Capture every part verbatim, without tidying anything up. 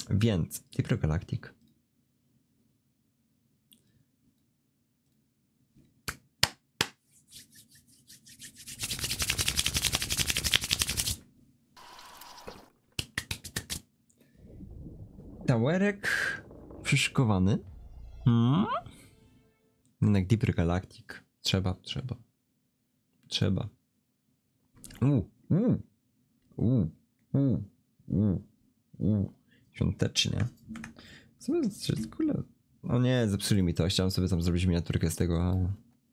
Więc Deep Galactic. Towerek przyszykowany. Hmm? Jednak Deep Galactic. Trzeba, trzeba. Trzeba. Uuu, uuu, uuu, uuu, uuu, uuu. Świątecznie. Co to jest kule? O nie, zepsuli mi to. Chciałem sobie tam zrobić miniaturkę z tego. A...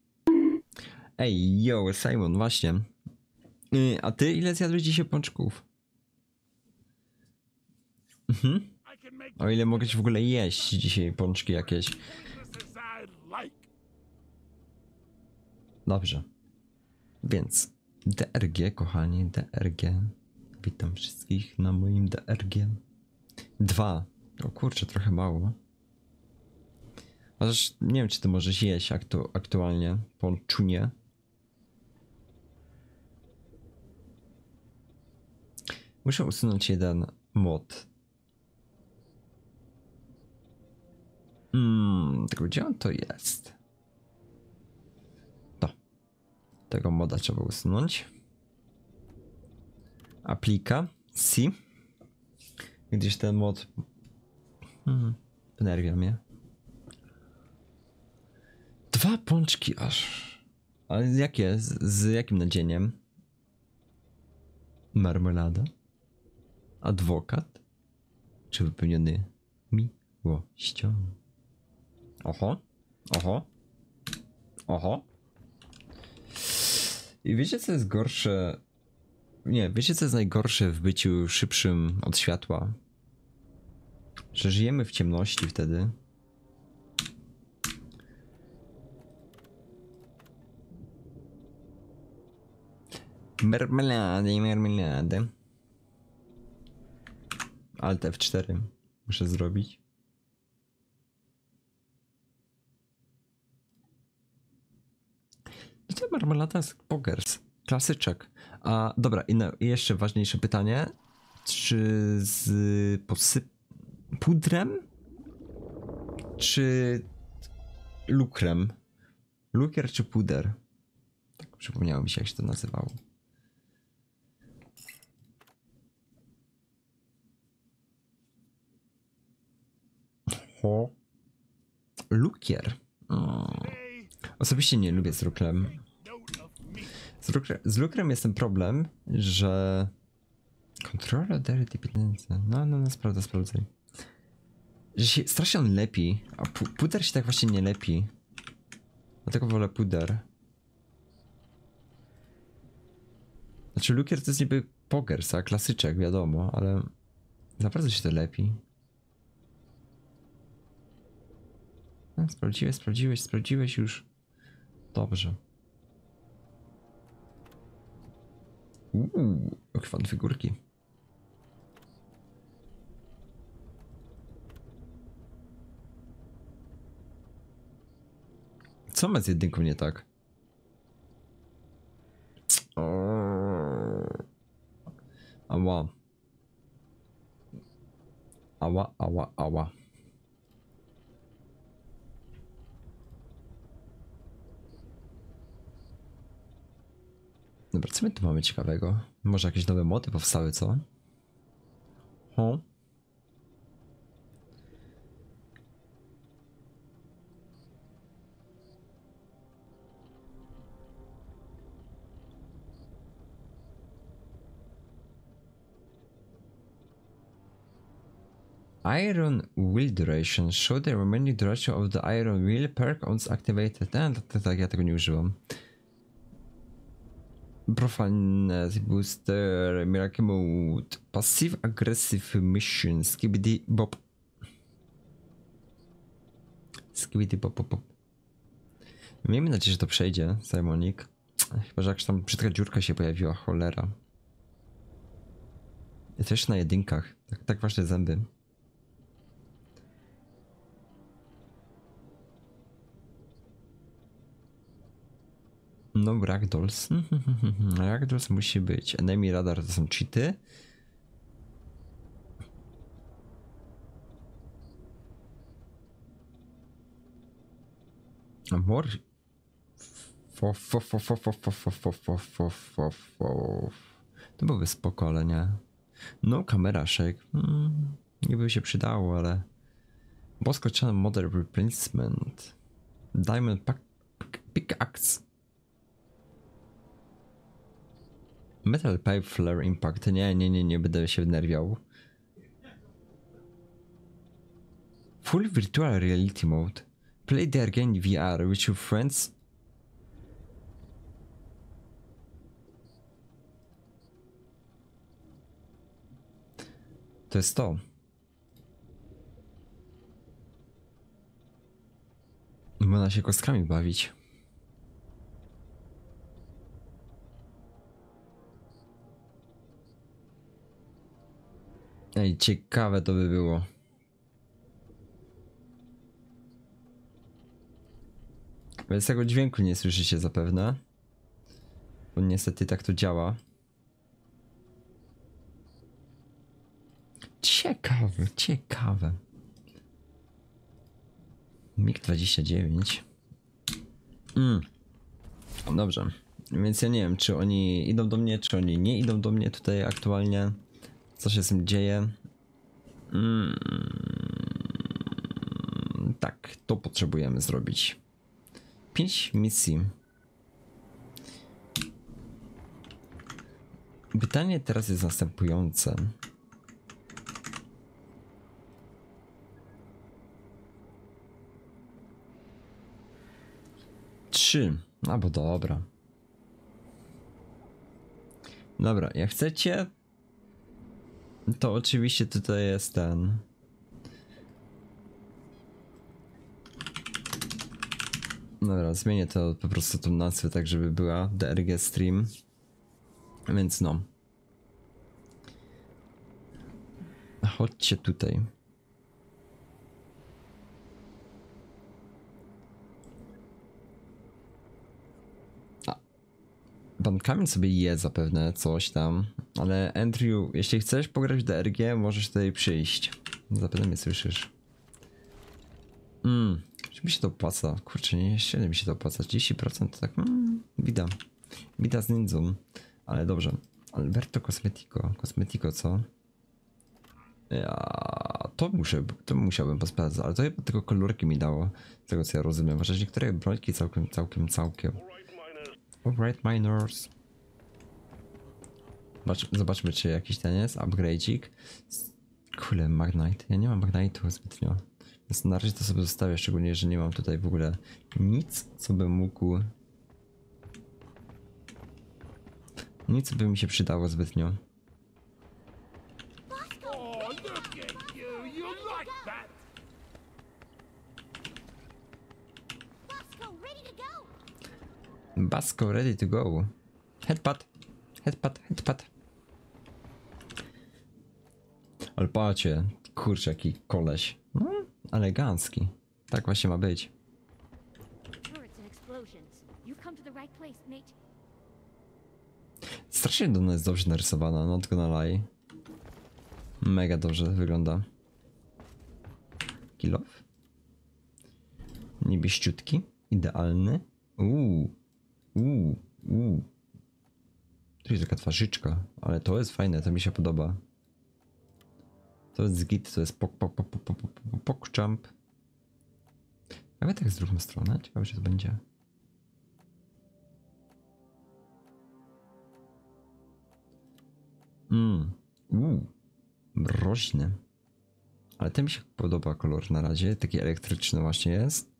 Ej, yo, Simon, właśnie. Yy, a ty ile zjadłeś dzisiaj pączków? Mhm. O ile mogę ci w ogóle jeść dzisiaj pączki jakieś. Dobrze. Więc D R G, kochani, D R G. Witam wszystkich na moim D R G. Dwa. O kurczę, trochę mało. Chociaż nie wiem, czy ty możesz jeść aktu aktualnie pączunie. Muszę usunąć jeden mod. Hmm, tylko gdzie on to jest? To. Tego moda trzeba usunąć. Aplika. C. Gdzieś ten mod... Hmm, denerwia mnie. Dwa pączki aż. Ale jakie? Z, z jakim nadzieniem? Marmolada? Adwokat? Czy wypełniony miłością? Oho. Oho. Oho. I wiecie, co jest gorsze? Nie, wiecie, co jest najgorsze w byciu szybszym od światła? Że żyjemy w ciemności wtedy. Marmelady, marmelady. Alt F cztery muszę zrobić. No to marmelada jest pogers. Klasyczek. A dobra, i, no, i jeszcze ważniejsze pytanie. Czy z posyp... pudrem? Czy lukrem? Lukier czy puder? Tak przypomniało mi się, jak się to nazywało. O. Lukier. O. Osobiście nie lubię z lukrem. Z, lukre, z lukrem jest ten problem, że... Kontrola derety pieniędzy. No, no, no, sprawdzę, sprawdzaj. Że się strasznie on lepi, a pu puder się tak właśnie nie lepi. Dlatego wolę puder. Znaczy lukier to jest niby pogers, a klasyczek, wiadomo, ale... Naprawdę się to lepi. No, sprawdziłeś, sprawdziłeś, sprawdziłeś już. Dobrze. Uuu, jak fan figurki. Co ma z jedynką nie tak? Ała. Ała, ała, ała. Dobra, co my tu mamy ciekawego? Może jakieś nowe mody powstały, co? O. Iron Wheel Duration. Show the remaining duration of the Iron Wheel perk once activated. No, tak, tak, ja tego nie używam. Profanity Booster, Miracle Mode, Passive Aggressive Mission, Skibidi Bop. Skibidi Bop, Bop, Bop. Miejmy nadzieję, że to przejdzie, Simonik. Chyba, że jakaś tam brzydka dziurka się pojawiła, cholera. I też na jedynkach, tak, tak ważne zęby. No, Ragdolls. Ragdolls musi być. Enemy Radar to są cheaty. More... Fo, fo, fo, fo, fo, fo, fo, fo, fo, fo, fo, fo. To byłby spoko, ale nie. No camera shake. Hmm, nie by się przydało, ale... Bosco Channel Model Replacement. Diamond pack, Pickaxe. Metal Pipe Flare Impact. Nie, nie, nie, nie będę się wnerwiał. Full Virtual Reality Mode. Play the game V R with your friends. To jest to. Można się kostkami bawić. Ej, ciekawe to by było. Bez tego dźwięku nie słyszycie zapewne. Bo niestety tak to działa. Ciekawe, ciekawe. mig dwadzieścia dziewięć. Mm. Dobrze. Więc ja nie wiem, czy oni idą do mnie, czy oni nie idą do mnie tutaj aktualnie. Co się z tym dzieje? Mm. Tak, to potrzebujemy zrobić. Pięć misji. Pytanie teraz jest następujące. Trzy. Albo dobra. Dobra, jak chcecie, to oczywiście tutaj jest ten. Dobra, zmienię to po prostu tą nazwę tak, żeby była D R G Stream. Więc no. Chodźcie tutaj. A. Pan Kamil sobie je zapewne coś tam. Ale Andrew, jeśli chcesz pograć w D R G, możesz tutaj przyjść. Zapewne mnie słyszysz. Mmm. Czy mi się to opłaca? Kurczę, nie, średnio mi się to opłaca. trzydzieści procent to tak, mmm, bida. Bida z nindzą. Ale dobrze. Alberto Cosmetico. Cosmetico, co? Ja, to muszę, to musiałbym posprawdzać, ale to chyba tylko kolorki mi dało, z tego co ja rozumiem. Chociaż niektóre brońki całkiem, całkiem, całkiem. Alright, minors. Zobacz, zobaczmy, czy jakiś ten jest, upgrade'ik. Kule, Magnite. Ja nie mam Magnite'u zbytnio. Więc na razie to sobie zostawię, szczególnie, że nie mam tutaj w ogóle nic, co bym mógł... Nic by mi się przydało zbytnio. Basco ready to go. Headpad. Headpad, headpad. Ale patrzcie, kurczę, jaki koleś. No, elegancki. Tak właśnie ma być. Strasznie ona jest dobrze narysowana, not gonna lie. Mega dobrze wygląda. Kill off. Niebieściutki. Idealny. Uuu. Uuu. Uuu. Tu jest taka twarzyczka, ale to jest fajne, to mi się podoba. To jest git, to jest pok, pok, pok, pok, pok, pok, pok jump. A tak z drugą stronę, ciekawe czy to będzie. Mmm. Uuu. Mroźny. Ale ten mi się podoba kolor na razie, taki elektryczny właśnie jest.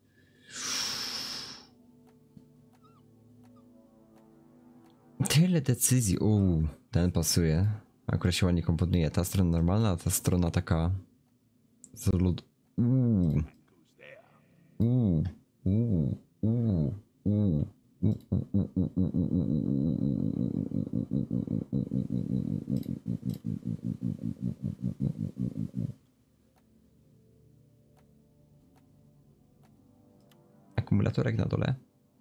Tyle decyzji. Uuu, ten pasuje. Akurat się ładnie komponuje. Ta strona normalna, a ta strona taka z lud... Uuu. Uuu. Uuu. Uuu. Uuu. Akumulatorek na dole.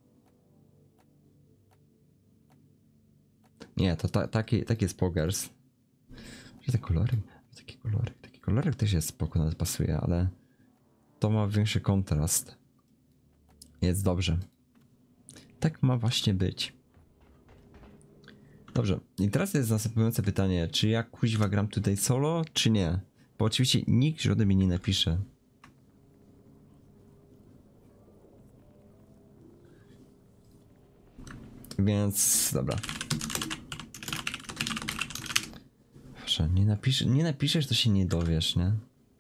Nie, to ta, taki, taki jest pogers. Że te kolory, taki kolorek, taki kolorek też jest spoko, nawet pasuje, ale to ma większy kontrast. Jest dobrze. Tak ma właśnie być. Dobrze, i teraz jest następujące pytanie, czy ja kuźwa gram tutaj solo, czy nie? Bo oczywiście nikt ode mnie nie napisze. Więc, dobra. Proszę, nie napisz, nie napiszesz, to się nie dowiesz, nie?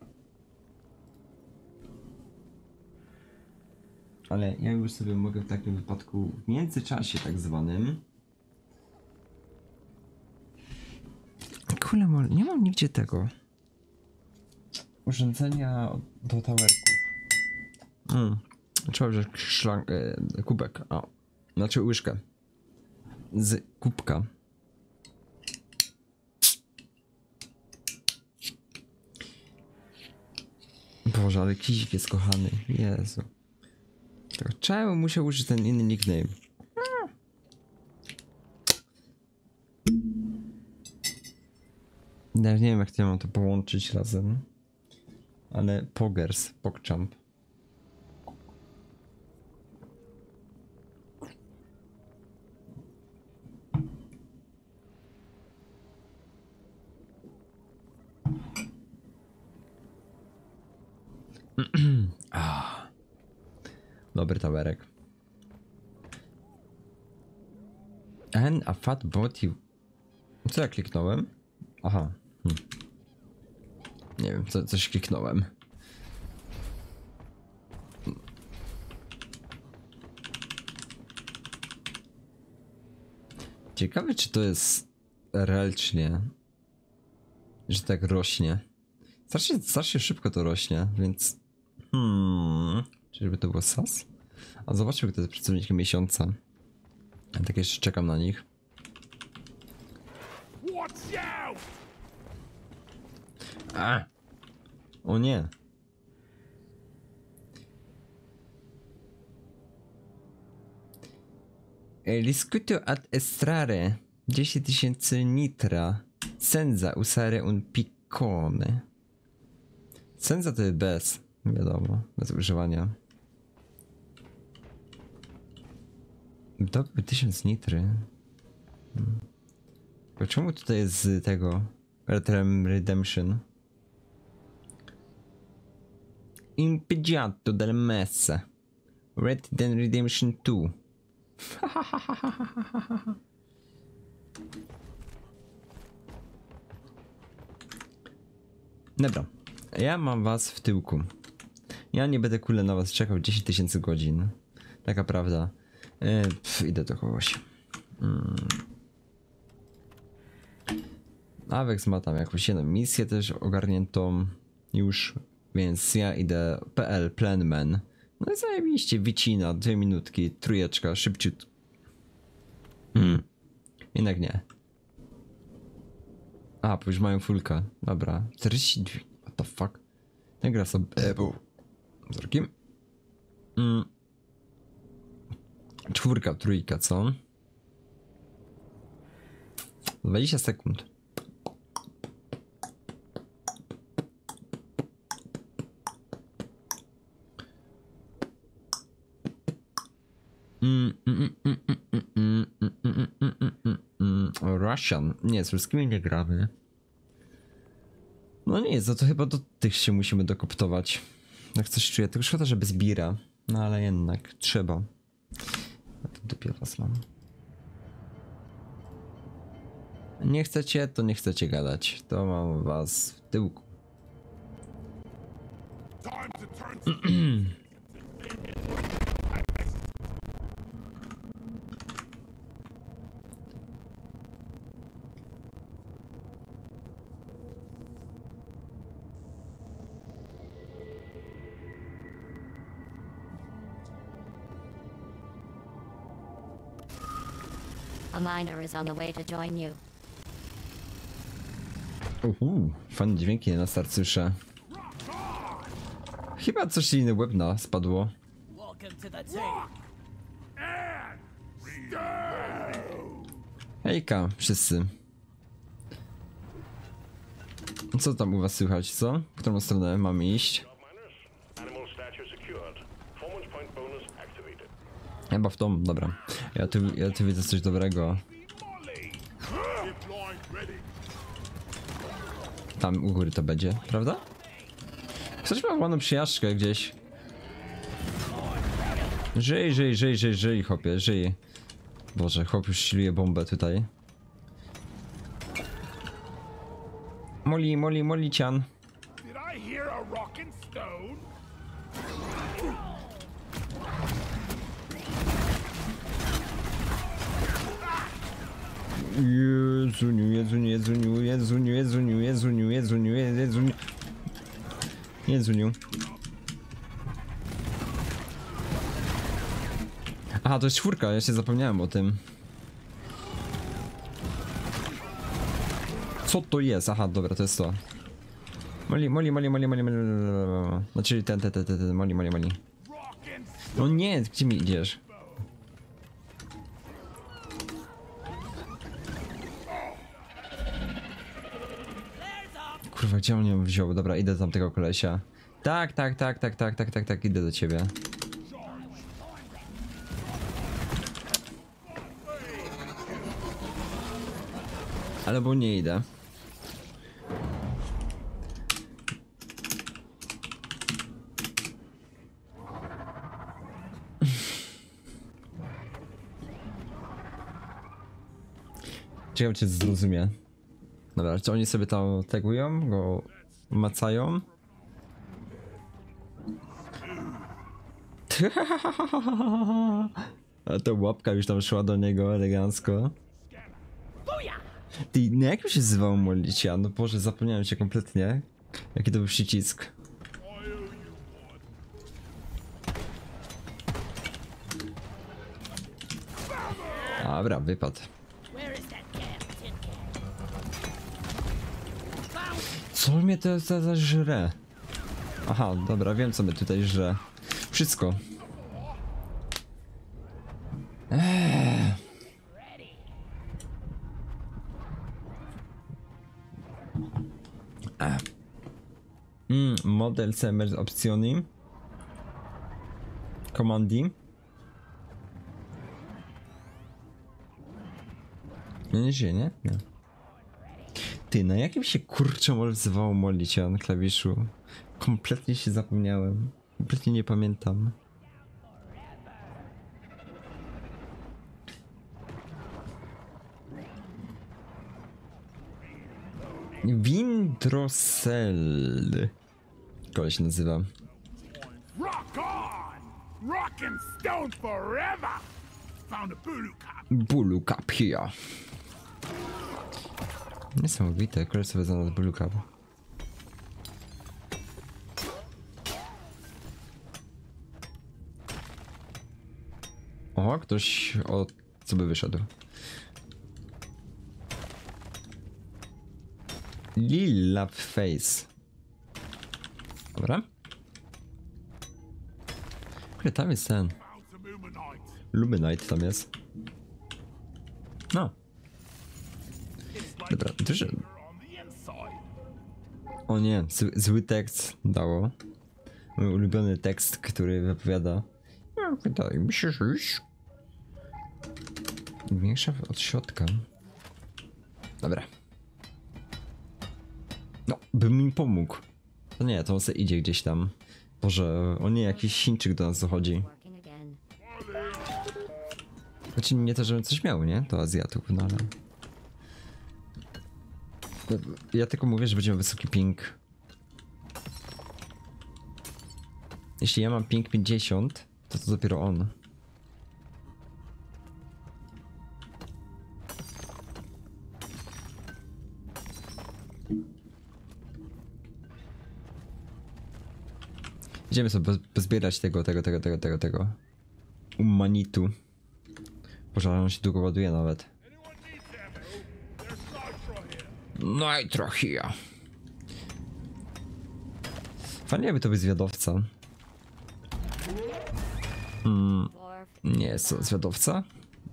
Ale ja już sobie mogę w takim wypadku w międzyczasie tak zwanym. Kule, nie mam nigdzie tego. Urządzenia do towerków. Mm. Trzeba wziąć szlang, e, kubek. O. Znaczy łyżkę. Z kubka. Boże, ale Kizik jest kochany. Jezu. Tak, czemu musiał użyć ten inny nickname? Ja nie wiem, jak ja mam to połączyć razem. Ale Pogers, PogChamp. ah. Dobry towerek. And a fat body. Co ja kliknąłem? Aha. Hm. Nie wiem, co, coś kliknąłem. Ciekawe, czy to jest real, czy nie. Że tak rośnie. Strasznie, strasznie szybko to rośnie, więc... Hmm... Czyżby to było sas? A zobaczmy, kto jest pracownikiem miesiąca. Ja tak jeszcze czekam na nich. A! O nie! Riscuto ad estrare dziesięć tysięcy nitra. Senza usare un piccone. Senza to jest bez, wiadomo, bez używania. Dobry tysiąc nitry. Hmm. Czemu tutaj jest z tego Red Dead Redemption? Impeggiato dal messa. Red Dead Redemption dwa. Dobra, ja mam was w tyłku. Ja nie będę kule na was czekał dziesięć tysięcy godzin. Taka prawda. E, pf, idę do kogoś. Hmm. Avex ma tam jakąś jedną misję też ogarniętą już, więc ja idę P L Planman. No i zajebiście, wycina, dwie minutki, trójeczka, szybciut. Hmm. Jednak nie. A, bo już mają fulka. Dobra. czterdzieści dwa. What the fuck? Ten gra sobie e, był wzrokiem. Mm. Czwórka, trójka, co? dwadzieścia sekund. Russian. Nie, z wszystkimi nie gramy. No nie, za to chyba do tych się musimy dokoptować. Jak coś czuję, tylko szkoda, że bez bira. No ale jednak trzeba. Ja to dupie was mam. Nie chcecie, to nie chcecie gadać. To mam was w tyłku. A miner is on the way to join you. Uhu, fajne dźwięki na start słyszę. Chyba coś inny łebna spadło. Hejka, wszyscy. Co tam u was słychać, co? W którą stronę mamy iść? Chyba w tą, dobra. Ja tu, ja tu widzę coś dobrego. Tam u góry to będzie, prawda? Ktoś ma ładną przyjażdżkę gdzieś. Żyj, żyj, żyj, żyj, żyj, chłopie, żyj. Boże, chłop już siluje bombę tutaj. Moli, moli, molician. Did I hear a rockin' stone? Jezuniu, Jezuniu, Jezuniu, Jezuniu, Jezuniu, Jezuniu, Jezuniu, Jezuniu. Jezuniu. Aha, to jest czwórka, ja się zapomniałem o tym. Co to jest? Aha, dobra, to jest to. Moli, moli, moli, moli, moli, moli. Znaczy ten, ten, ten, ten, ten, moli, moli, moli. No nie, gdzie mi idziesz? Kurwa, gdzie on ją wziął? Dobra, idę do tamtego kolesia. Tak, tak, tak, tak, tak, tak, tak, tak, idę do ciebie. Ale bo nie idę. Ciekawe, czy zrozumie. Dobra, czy oni sobie tam tagują, go macają? A to łapka już tam szła do niego elegancko. Ty, no jak już się zwał Molicia? No Boże, zapomniałem się kompletnie. Jaki to był przycisk. Dobra, wypadł. Co mnie to za, za żre? Aha, dobra, wiem co mnie tutaj żre. Wszystko. Eee. Eee. Mm, model semer opcjoni. Komandi. Nie, nie żyje, nie? Nie. Ty, na jakim się kurczę wzywało Molicia na klawiszu? Kompletnie się zapomniałem. Kompletnie nie pamiętam. Windrosel. Koleś się nazywa. Rock on! Rockin' stone forever! Found a bulu cup. Bulu Cup here. Niesamowite, koleś sobie znalazł Bulu Cup. O, ktoś o co by wyszedł. Lila face. Dobra. Kurde, tam jest ten. Found some Luminite. Luminite tam jest. No. It's like Dobra, duży. on the inside. O nie, zły, zły tekst dało. Mój ulubiony tekst, który wypowiada. No, wydaje mi się, że już. Większa od środka. Dobra. No, bym mi pomógł. To nie, to on se idzie gdzieś tam. Boże, o nie, jakiś Chińczyk do nas dochodzi. Working again. Znaczy nie to, żebym coś miał, nie? To Azjatów, no ale... Ja tylko mówię, że będziemy wysoki ping. Jeśli ja mam ping pięćdziesiąt, to to dopiero on. Idziemy sobie pozbierać tego, tego, tego, tego, tego, tego. Umanitu. Boże, on się długo ładuje nawet. Anyone needs ammo? There's nitro here. Nitro here. Fajnie jakby to był zwiadowca. Mm, Four. nie jest to zwiadowca.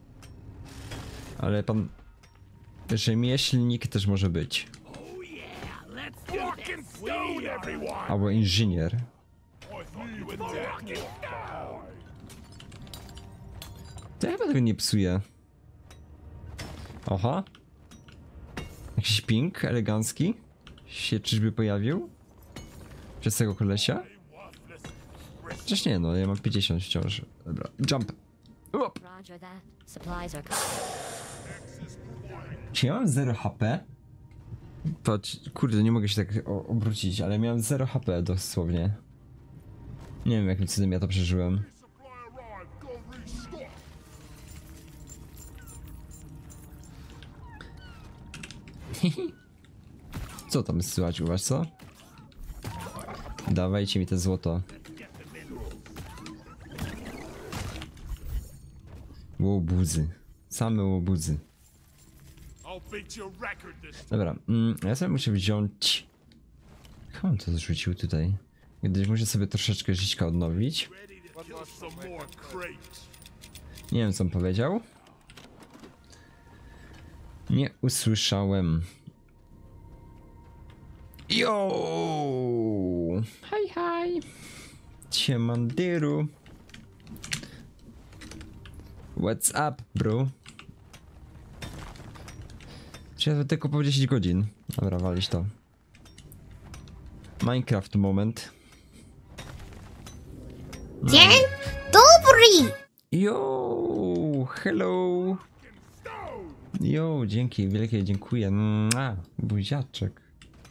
Ale pan... Rzemieślnik też może być. Oh yeah, let's do Rockin' stone, everyone! Albo inżynier. I thought you were dead. To ja chyba tego nie psuję. Oha. Jakiś ping elegancki się czyżby pojawił? Przez tego kolesia? Przecież nie, no ja mam pięćdziesiąt wciąż. Dobra, jump. Up. Roger that. Supplies are coming. Czy ja mam zero H P? To, kurde, nie mogę się tak o, obrócić, ale miałem zero H P dosłownie. Nie wiem, jakim cudem ja to przeżyłem. Co tam słychać u was, co? Dawajcie mi te złoto. Łobuzy. Same łobuzy. Dobra, mm, ja sobie muszę wziąć... Jak on to zrzucił tutaj? Gdyż muszę sobie troszeczkę żyćka odnowić. Nie wiem, co on powiedział. Nie usłyszałem. Yo! Hej, hej! Siemandyru! What's up, bro? Czy ja tylko po dziesięć godzin? Dobra, walić to. Minecraft moment. No. Dzień dobry! Yo! Hello! Yo, dzięki, wielkie dziękuję. Mua, buziaczek.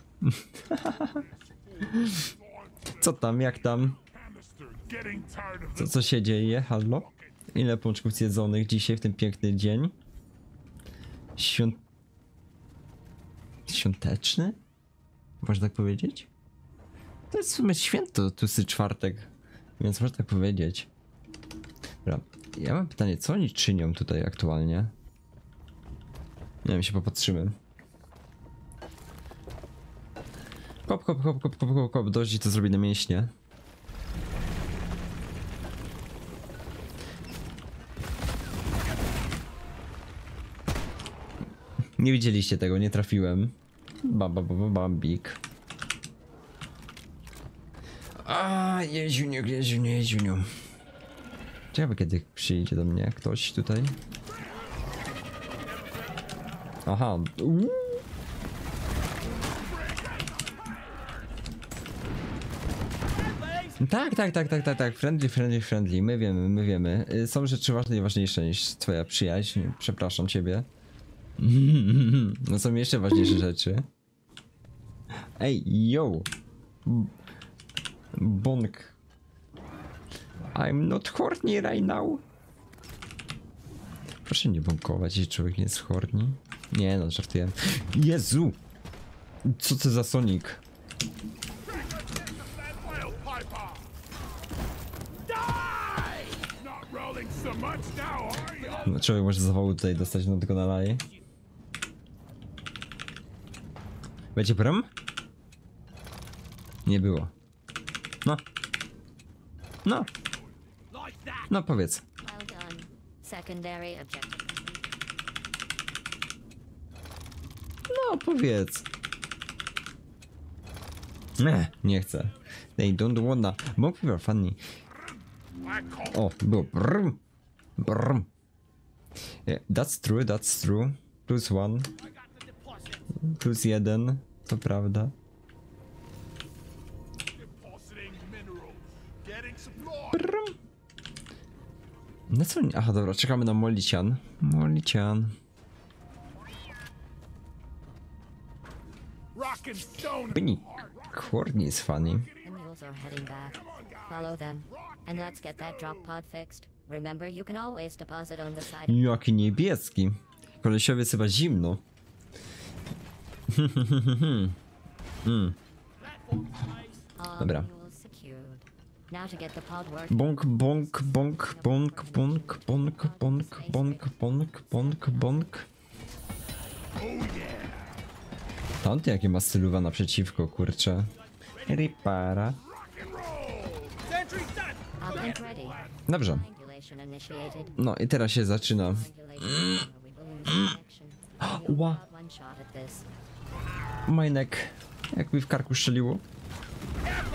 Co tam, jak tam? Co, co się dzieje? Halo? Ile pączków zjedzonych dzisiaj w ten piękny dzień? Świąt... Świąteczny? Można tak powiedzieć? To jest w sumie święto, tłusty czwartek. Więc można tak powiedzieć. Dobra, ja mam pytanie, co oni czynią tutaj aktualnie? Nie wiem, się popatrzymy. Kop, kop, kop, kop, kop, kop, kop, dość to zrobi na mięśnie. Nie widzieliście tego, nie trafiłem. Bam, bam, bam, bambik. A, jeziuniu, jeziuniu, jeziuniu. Ciekawe, kiedy przyjdzie do mnie ktoś tutaj. Aha. Uuu. Tak, tak, tak, tak, tak, tak. Friendly, friendly, friendly. My wiemy, my wiemy. Są rzeczy ważne i ważniejsze niż twoja przyjaźń. Przepraszam ciebie. No są jeszcze ważniejsze rzeczy. Ej, yo. Bonk. I'm not horny right now. Proszę nie bąkować, jeśli człowiek nie jest horny. Nie no, żartuję. Jezu! Co to za Sonic? No, człowiek może zawału tutaj dostać, no tylko nalaje. Będzie prom? Nie było. No. No. No powiedz. Well done. Secondary objective. No powiedz. Nie, nie chcę. They don't wanna. Monkey were funny. O, było brrm. Brrm. Yeah, that's true, that's true. Plus one. Plus jeden. To prawda. Brrm. No co? Aha, dobra, czekamy na Molician. Molician. Bini. Horny is funny. The mules are heading back. Follow them. And let's get that drop pod fixed. Remember, you can always deposit on the side. Jaki niebieski. Kolesiowie jest chyba zimno. mm. All Dobra. mules secured. Now to get the pod working. Bonk, bonk, bonk, bonk, bonk, bonk, bonk, bonk, bonk, bonk, bonk. Tamty jakie ma styluwa naprzeciwko, kurczę. Ripara. Uplink ready. Dobrze. Triangulation initiated. No i teraz się zaczyna. Triangulation section. Ła. One shot at this. Majnek. Jak mi w karku strzeliło.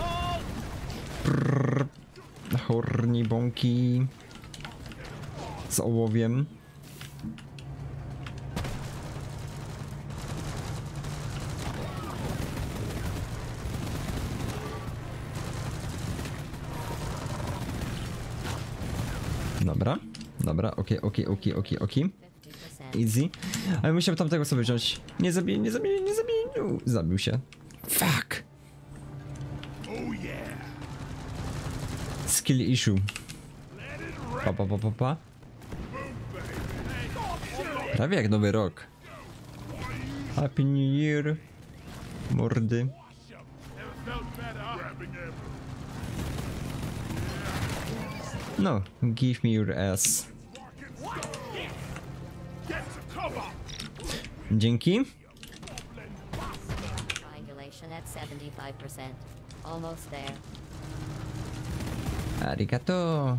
Prrr. Horni bąki. z ołowiem. Dobra, dobra, okej, okej, okej, okej, okej. Easy. Ale musiałem tamtego sobie wziąć. Nie zabiję, nie zabiję, nie zabiję. U, zabił się. Fuck. Skill issue. Pa, pa, pa, pa, pa. Prawie jak nowy rok. Happy New Year. Mordy. No, give me your ass. Dzięki. Triangulation at seventy-five percent. Almost there. Arigato.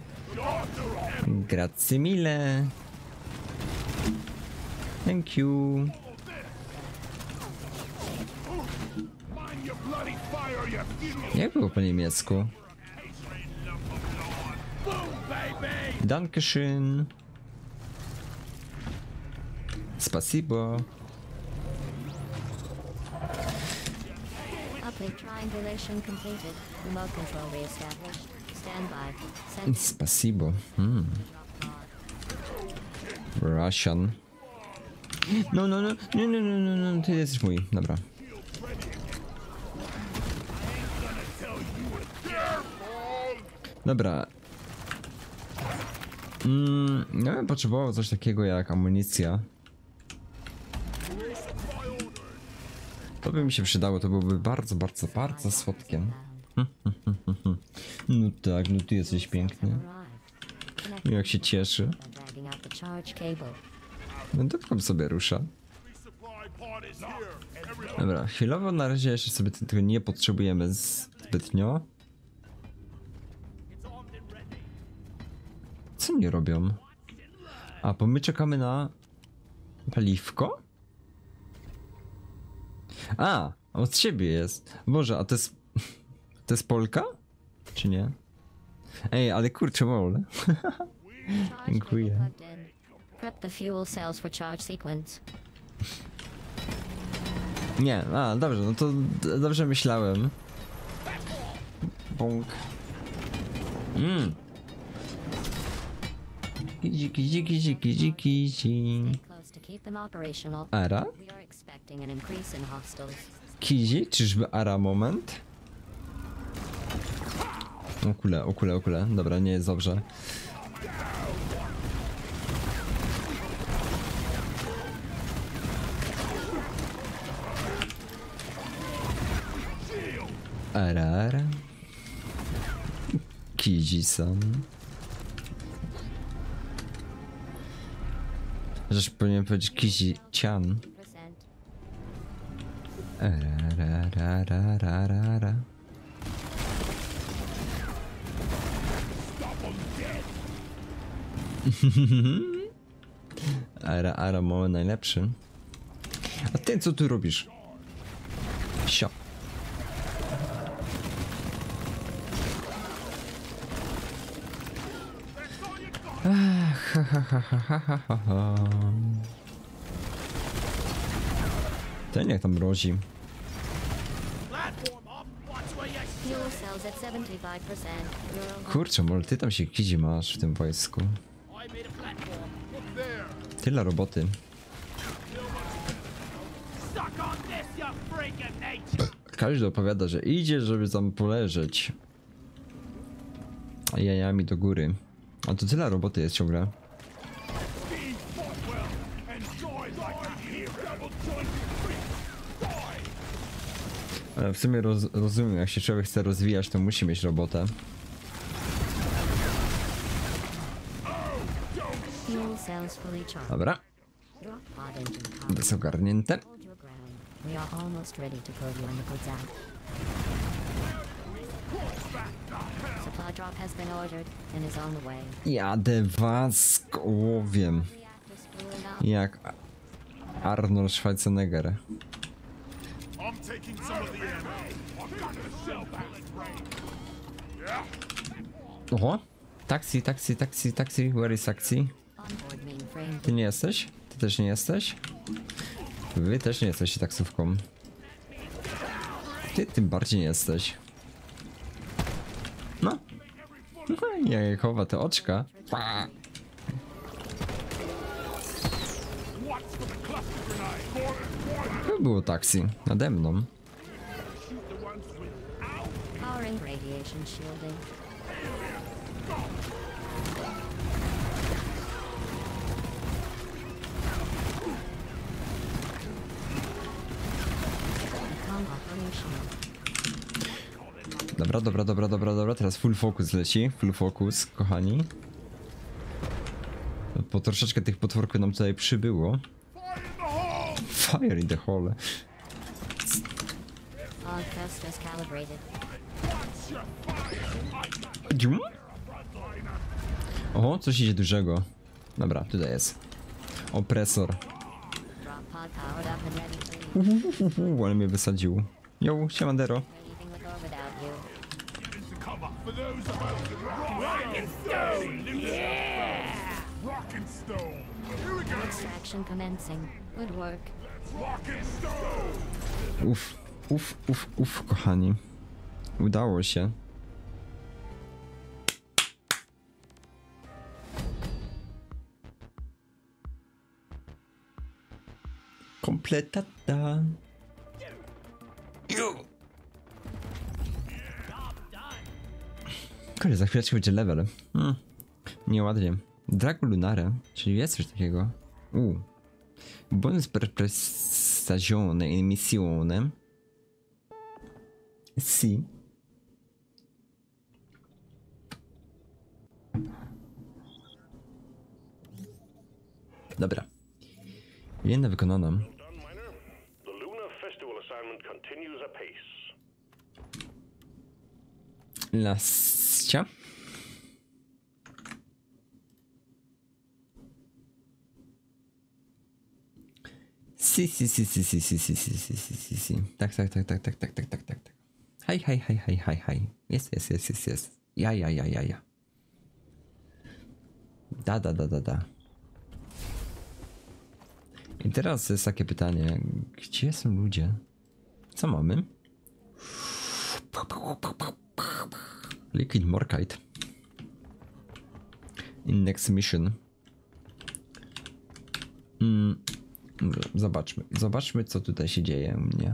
Grazie mille. Thank you. Jak było po niemiecku? Dankeschön. Spasibo. Uplink triangulation completed. Remote control reestablished. Stand by. Send Spasibo. Hmm. Russian. No, no, no, no, no, no, no, no, ty jesteś mój. Dobra. Dobra. Mm, ja bym potrzebował coś takiego jak amunicja. To by mi się przydało, to byłoby bardzo, bardzo, bardzo słodkie. No tak, no ty jesteś piękny. Jak się cieszy. bagging out the charge cable. No dokąd sobie rusza. Dobra, chwilowo na razie jeszcze sobie tego nie potrzebujemy zbytnio. Co nie robią? A, bo my czekamy na paliwko? A, od siebie jest. Boże, a to jest... To jest Polka? Czy nie? Ej, ale kurczę, mol. Charge Dziękuję. cable plugged in. Prep the fuel cells for charge sequence. Nie, a, dobrze, no to d- dobrze myślałem. Bąk. Mmm. Kizi, kizi, kizi, kizi, kizi. Close to keep them operational. Ara? We are expecting an increase in hostiles. Kizi? Czyżby Ara moment? O kule, o kule, o kule. Dobra, nie jest dobrze. Ara, ara. Kizi-san. Rzecz powinienem powiedzieć Kizi-chan. Percent. Ara, ra, ra, ra, ra, ra. Ara, ara, moment najlepszy. A ty co tu robisz? Sio. Ach, ha, ha, ha, ha, ha, ha, ha. Ten jak tam mrozi. Platform up. Watch where you Fuel cells at seventy-five percent. You're on Kurczę, może ty tam się kidzi masz w tym wojsku. I made a platform. Look there. Tyle roboty. Suck on this, you freak of nature. Każdy opowiada, że idzie, żeby tam poleżeć. A jajami do góry. A to tyle roboty jest ciągle. Ale w sumie roz, rozumiem, jak się człowiek chce rozwijać, to musi mieć robotę. fuel cells fully charged. Dobra, Drop pod engine to power. jest ogarnięte. Hold your ground. We are almost ready to pull you in the goods out. Supply drop has been ordered and is on the way. Jadę was kołowiem. Reactor spooling up. Jak Arnold Schwarzenegger. I'm taking some of the ammo. I've got the cell back range. Yeah. Oho, Taxi, taxi, taxi, taxi, where is taxi? Onboard mainframe. Ty nie jesteś? Ty też nie jesteś? Wy też nie jesteście taksówką. Ty tym bardziej nie jesteś. No. No jak chowa te oczka. Pa. Watch for the cluster grenade. To było taksi. Nade mną. Shoot the ones without. Powering radiation shielding. Become operational. Dobra, dobra, dobra, dobra, dobra. Teraz full focus leci. Full focus, kochani. Po troszeczkę tych potworków nam tutaj przybyło. Fire in the hole. Fire in the hole. Fog thrusters calibrated. Watch your fire. Dzium? Oho, coś idzie dużego. Dobra, tutaj jest. Opresor. Drop pod powered up and ready for you. Uhuhuhu, ale mnie wysadził. Jo, siemandero. Anything with or without you. Into cover for those about to rock and stone. Yeah. Rock and stone. Here we go. Extraction commencing. Good work. Rock and stone. Uf, uf, uf, uf, kochani. Udało się. Kompletata. Kurde, za chwileczkę będzie level. Hmm. Nieładnie. Drago Lunare, czyli jest coś takiego. U. Bonus per prestazione in missione. Si. Dobra. Jedna wykonana. Done, Miner. The Luna Festival assignment continues apace. Lascia. Si, si, si, si, si, si, si, si, si, si, si, si. Tak, tak, tak, tak, tak, tak, tak, tak, tak, tak. Hej, hej, hej, hej, hej, hej. Jest, jest, jest, jest, jest. Ja, ja, ja, ja, ja. Da, da, da, da, da. I teraz jest takie pytanie. Gdzie są ludzie? Co mamy? Liquid Morkite. Index Mission. Mm. Zobaczmy. Zobaczmy, co tutaj się dzieje u mnie.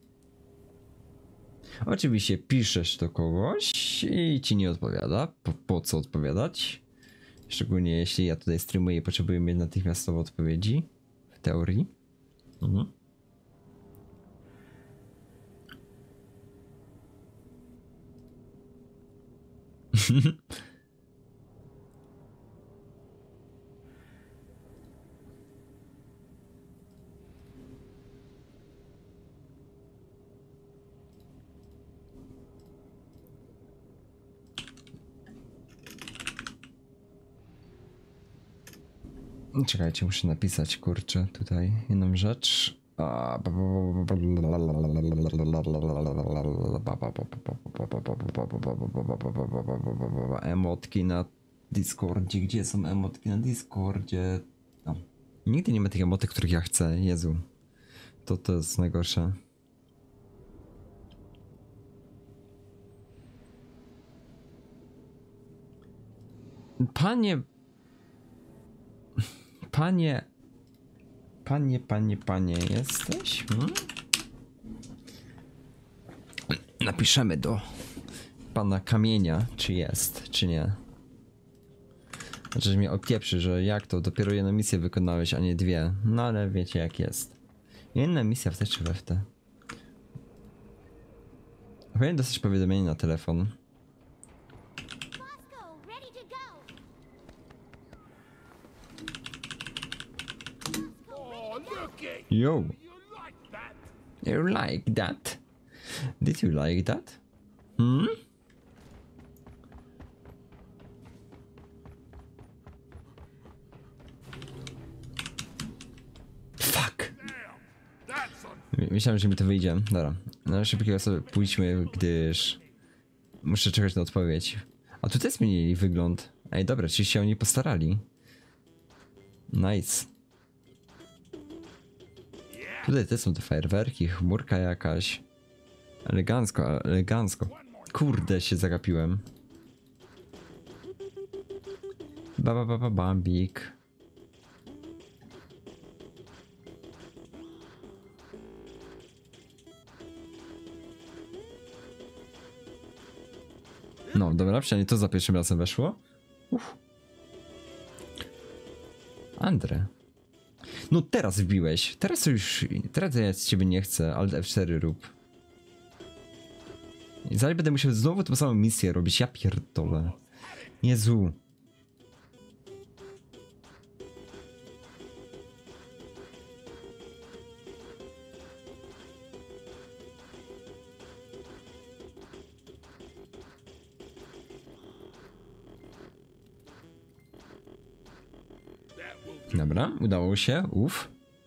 Oczywiście piszesz do kogoś i ci nie odpowiada. Po, po co odpowiadać? Szczególnie jeśli ja tutaj streamuję i potrzebuję mieć natychmiastowe odpowiedzi. W teorii. Mhm. Czekajcie, muszę napisać, kurczę, tutaj jedną rzecz. Emotki na Discordzie. Gdzie są emotki na Discordzie? No. Nigdy nie ma tych emotek, których ja chcę. Jezu. To to jest najgorsze. Panie... Panie... Panie, panie, panie, jesteś? Hmm? Napiszemy do pana Kamienia, czy jest, czy nie. Znaczy, że mnie odpieprzy, że jak to, dopiero jedną misję wykonałeś, a nie dwie. No ale wiecie jak jest. Jedna misja w te czy we w te. Powinien dostać powiadomienie na telefon. Oh, look it. Yo, You like that? you like that? Did you like that? Hmm? Fuck. That's on. My- Myślałem, że mi to wyjdzie. Dobra. No szybkiego sobie pójdźmy, gdyż muszę czekać na odpowiedź. A tu też zmienili wygląd. Ej, dobra, czyli się oni postarali. Nice. Tutaj te są te fajerwerki, chmurka jakaś. Elegancko, elegancko. Kurde, się zagapiłem. Ba ba ba ba bambik. No, dobra, przynajmniej to za pierwszym razem weszło. Uff. Andre. No teraz wbiłeś. Teraz to już... Teraz ja z ciebie nie chcę, ale F cztery rób. I zaraz będę musiał znowu tą samą misję robić. Ja pierdolę. Jezu. Dobra, udało się, uff.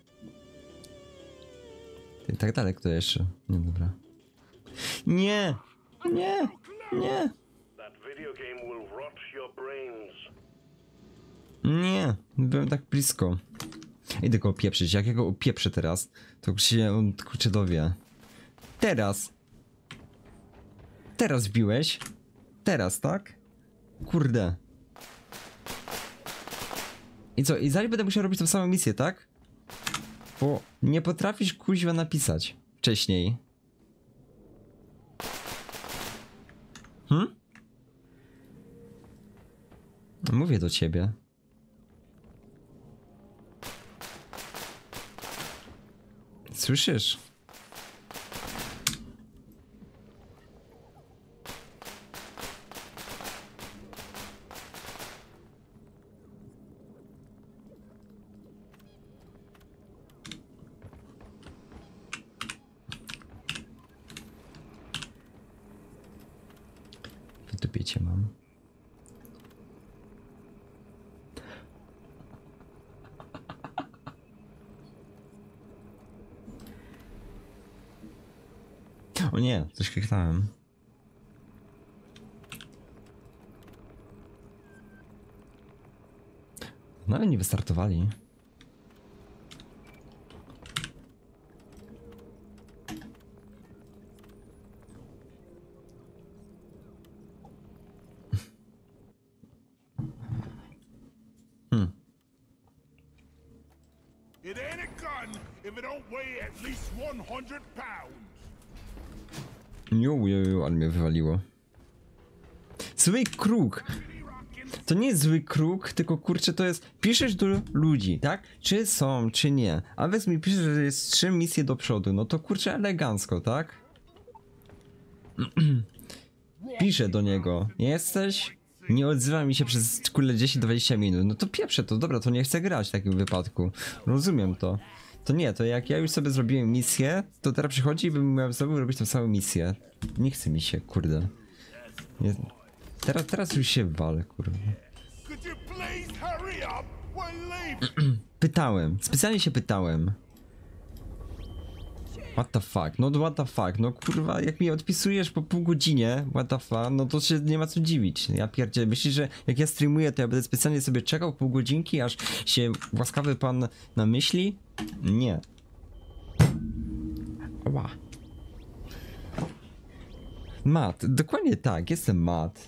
I tak daleko jeszcze. Nie, dobra. Nie! Nie! Nie! That video game will rot your brains. Nie! Byłem tak blisko. Idę go opieprzyć. Jak ja go opieprzę teraz, to się on kurczę dowie. Teraz! Teraz wbiłeś? Teraz, tak? Kurde. I co? I zaraz będę musiał robić tą samą misję, tak? Bo nie potrafisz kuźwa napisać wcześniej. Hm? Mówię do ciebie. Słyszysz? Wydobiecie mam. O nie, coś kliknąłem. Nawet nie wystartowali. Hmm. It ain't a gun if it don't weigh at least one hundred pounds. Jo, jo, jo, ale mnie wywaliło. Zły kruk! To nie jest zły kruk, tylko kurczę to jest... Piszesz do ludzi, tak? Czy są, czy nie. A weź mi piszesz, że jest trzy misje do przodu. No to kurczę elegancko, tak? Piszę do niego. Nie jesteś? Nie odzywa mi się przez kurde dziesięć do dwudziestu minut. No to pieprzę to, dobra, to nie chcę grać w takim wypadku. Rozumiem to. To nie, to jak ja już sobie zrobiłem misję, to teraz przychodzi i bym miał znowu robić tą samą misję. Nie chce mi się, kurde. Nie. Teraz, teraz już się walę, kurde. Could you please hurry up? We're leaving. Pytałem, specjalnie się pytałem. What the fuck, no what the fuck, no kurwa, jak mi odpisujesz po pół godzinie, what the fuck, no to się nie ma co dziwić. Ja pierdzielę, myślisz, że jak ja streamuję, to ja będę specjalnie sobie czekał pół godzinki, aż się łaskawy pan namyśli? Nie. Ła. Mat, dokładnie tak, jestem mat.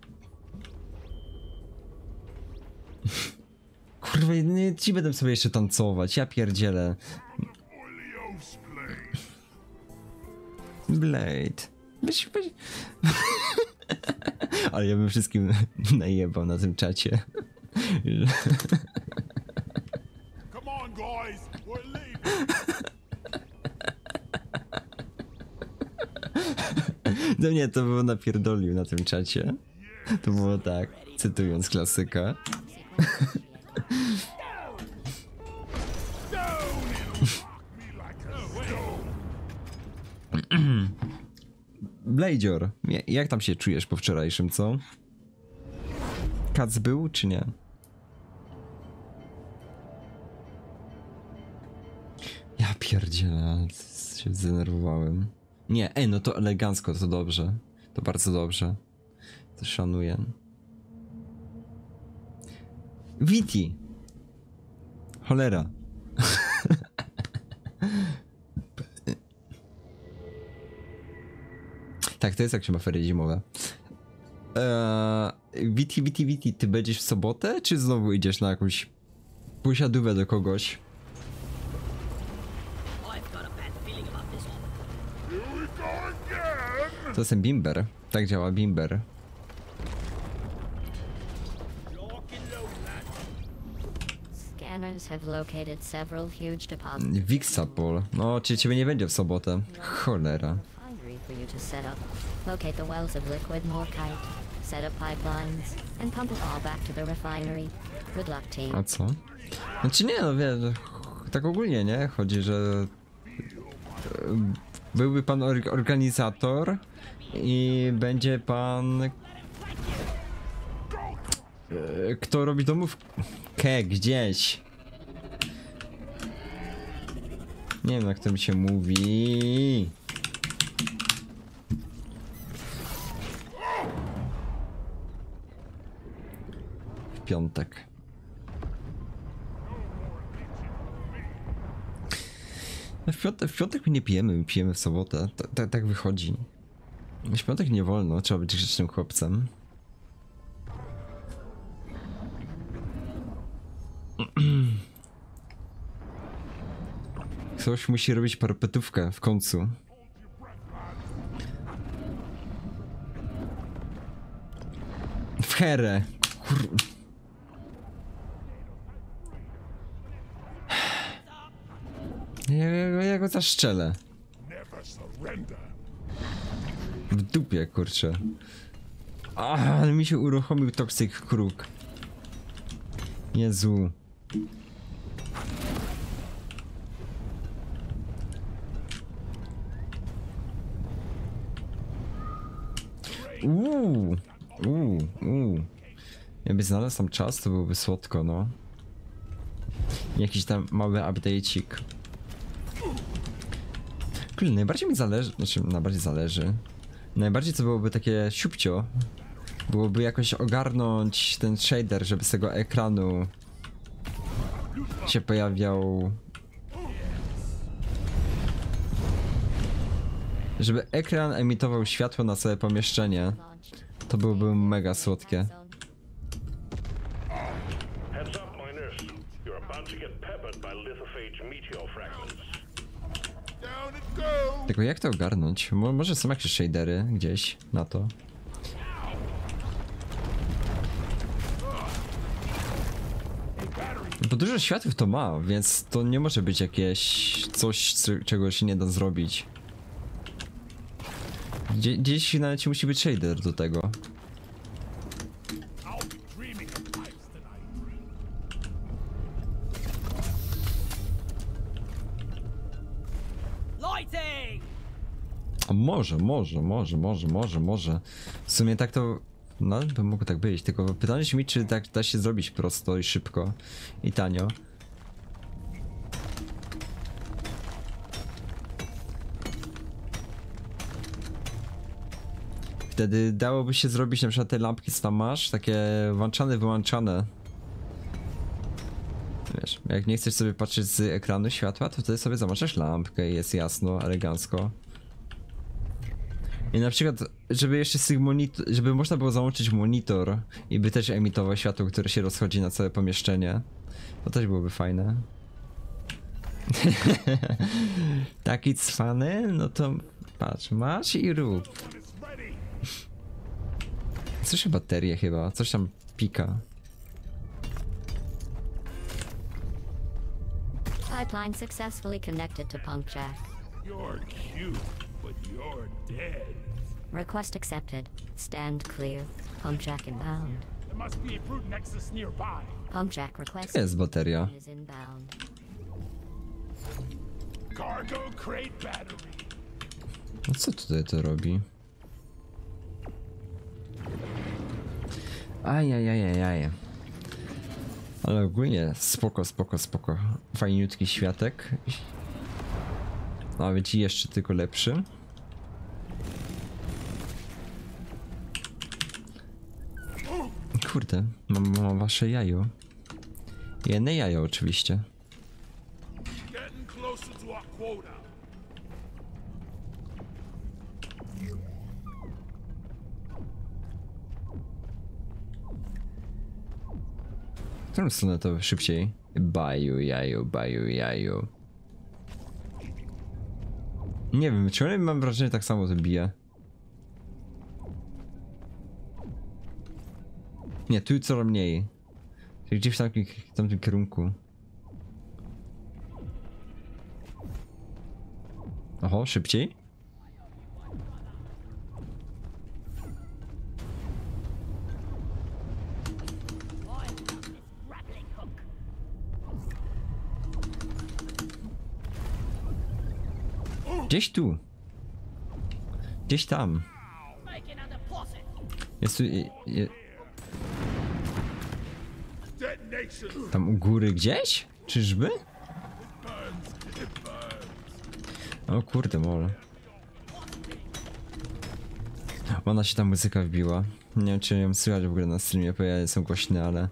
Kurwa, nie ci będę sobie jeszcze tancować, ja pierdzielę. Blade. Weź, weź. Ale ja bym wszystkim najebał na tym czacie. Come on, guys. We're leaving. No nie, to było napierdolił na tym czacie. To było tak, cytując klasyka. Bladzior, jak tam się czujesz po wczorajszym, co? Kac był, czy nie? Ja pierdzielę, się zdenerwowałem. Nie, ej, no to elegancko, to dobrze. To bardzo dobrze. To szanuję. Viti! Cholera. Tak, to jest jak się ma ferie zimowe. Eee, Viti, Viti, Viti, ty będziesz w sobotę, czy znowu idziesz na jakąś posiadówę do kogoś? To jest ten Bimber. Tak działa Bimber. Scanners have located several huge deposits. Wixapol. No, czy ciebie nie będzie w sobotę? Cholera. Refinery for you to set up. Locate the wells of liquid morkite, set up pipelines, and pump it all back to the refinery. Good luck, team. A co? Znaczy nie, no wiesz, tak ogólnie, nie? Chodzi, że e, byłby pan or organizator i będzie pan e, kto robi domówkę gdzieś. Nie wiem, na którym się mówi. W piątek. W piątek, w piątek my nie pijemy, my pijemy w sobotę. Ta, ta, tak wychodzi. W piątek nie wolno, trzeba być grzecznym chłopcem. Ktoś musi robić parapetówkę w końcu. W herę. Kur... Ja, ja, ja go zaszczelę. Never surrender. W dupie, kurczę. Ach, ale mi się uruchomił Toxic Kruk. Jezu. Uuu, uuu, uuu. Jakby znalazł tam czas, to byłoby słodko, no. Jakiś tam mały update'cik. Kurde, najbardziej mi zależy, znaczy najbardziej zależy. Najbardziej co byłoby takie siupcio, byłoby jakoś ogarnąć ten shader, żeby z tego ekranu się pojawiał. Żeby ekran emitował światło na całe pomieszczenie. To byłoby mega słodkie. Heads up, miners. You're about to get peppered by lithophage meteor fragments. Down it goes. Tylko jak to ogarnąć? Mo może są jakieś shadery gdzieś na to? Bo dużo światów to ma, więc to nie może być jakieś coś, co, czego się nie da zrobić. Gdzie, gdzieś nawet musi być shader do tego. I'll be dreaming of pipes tonight. Lighting! A może, może, może, może, może, może. W sumie tak to... No, by mogło tak być, tylko pytanie się mi, czy tak da się zrobić prosto i szybko i tanio. Wtedy dałoby się zrobić na przykład te lampki, co tam masz, takie włączane, wyłączane. Wiesz, jak nie chcesz sobie patrzeć z ekranu światła, to wtedy sobie załączasz lampkę i jest jasno, elegancko. I na przykład, żeby jeszcze z tych monitor, żeby można było załączyć monitor i by też emitował światło, które się rozchodzi na całe pomieszczenie. To też byłoby fajne. Taki cwany? No to patrz, masz i rób. Słyszę baterię chyba, coś tam pika. Pipeline successfully connected to Punk Jack. You're cute, but you're dead. Request accepted. Stand clear. Punk Jack inbound. There must be a brute nexus nearby. Punk Jack request Jest bateria. is inbound. Cargo crate battery. No co tutaj to robi? Ajajajajaj. Ale ogólnie spoko, spoko, spoko. Fajniutki światek. A więc jeszcze tylko lepszy. Kurde, mam, mam wasze jajo. Jedne jajo oczywiście. Getting closer to our quota. W którą stronę to szybciej? Baju, jaju, baju, jaju. Nie wiem, czy mam wrażenie, że tak samo to bije. Nie, tu coraz mniej. Czyli gdzieś w tamtym, w tamtym kierunku. Oho, szybciej? Gdzieś tu. Gdzieś tam. Jest tu... Je, je, Detonation. tam u góry gdzieś? Czyżby? O kurde, mol. Ona się ta muzyka wbiła. Nie wiem, czy ją słychać w ogóle na streamie, bo ja są głośne, ale...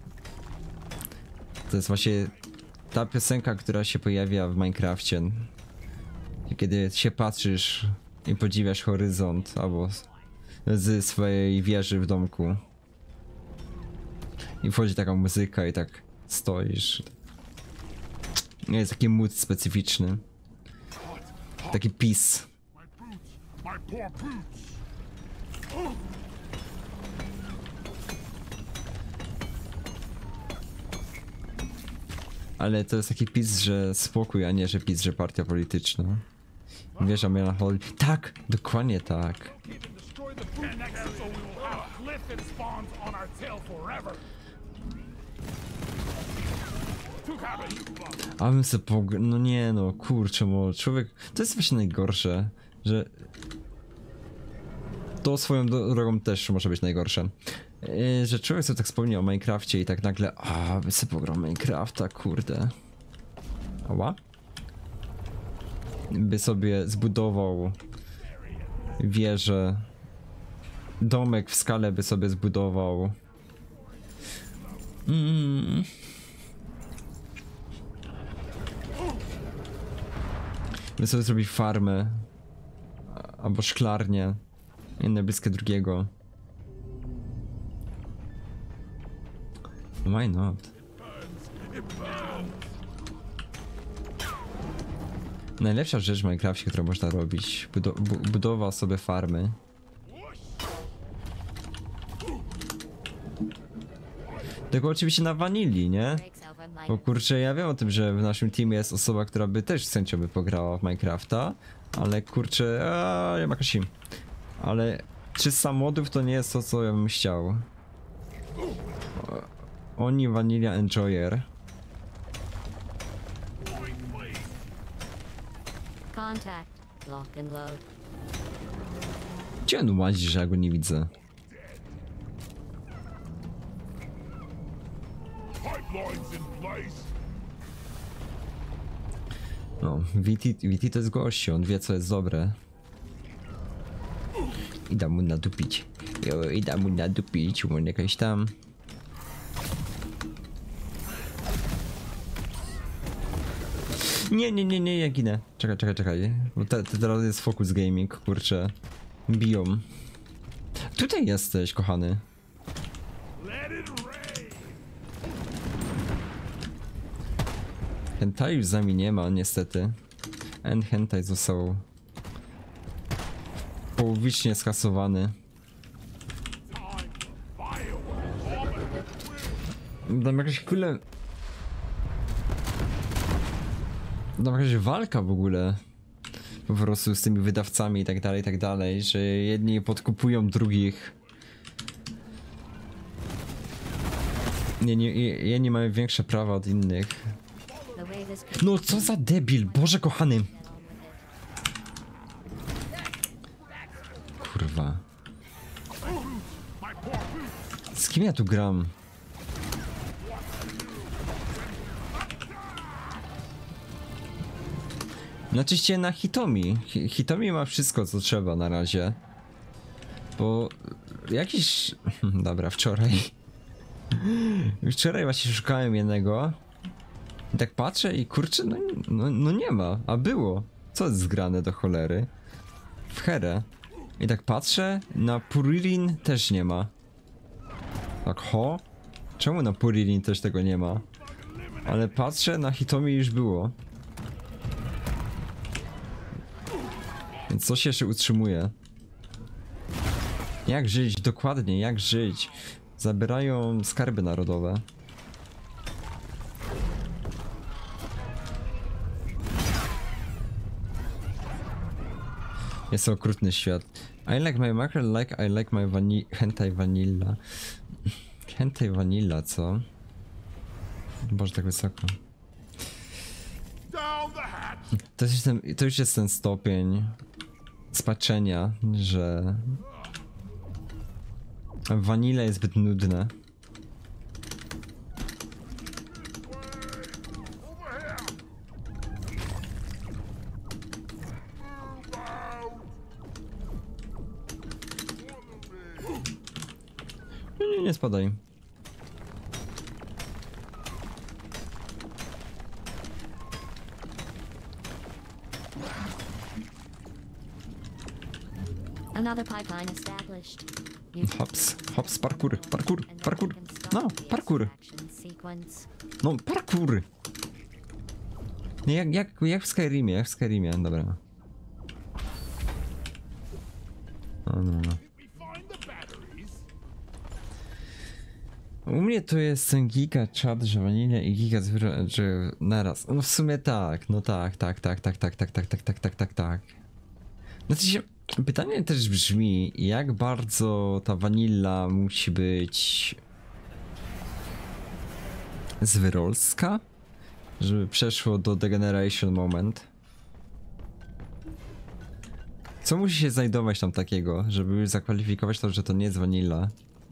To jest właśnie ta piosenka, która się pojawia w Minecrafcie. Kiedy się patrzysz i podziwiasz horyzont, albo z swojej wieży w domku. I wchodzi taka muzyka i tak stoisz. Jest taki mood specyficzny. Taki peace. My boots. My poor boots. Ale to jest taki pis, że spokój, a nie, że pis, że partia polityczna. Wiesz, a melancholii. Tak! Dokładnie tak. Locate and destroy the food nexus, so we will have a cliff that spawns on our tail forever. Took habit, you bug. A bym se pog... No nie no, kurczę, mo, człowiek... To jest właśnie najgorsze, że... To swoją drogą też może być najgorsze. Yy, że człowiek sobie tak wspomniał o Minecrafcie i tak nagle... A, by sobie pograł Minecrafta, kurde. Ała? By sobie zbudował... wieżę... Domek w skale by sobie zbudował... Mm. By sobie zrobić farmę. Albo szklarnię. Jedne bliskie drugiego. Why not? Najlepsza rzecz w Minecrafcie, którą można robić. Budo bu budowa sobie farmy. Tylko oczywiście na wanilii, nie? Bo kurczę, ja wiem o tym, że w naszym teamie jest osoba, która by też z chęcią by pograła w Minecrafta. Ale kurczę, aaa, nie ma Kasi. Ale trzysta modów to nie jest to, co ja bym chciał. O, oni Vanilla Enjoyer. Contact. Lock and load. Gdzie on łazi, że ja go nie widzę? Pipelines in place. No, Viti, Viti to jest gościu, on wie co jest dobre. Idę mu nadupić. Jo, idę mu nadupić, on jakaś tam. Nie, nie, nie, nie, ja ginę. Czekaj, czekaj, czekaj. Bo te, te teraz jest focus gaming, kurczę. Biją. Tutaj jesteś, kochany. Let it rain. Hentai już z nami nie ma, niestety. N hentai został połowicznie skasowany. Tam jakaś kule... Tam jakaś walka w ogóle. Po prostu z tymi wydawcami i tak dalej, i tak dalej, że jedni podkupują drugich. Jedni, jedni mają większe prawa od innych. The way this could No co za debil, Boże kochany! Kurwa. Z kim ja tu gram? Naczyście na Hitomi. Hi- Hitomi ma wszystko co trzeba na razie. Bo jakiś... Dobra, wczoraj Wczoraj właśnie szukałem jednego. I tak patrzę i kurczę, no, no, no nie ma, a było. Co jest zgrane do cholery? W herę. I tak patrzę, na Puririn też nie ma. Tak, ho? Czemu na Puririn też tego nie ma? Ale patrzę, na Hitomi już było. Więc coś jeszcze utrzymuje. Jak żyć? Dokładnie, jak żyć? Zabierają skarby narodowe. Jest to okrutny świat. I like my mackerel like I like my vani hentai vanilla. Hentai vanilla, co? Boże, tak wysoko. Down the hatch. To już, ten, to już jest ten stopień spaczenia, że vanilla jest zbyt nudne. Nie, nie, nie spadaj. Another pipeline established. New Hops, hops, parkour, parkour, and parkour. we can start No, the parkour. extraction sequence. No, parkour. Nie, Jak, jak, jak w Skyrimie, jak w Skyrimie, dobra. No, no, no. We find the batteries. U mnie to jest ten giga chat, że vanilla i giga zwierzę, że naraz. No w sumie tak, no tak, tak, tak, tak, tak, tak, tak, tak, tak, tak, tak, tak. Znaczy się, pytanie też brzmi, jak bardzo ta vanilla musi być zwyrolska, żeby przeszło do degeneration moment. Co musi się znajdować tam takiego, żeby już zakwalifikować to, że to nie jest vanilla?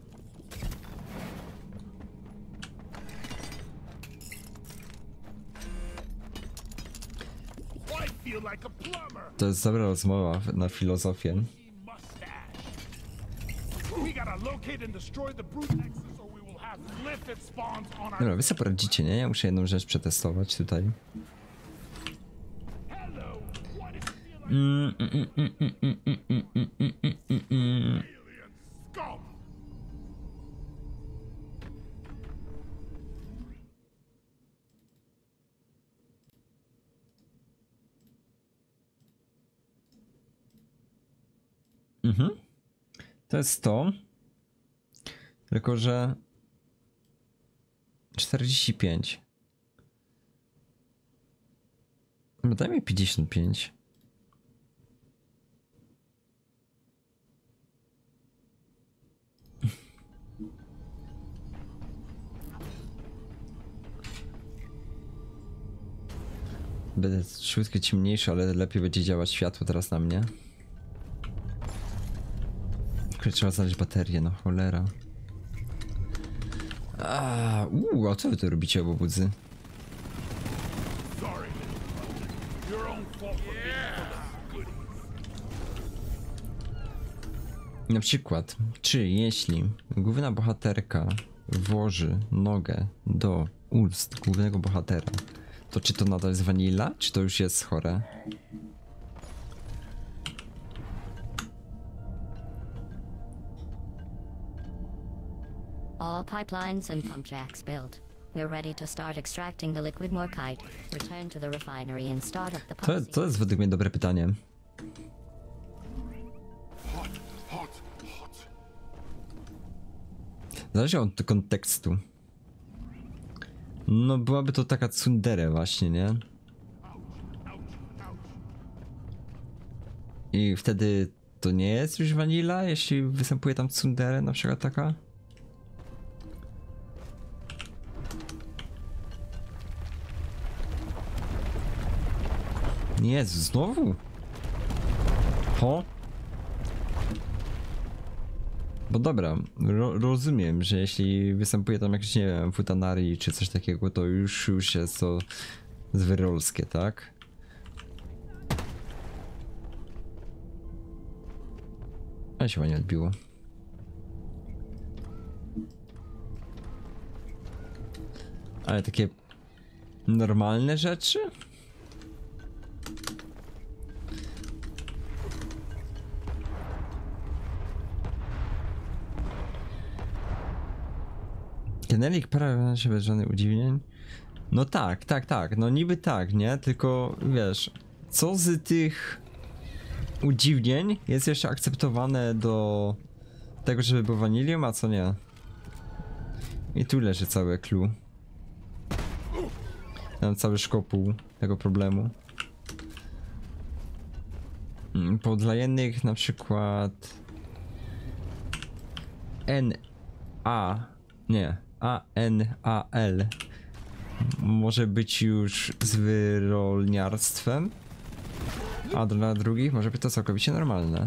I feel like a plumber. To jest dobra rozmowa na filozofię. Mustache. We gotta locate and destroy the brute nexus, or we will have lifted spawns on our. Dobra, wy sobie poradzicie, nie? Ja muszę jedną rzecz przetestować tutaj. Hello. Why does it feel like Mm, mm, mm, mm, mm, mm, mm, mm, mm, mm, mm, mm. alien scum? Mhm. To jest to. Tylko, że czterdzieści pięć. No daj mi pięćdziesiąt pięć. Będę ciutkę ciemniejszy, ale lepiej będzie działać światło teraz na mnie. Kurde, trzeba znaleźć baterię, no cholera. A, uu, a co wy tu robicie, obobudzy? Sorry, little your own fault for being full of goodies. Na przykład, czy jeśli główna bohaterka włoży nogę do ust głównego bohatera, to czy to nadal jest vanilla, czy to już jest chore? All pipelines and pump jacks built. We're ready to start extracting the liquid morkite, return to the refinery and start up the To, pump to jest według mnie dobre pytanie. Hot, hot, hot. Zależy od kontekstu. No byłaby to taka tsundere właśnie, nie? I wtedy to nie jest już vanilla, jeśli występuje tam tsundere, na przykład taka? Jezu, znowu? Ho? Bo dobra, ro rozumiem, że jeśli występuje tam jakiś, nie wiem, futanari czy coś takiego, to już, już jest to zwyrolskie, tak? Ale się ładnie odbiło. Ale takie normalne rzeczy? Genelik para się bez żadnych udziwnień? No tak, tak, tak, no niby tak, nie? Tylko wiesz, co z tych udziwnień jest jeszcze akceptowane do tego, żeby było wanilium, a co nie? I tu leży całe clue. Mam cały szkopuł tego problemu. Bo dla jednych na przykład N A nie A N A L może być już zwyrolniarstwem, a dla drugich może być to całkowicie normalne.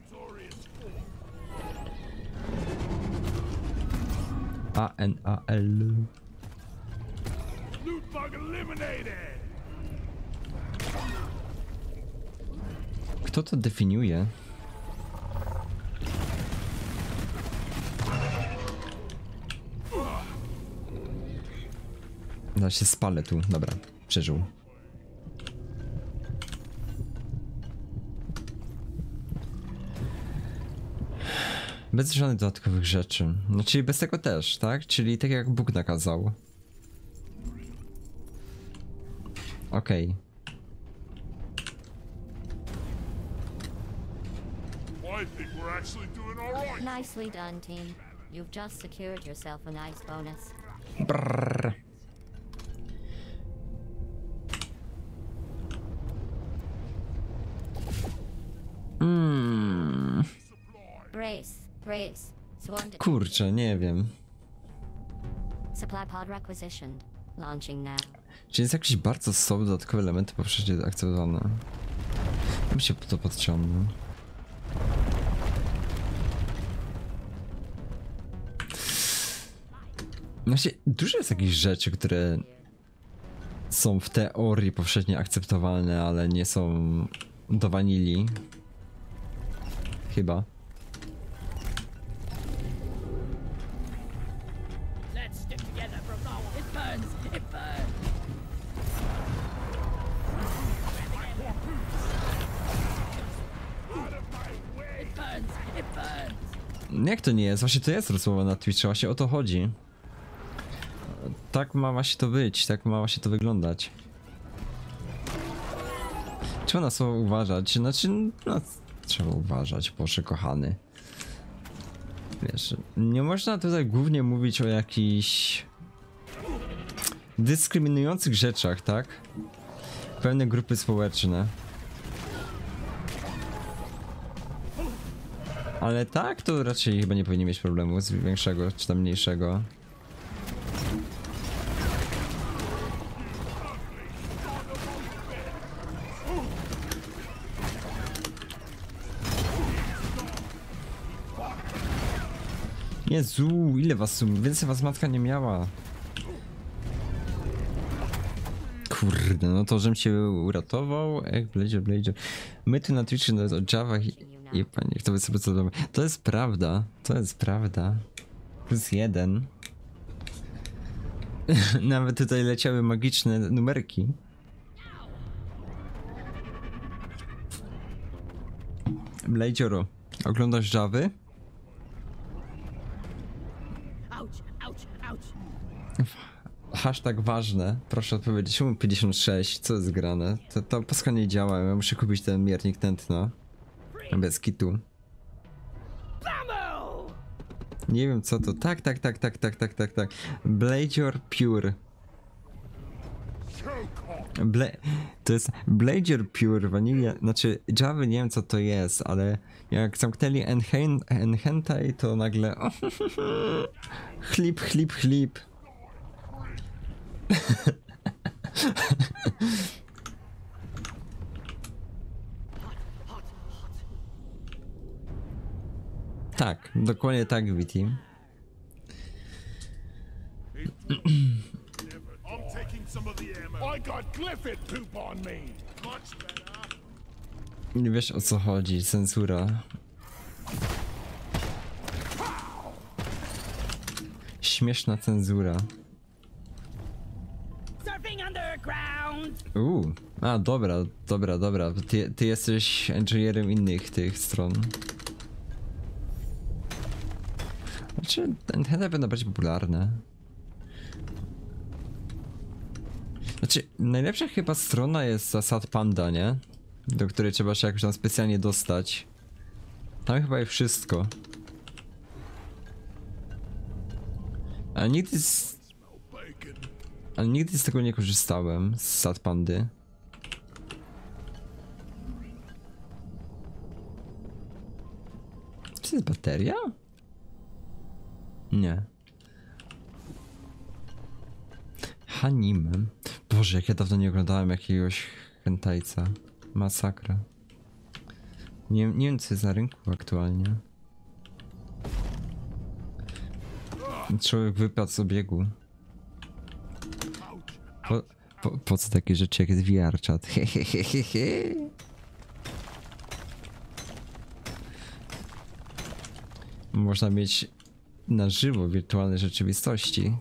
A N A L. Loot bug eliminated. Kto to definiuje? No się spalę tu, dobra, przeżył. Bez żadnych dodatkowych rzeczy. No czyli bez tego też, tak? Czyli tak jak Bóg nakazał. Okej. Okay. I think we're actually doing all right. Nicely done, team. You've just secured yourself a nice bonus. Brrr. Mm. Brace, brace. Sworn to Kurczę, nie wiem. supply pod requisitioned. Launching now. Czy jest jakiś bardzo słaby dodatkowy element poprzednio akceptowany? Ja bym się po to podciągnął. Znaczy, dużo jest jakichś rzeczy, które są w teorii powszechnie akceptowalne, ale nie są do wanilii. Chyba. Let's stick together from now on. It burns. It burns. It burns. It burns. Jak to nie jest? Właśnie to jest rozmowa na Twitchu, właśnie o to chodzi. Tak ma właśnie to być, tak ma właśnie to wyglądać. Trzeba na słowo uważać, znaczy, no, trzeba uważać, Boże kochany. Wiesz, nie można tutaj głównie mówić o jakichś dyskryminujących rzeczach, tak? Pewne grupy społeczne. Ale tak, to raczej chyba nie powinien mieć problemu z większego czy tam mniejszego. Jezu, ile was tu, więcej was matka nie miała. Kurde, no to żebym się uratował, jak Blazer, Blazer. My tu na Twitchu nawet o Javach i, i panie, kto by sobie co dobre. To jest prawda, to jest prawda. Plus jeden. Nawet tutaj leciały magiczne numerki. Blazero, oglądasz Javy? Ouch. Ouch. Ouch. Hashtag ważne, proszę odpowiedzieć, czemu pięćdziesiąt sześć, co jest grane? To, to paska nie działa, ja muszę kupić ten miernik tętna. Bez kitu. Nie wiem co to, tak, tak, tak, tak, tak, tak, tak, tak. Blazer Pure. Bla to jest Blazer Pure Vanilla, znaczy Java nie wiem co to jest, ale jak zamknęli Enhen Enhentai to nagle chlip, chlip, chlip. Tak, dokładnie tak, Viti. I'm taking some of the ammo. I got Clifford poop on me. Much better. Nie wiesz o co chodzi, cenzura. Śmieszna cenzura. Uuu, a dobra, dobra, dobra. Ty, ty jesteś engineerem innych tych stron. Znaczy, te będą bardziej popularne. Znaczy, najlepsza chyba strona jest Zasad Panda, nie? Do której trzeba się jakoś tam specjalnie dostać. Tam chyba jest wszystko. Ale nigdy z... Ale nigdy z tego nie korzystałem, z Zasad Pandy. Czy to jest bateria? Nie. Anime. Boże, jak ja dawno nie oglądałem jakiegoś hentajca. Masakra. Nie, nie wiem, co jest na rynku aktualnie. Człowiek wypadł z obiegu. Po, po, po co takie rzeczy jak jest V R chat? Hehehehe. Można mieć na żywo wirtualne rzeczywistości.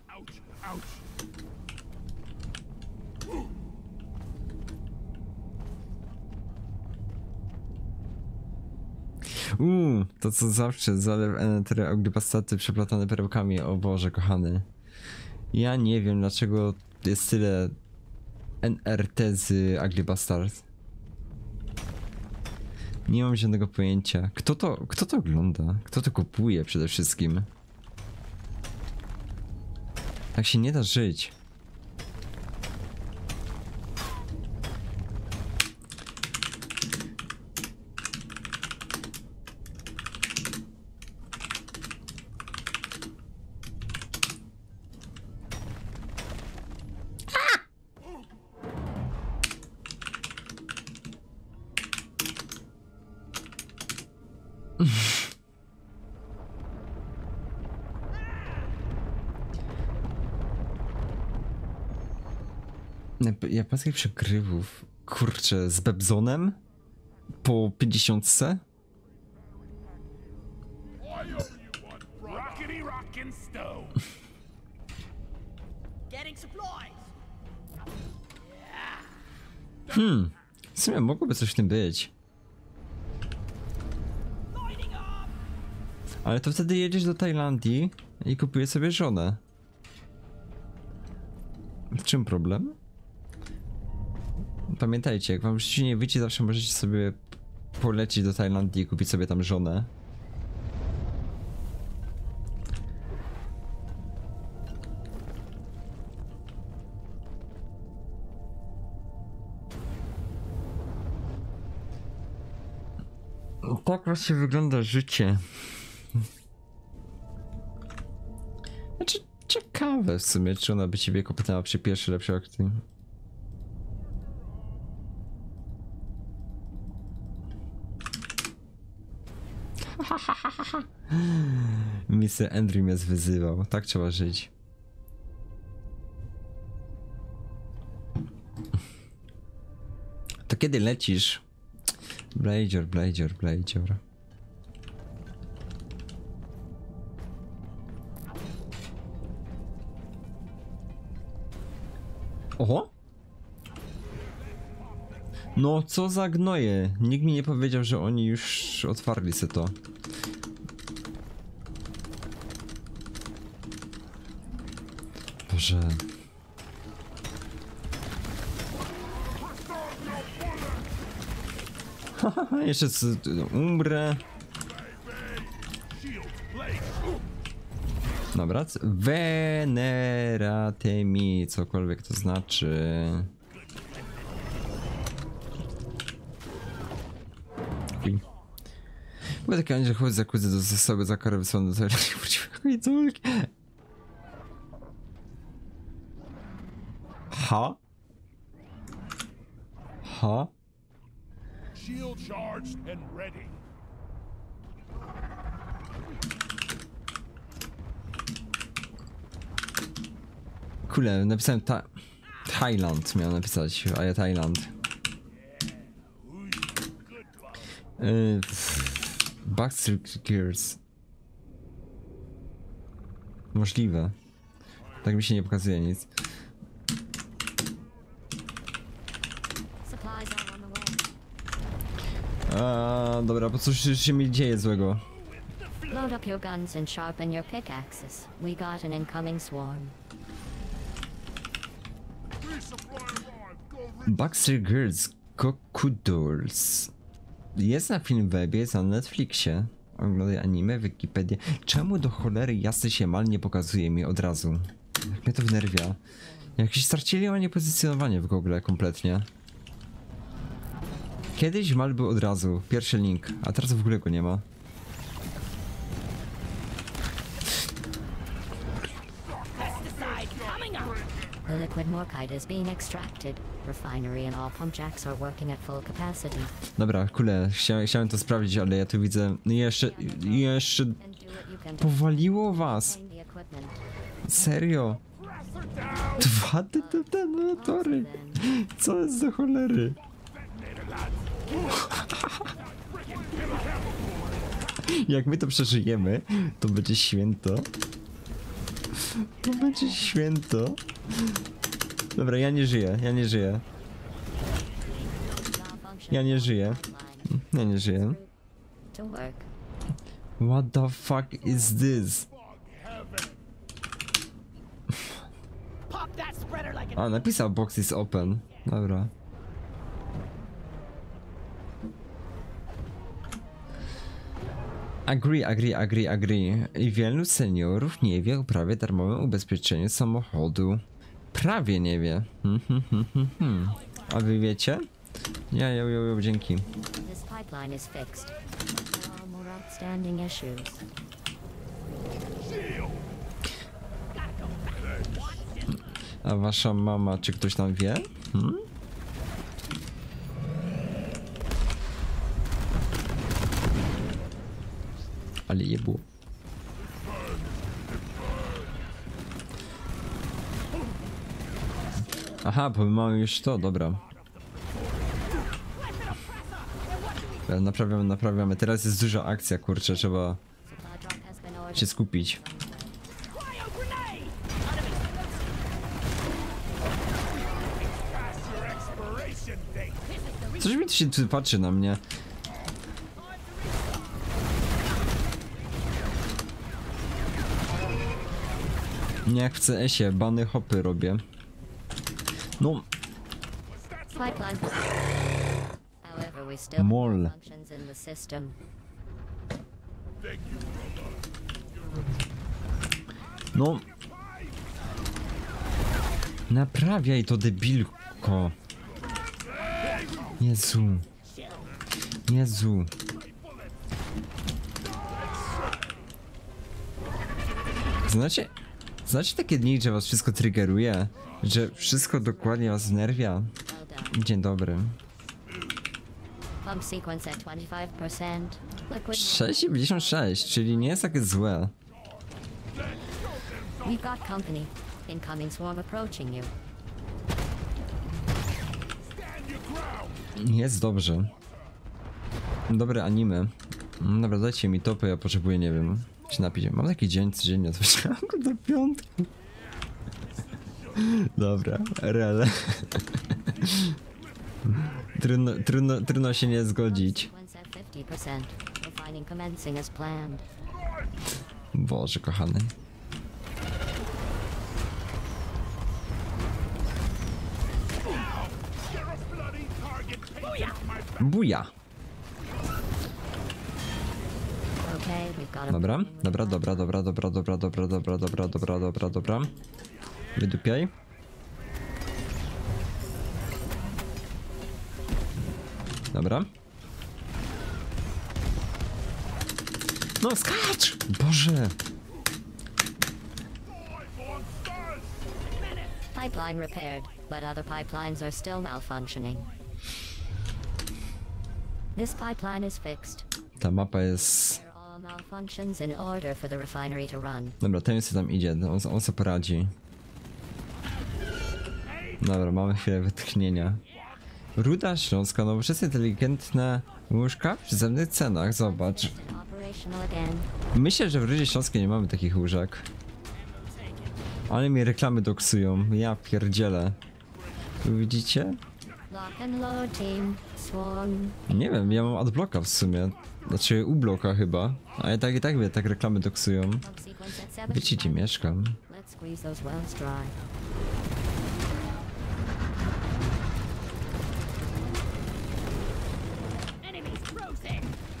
Uuu, to co zawsze, zalew enetery oglipastaty przeplatane perełkami, o Boże kochany. Ja nie wiem dlaczego jest tyle N R T z Ugly Bastard. Nie mam żadnego pojęcia. Kto to, kto to ogląda? Kto to kupuje przede wszystkim? Tak się nie da żyć. Japońskich przegrywów. Kurczę, z Bebzonem? Po pięćdziesiątce? Rockety rockin' stone. Getting supplies. Hmm. W sumie mogłoby coś w tym być. Ale to wtedy jedziesz do Tajlandii i kupujesz sobie żonę. W czym problem? Pamiętajcie, jak wam życie nie wyjdzie, zawsze możecie sobie polecieć do Tajlandii i kupić sobie tam żonę. Tak właśnie wygląda życie. Znaczy, ciekawe w sumie, czy ona by ciebie kopnęła przy pierwszej lepszej akcji. mister Andrew mnie zwyzywał. Tak trzeba żyć. To kiedy lecisz? Blazior, Blazior, Blazior. Oho? No co za gnoje. Nikt mi nie powiedział, że oni już otwarli se to. Boże. Haha, jeszcze z, umrę. Dobra, venerate mi, cokolwiek to znaczy. Okay. Była taka, że chodzi za kuzę do zasoby za karę wysłane do tego końcówki. Ha? Ha? Shield charged and ready. Kule, napisałem ta... Thailand miałem napisać, a ja Thailand. Yy, Backstreet Gears. Możliwe. Tak mi się nie pokazuje nic. A, dobra, po coś się mi dzieje złego. Load up your guns and sharpen your pickaxes. We got an incoming swarm. Resupply arrived. Go reach. Baxter Girls Crocodiles. Jest na Filmwebie, jest na Netflixie. Oglądaj anime, Wikipedię. Czemu do cholery jasny się mal nie pokazuje mi od razu? Jak mnie to wnerwia. Jakieś stracili oni pozycjonowanie w Google kompletnie. Kiedyś mal był od razu, pierwszy link, a teraz w ogóle go nie ma. The liquid morkite is being extracted. Refinery and all pump jacks are working at full capacity. Dobra, kule, Chcia, chciałem to sprawdzić, ale ja tu widzę... No jeszcze... jeszcze... And do what you can to Powaliło was! find the equipment. Serio? Dwa detonatory! Co jest za cholery? Jak my to przeżyjemy, to będzie święto. To będzie święto. Dobra, ja nie żyję, ja nie żyję. Ja nie żyję. Ja nie żyję. To work. What the fuck is this? Pop that spreader like an A, napisał box is open. Dobra. Agree, agree, agree, agree. I wielu seniorów nie wie o prawie darmowym ubezpieczeniu samochodu. Prawie nie wie. Hmm, hmm, hmm, hmm, hmm. A wy wiecie? Ja, ja, ja, ja, dzięki. This pipeline is fixed. There are more outstanding issues. A wasza mama, czy ktoś tam wie? Hmm? Ale je było. Aha, bo my mamy już to, dobra. Dobra, Naprawiamy, naprawiamy. Teraz jest duża akcja, kurczę, trzeba Supply drop has been ordered. się skupić. cryo grenade! Past your expiration date. Coś mi tu się tu patrzy na mnie. Nie jak w C S-ie, bany hopy robię. No, Pipeline. However, we still Mol. have functions in the system. no. Naprawiaj to, debilko. Jezu. Jezu. Znacie, znacie takie dni, że was wszystko triggeruje? Że wszystko dokładnie was wnerwia? Well done. Dzień dobry. Pump sequence at twenty-five percent. Liquid. sześć dziewięćdziesiąt sześć, czyli nie jest takie złe. We've got company. Incoming swarm approaching you. Jest dobrze. Dobre anime. Mm, Dobra, dajcie mi topy, ja potrzebuję, nie wiem, się napić. Mam taki dzień codziennie, to chciałem do piątku. Dobra, rele. Trudno, trudno, trudno się nie zgodzić. Sequence at fifty percent. Refining commencing as planned. Boże, kochany. Buja. Okay, we've got a Dobra, dobra, dobra, dobra, dobra, dobra, dobra, dobra, dobra, dobra, dobra, dobra. Wydupiaj. Dobra. No skacz! Boże! pipeline repaired, but other pipelines are still malfunctioning. This pipeline is fixed. Ta mapa jest... They're all malfunctions in order for the refinery to run. Dobra, ten co tam idzie, on, on sobie poradzi. Dobra, mamy chwilę wytchnienia. Ruda Śląska, nowoczesne inteligentne łóżka w przyzemnych cenach, zobacz. Operational again. Myślę, że w Rudzie Śląskiej nie mamy takich łóżek. Ale mi reklamy doksują, ja pierdzielę. Tu widzicie? Lock and load team. Swarm. Nie wiem, ja mam adblocka w sumie. Znaczy U-bloka chyba. A i tak i tak wie, tak reklamy doksują. Log sequence at seven. Wiecie gdzie mieszkam. Let's squeeze those wells dry. Enemies frozen.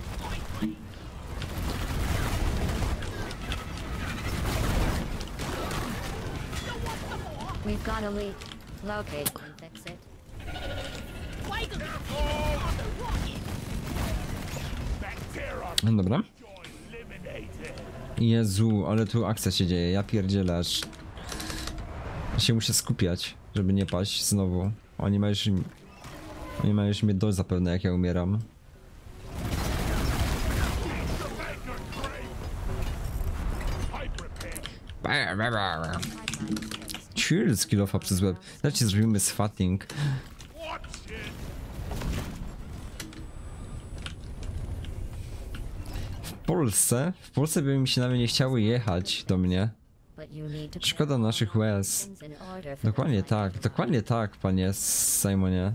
We've got a leak. Locate and fix it. Wiggle on the rocket. Bacteria No dobra. eliminated. Jezu, ale tu akcja się dzieje, ja pierdzielę aż... się muszę skupiać, żeby nie paść znowu. Oni mają już... Oni mają już mnie dość zapewne jak ja umieram. Chill z kilofa przez łeb. Dajcie zrobimy sfatting. Watch it. W Polsce, w Polsce by mi się nawet nie chciały jechać do mnie. But you need to Szkoda naszych łez. things in order for Dokładnie the tak, dokładnie tak, panie Simonie.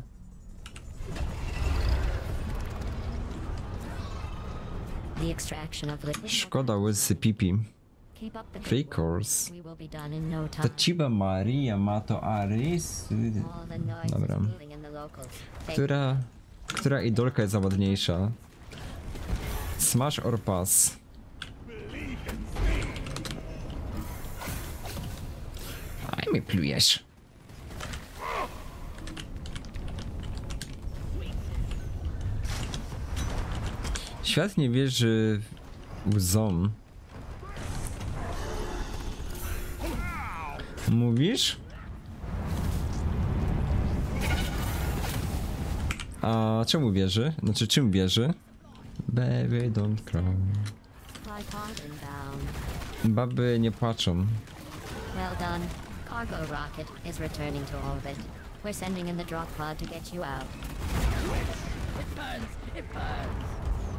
The extraction of liquid. Szkoda łzy pipi. Keep up the good Free work. course. We will be done in no time. Tachiba Maria Mato Aris. All the noise is Dobra. moving in the locals. Take Która, która idolka jest zawodniejsza? Smash or pass? Aj mnie plujesz. Świat nie wierzy łzom. Mówisz? A czemu wierzy? Znaczy czym wierzy? Baby don't cry. tripod inbound. Baby nie płaczą. Well done. Cargo rocket is returning to orbit. We're sending in the drop pod to get you out. It burns. It burns.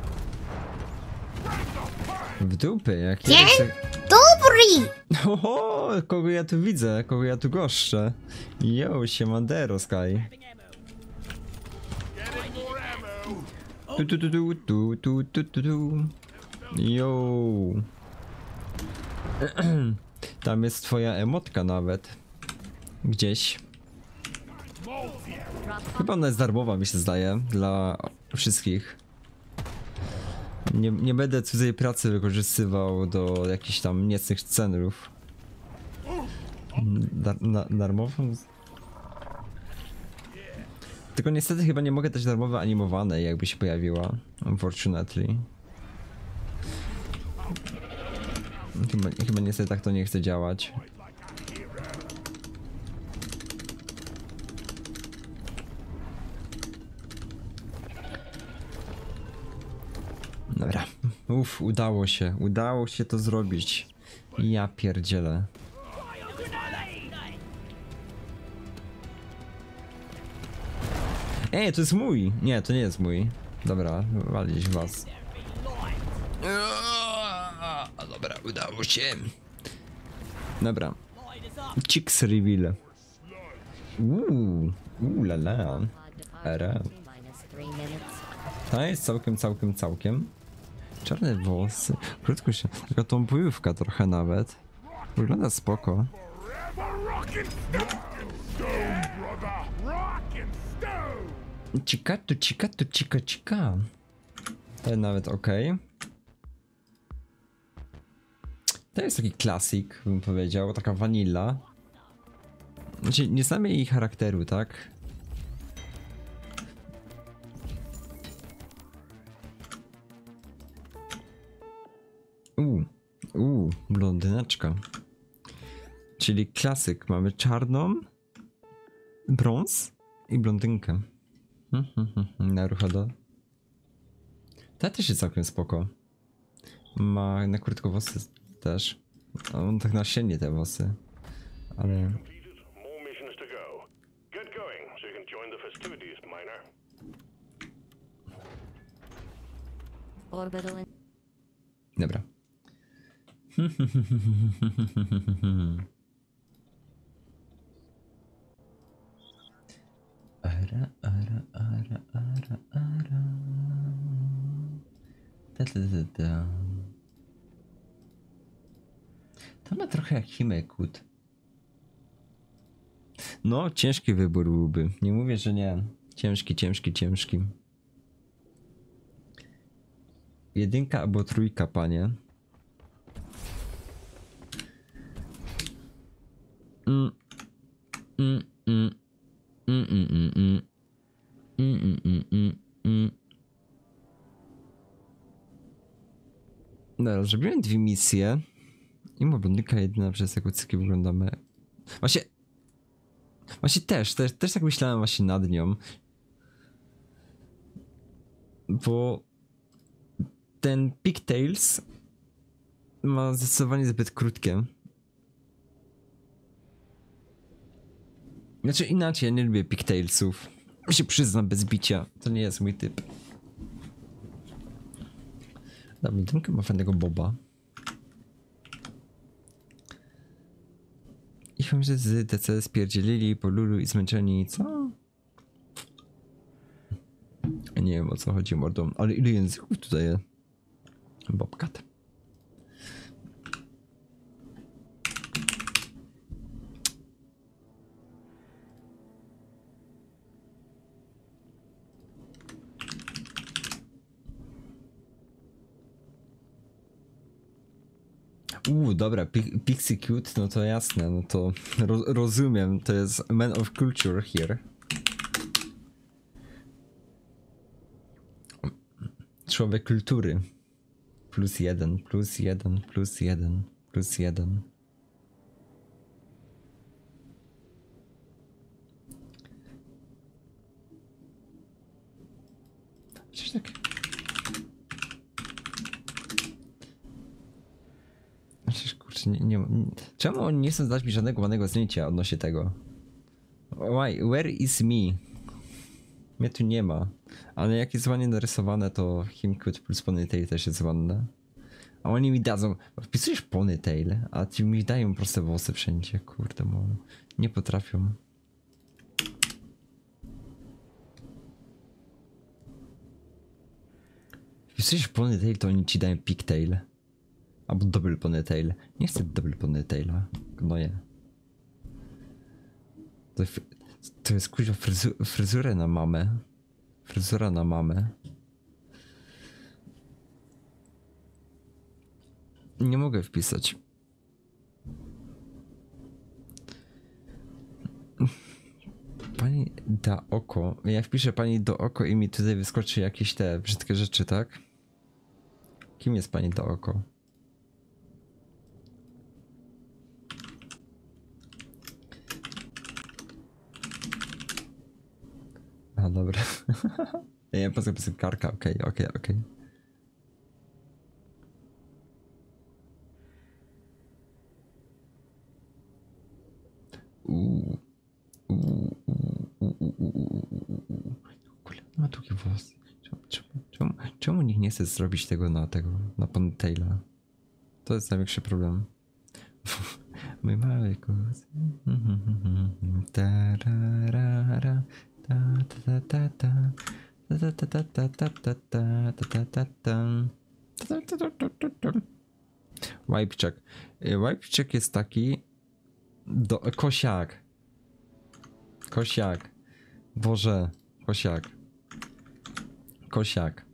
W dupy, jak Dzień jest... dobry! Oho, kogo ja tu widzę, kogo ja tu goszczę. Yo, siemandero, Sky. Having ammo. Getting more ammo. Tu tu tu tu tu tu tu tu tu. Yo. Tam jest twoja emotka nawet. Gdzieś. Drop pod. Chyba ona jest darmowa, mi się zdaje, dla wszystkich. Nie, nie będę cudzej pracy wykorzystywał do jakichś tam niecnych celów. Dar, na, darmową? Tylko niestety chyba nie mogę dać darmowe animowane, jakby się pojawiła. Unfortunately. Chyba, chyba niestety tak to nie chce działać. Dobra. Uff, udało się. Udało się to zrobić. Ja pierdzielę. Ej, to jest mój! Nie, to nie jest mój. Dobra, walić was. A dobra, udało się. Dobra. Chicks reveal. Uuu, uuu la la. Pod departure Era. in T minus three minutes. Ta jest całkiem, całkiem, całkiem. Czarne włosy. Krótko się. Taka tompułówka trochę nawet. Wygląda spoko. Forever rock and stone. Stone, brother. Rock and stone. Cika tu cika tu cika cika. To jest nawet ok. To jest taki klasik, bym powiedział. Taka vanilla. Znaczy, nie znamy jej charakteru, tak? Uuu, uuu, blondyneczka. Czyli klasyk. Mamy czarną, brąz i blondynkę. Naruchodo. Ta też jest całkiem spoko. Ma na krótko włosy też. On tak na sienie te włosy. Ale... Completed. More missions to go. Get going so you can join the festivities, miner. Orbital in. Dobra. Ara, Ta, ta, ta, ta. To ma trochę jak Himekut. No, ciężki wybór byłby. Nie mówię, że nie. Ciężki, ciężki, ciężki. Jedynka albo trójka, panie. Mm. Mm, mm. Mm, mm, mm, mm. Mm, mm, mm, mm, mm. Dobra, zrobiłem dwie misje. I ma blondynka jedyna, przez jaką cyki wyglądamy. Właśnie... Właśnie też, też, też tak myślałem właśnie nad nią. Bo... Ten Pigtails ma zdecydowanie zbyt krótkie. Znaczy inaczej, ja nie lubię Pigtailsów. Ja się przyznam bez bicia, to nie jest mój typ. Dobra, blondynka ma fajnego Boba. I chyba, że z D C spierdzielili po Lulu i zmęczeni, co? Nie wiem, o co chodzi mordą, ale ile języków tutaj jest? Bobcat. Uuu, dobra, Pixie Cute, no to jasne, no to ro rozumiem, to jest man of culture here. Człowiek kultury. Plus jeden, plus jeden, plus jeden, plus jeden. Coś tak. Przecież kurczę, nie, nie, nie. Czemu oni nie chcą dać mi żadnego ładnego zdjęcia odnośnie tego? Why? Where is me? Mnie tu nie ma. Ale jak jest ładnie narysowane, to Himkut plus Ponytail też jest ładne. A oni mi dadzą... Wpisujesz Ponytail, a ci mi dają proste włosy wszędzie. Kurde, bo nie potrafią. Wpisujesz Ponytail, to oni ci dają Pigtail. Albo Double Ponytail. Nie chcę Double Ponytaila. No nie. To, to jest kuźwa fryzu, fryzurę na mamę. Fryzura na mamę. Nie mogę wpisać. Pani da oko. Ja wpiszę pani do oko i mi tutaj wyskoczy jakieś te brzydkie rzeczy, tak? Kim jest pani da oko? A dobra. Ja nie poza piosenkarka, okej, okay, okej, okay, okej. Okay. Uuu. Uuu, uuu, uuu, uuu. Kurde, ma długi włos. Czemu, czemu, czemu, czemu nikt nie chce zrobić tego na tego, na Ponytaila? To jest największy problem. Mój mały kuz. Tararara. Ta ta ta ta ta ta ta ta ta ta ta ta ta ta. Wipe check. Wipe check jest taki do kosiak. Kosiak. Boże, kosiak. Kosiak.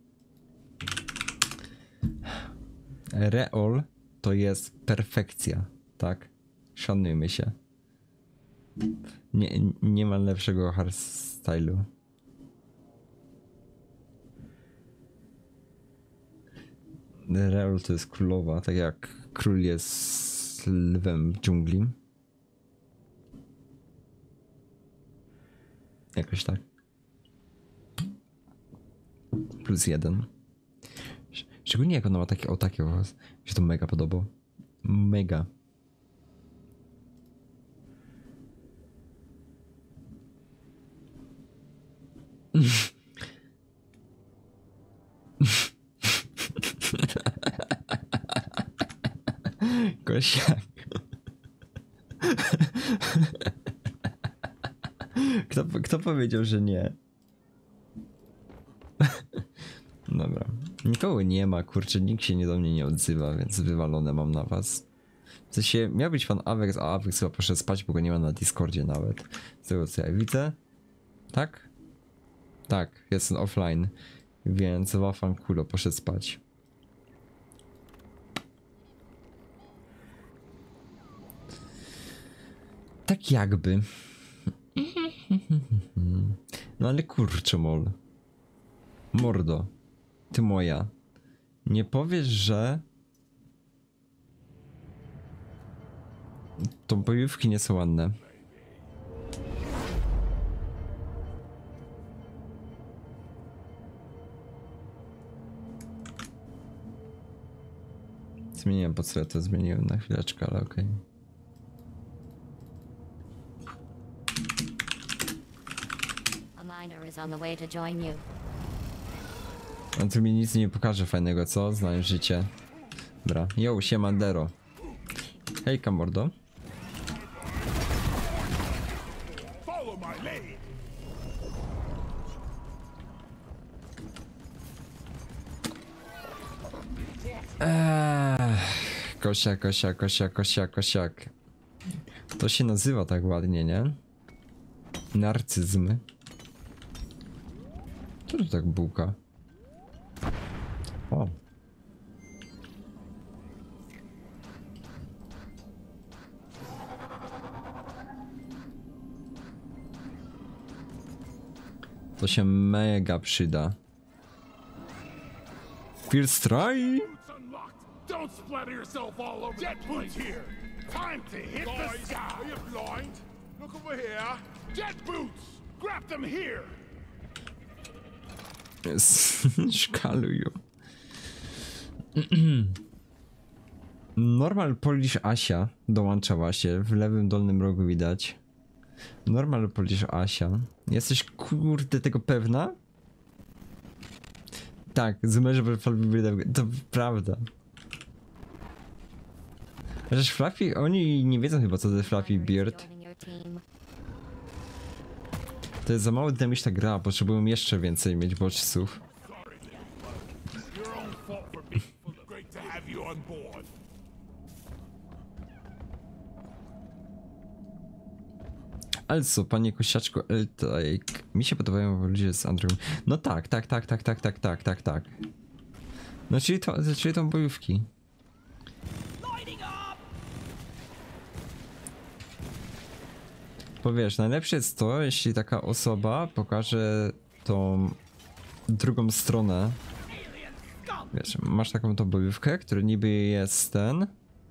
Reol to jest perfekcja, tak? Szanujmy się. Nie, nie ma lepszego hairstylu. Reol to jest królowa, tak jak król jest lwem w dżungli. Jakoś tak. Plus jeden. Szczególnie jak ona ma takie o takie was. Mi się to mega podoba. Mega. Kosiak. Kto, kto powiedział, że nie? Dobra. Nikogo nie ma, kurczę, nikt się nie do mnie nie odzywa, więc wywalone mam na was. W sensie, miał być pan Avex, a Avex chyba poszedł spać, bo go nie ma na Discordzie nawet. Z tego co ja widzę. Tak? Tak, jest offline. Więc Wafan Kulo poszedł spać. Tak jakby. No ale kurczę mol. Mordo. Ty moja. Nie powiesz, że to bojówki nie są ładne. Zmieniłem po co ja to zmieniłem na chwileczkę, ale okej. Okay. A miner is on the way to join you. On tu mi nic nie pokaże fajnego, co? Znam życie. Dobra, yo, siemandero. Hejka, mordo. Follow my lead. Eee, kosiak, kosiak, kosiak, kosiak, kosiak. To się nazywa tak ładnie, nie? Narcyzm. Co to tak bułka? O. To się mega przyda. First try. Boots unlocked. Don't splatter yourself all over Jet the place. Boots here. Time to hit Guys, the sky. Are you blind? Look over here. Jet boots. Grab them here. Szkalują. Normal Polish Asia dołączała się. W lewym dolnym rogu widać. Normal Polish Asia. Jesteś kurde tego pewna? Tak, zmężę to prawda. Chociaż Fluffy, oni nie wiedzą chyba co to Fluffy Beard. To jest za mało dynamiczna ta gra, potrzebują jeszcze więcej mieć bodźców. Your own fault for being full. Great to have you on board. Also, panie Kosiaczko, like, mi się podobają ludzie z Android. No tak, tak, tak, tak, tak, tak, tak, tak, tak. No czyli to, czyli tą bojówki. Bo wiesz, najlepsze jest to, jeśli taka osoba pokaże tą drugą stronę. Wiesz, masz taką tą bojówkę, która niby jest ten.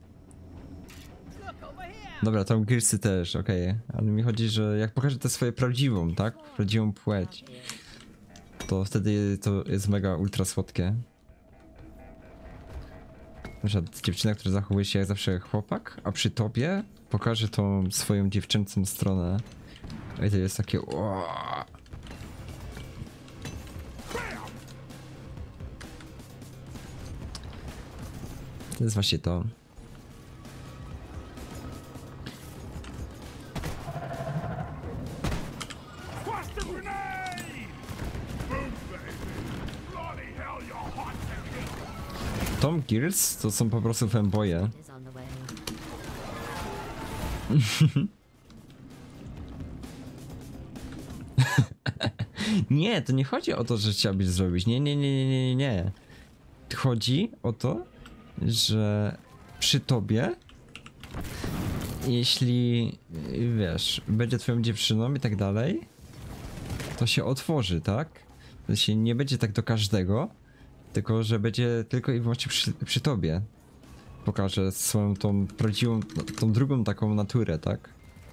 Dobra, tam Gearsy też, okej. Okay. Ale mi chodzi, że jak pokaże tę swoją prawdziwą, tak? Prawdziwą płeć. To wtedy to jest mega ultra słodkie. Na przykład dziewczyna, która zachowuje się jak zawsze jak chłopak, a przy tobie pokaże tą swoją dziewczęcą stronę. I to jest takie... Uaa. To jest właśnie to. Tom Gears to są po prostu fanboye. Nie, to nie chodzi o to, że chciałbyś zrobić. Nie, nie, nie, nie, nie, nie. Chodzi o to, że przy tobie, jeśli wiesz, będzie twoją dziewczyną i tak dalej, to się otworzy, tak? To się nie będzie tak do każdego, tylko że będzie tylko i wyłącznie przy, przy tobie. Pokaże swoją tą prawdziwą, tą drugą taką naturę, tak?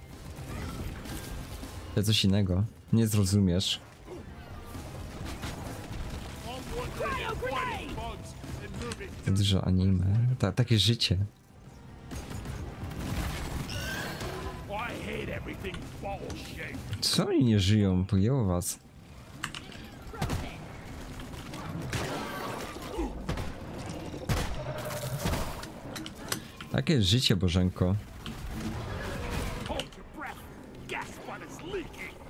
To coś innego. Nie zrozumiesz. Dużo anime. Ta, takie życie. Co oni nie żyją? Pojęło was. Takie życie, Bożenko.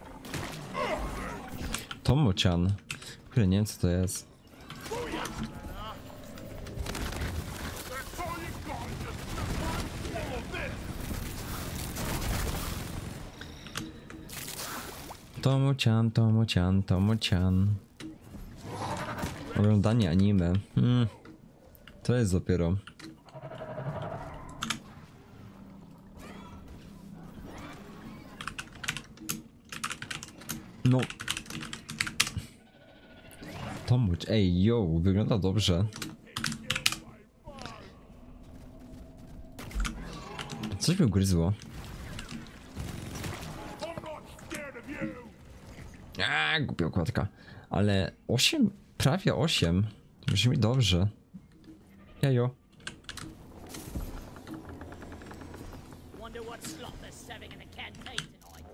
Tomo-chan. Kurde, nie wiem co to jest. Tomo-chan, Tomo-chan, Tomo-chan. Oglądanie anime. Hmm. To jest dopiero. No. Tomo, ej, yo, wygląda dobrze. Coś mi gryzło. Aaa, głupia okładka. Ale osiem, prawie osiem. Brzmi dobrze. Jajo. Wonder what slot they're serving in the canteen tonight.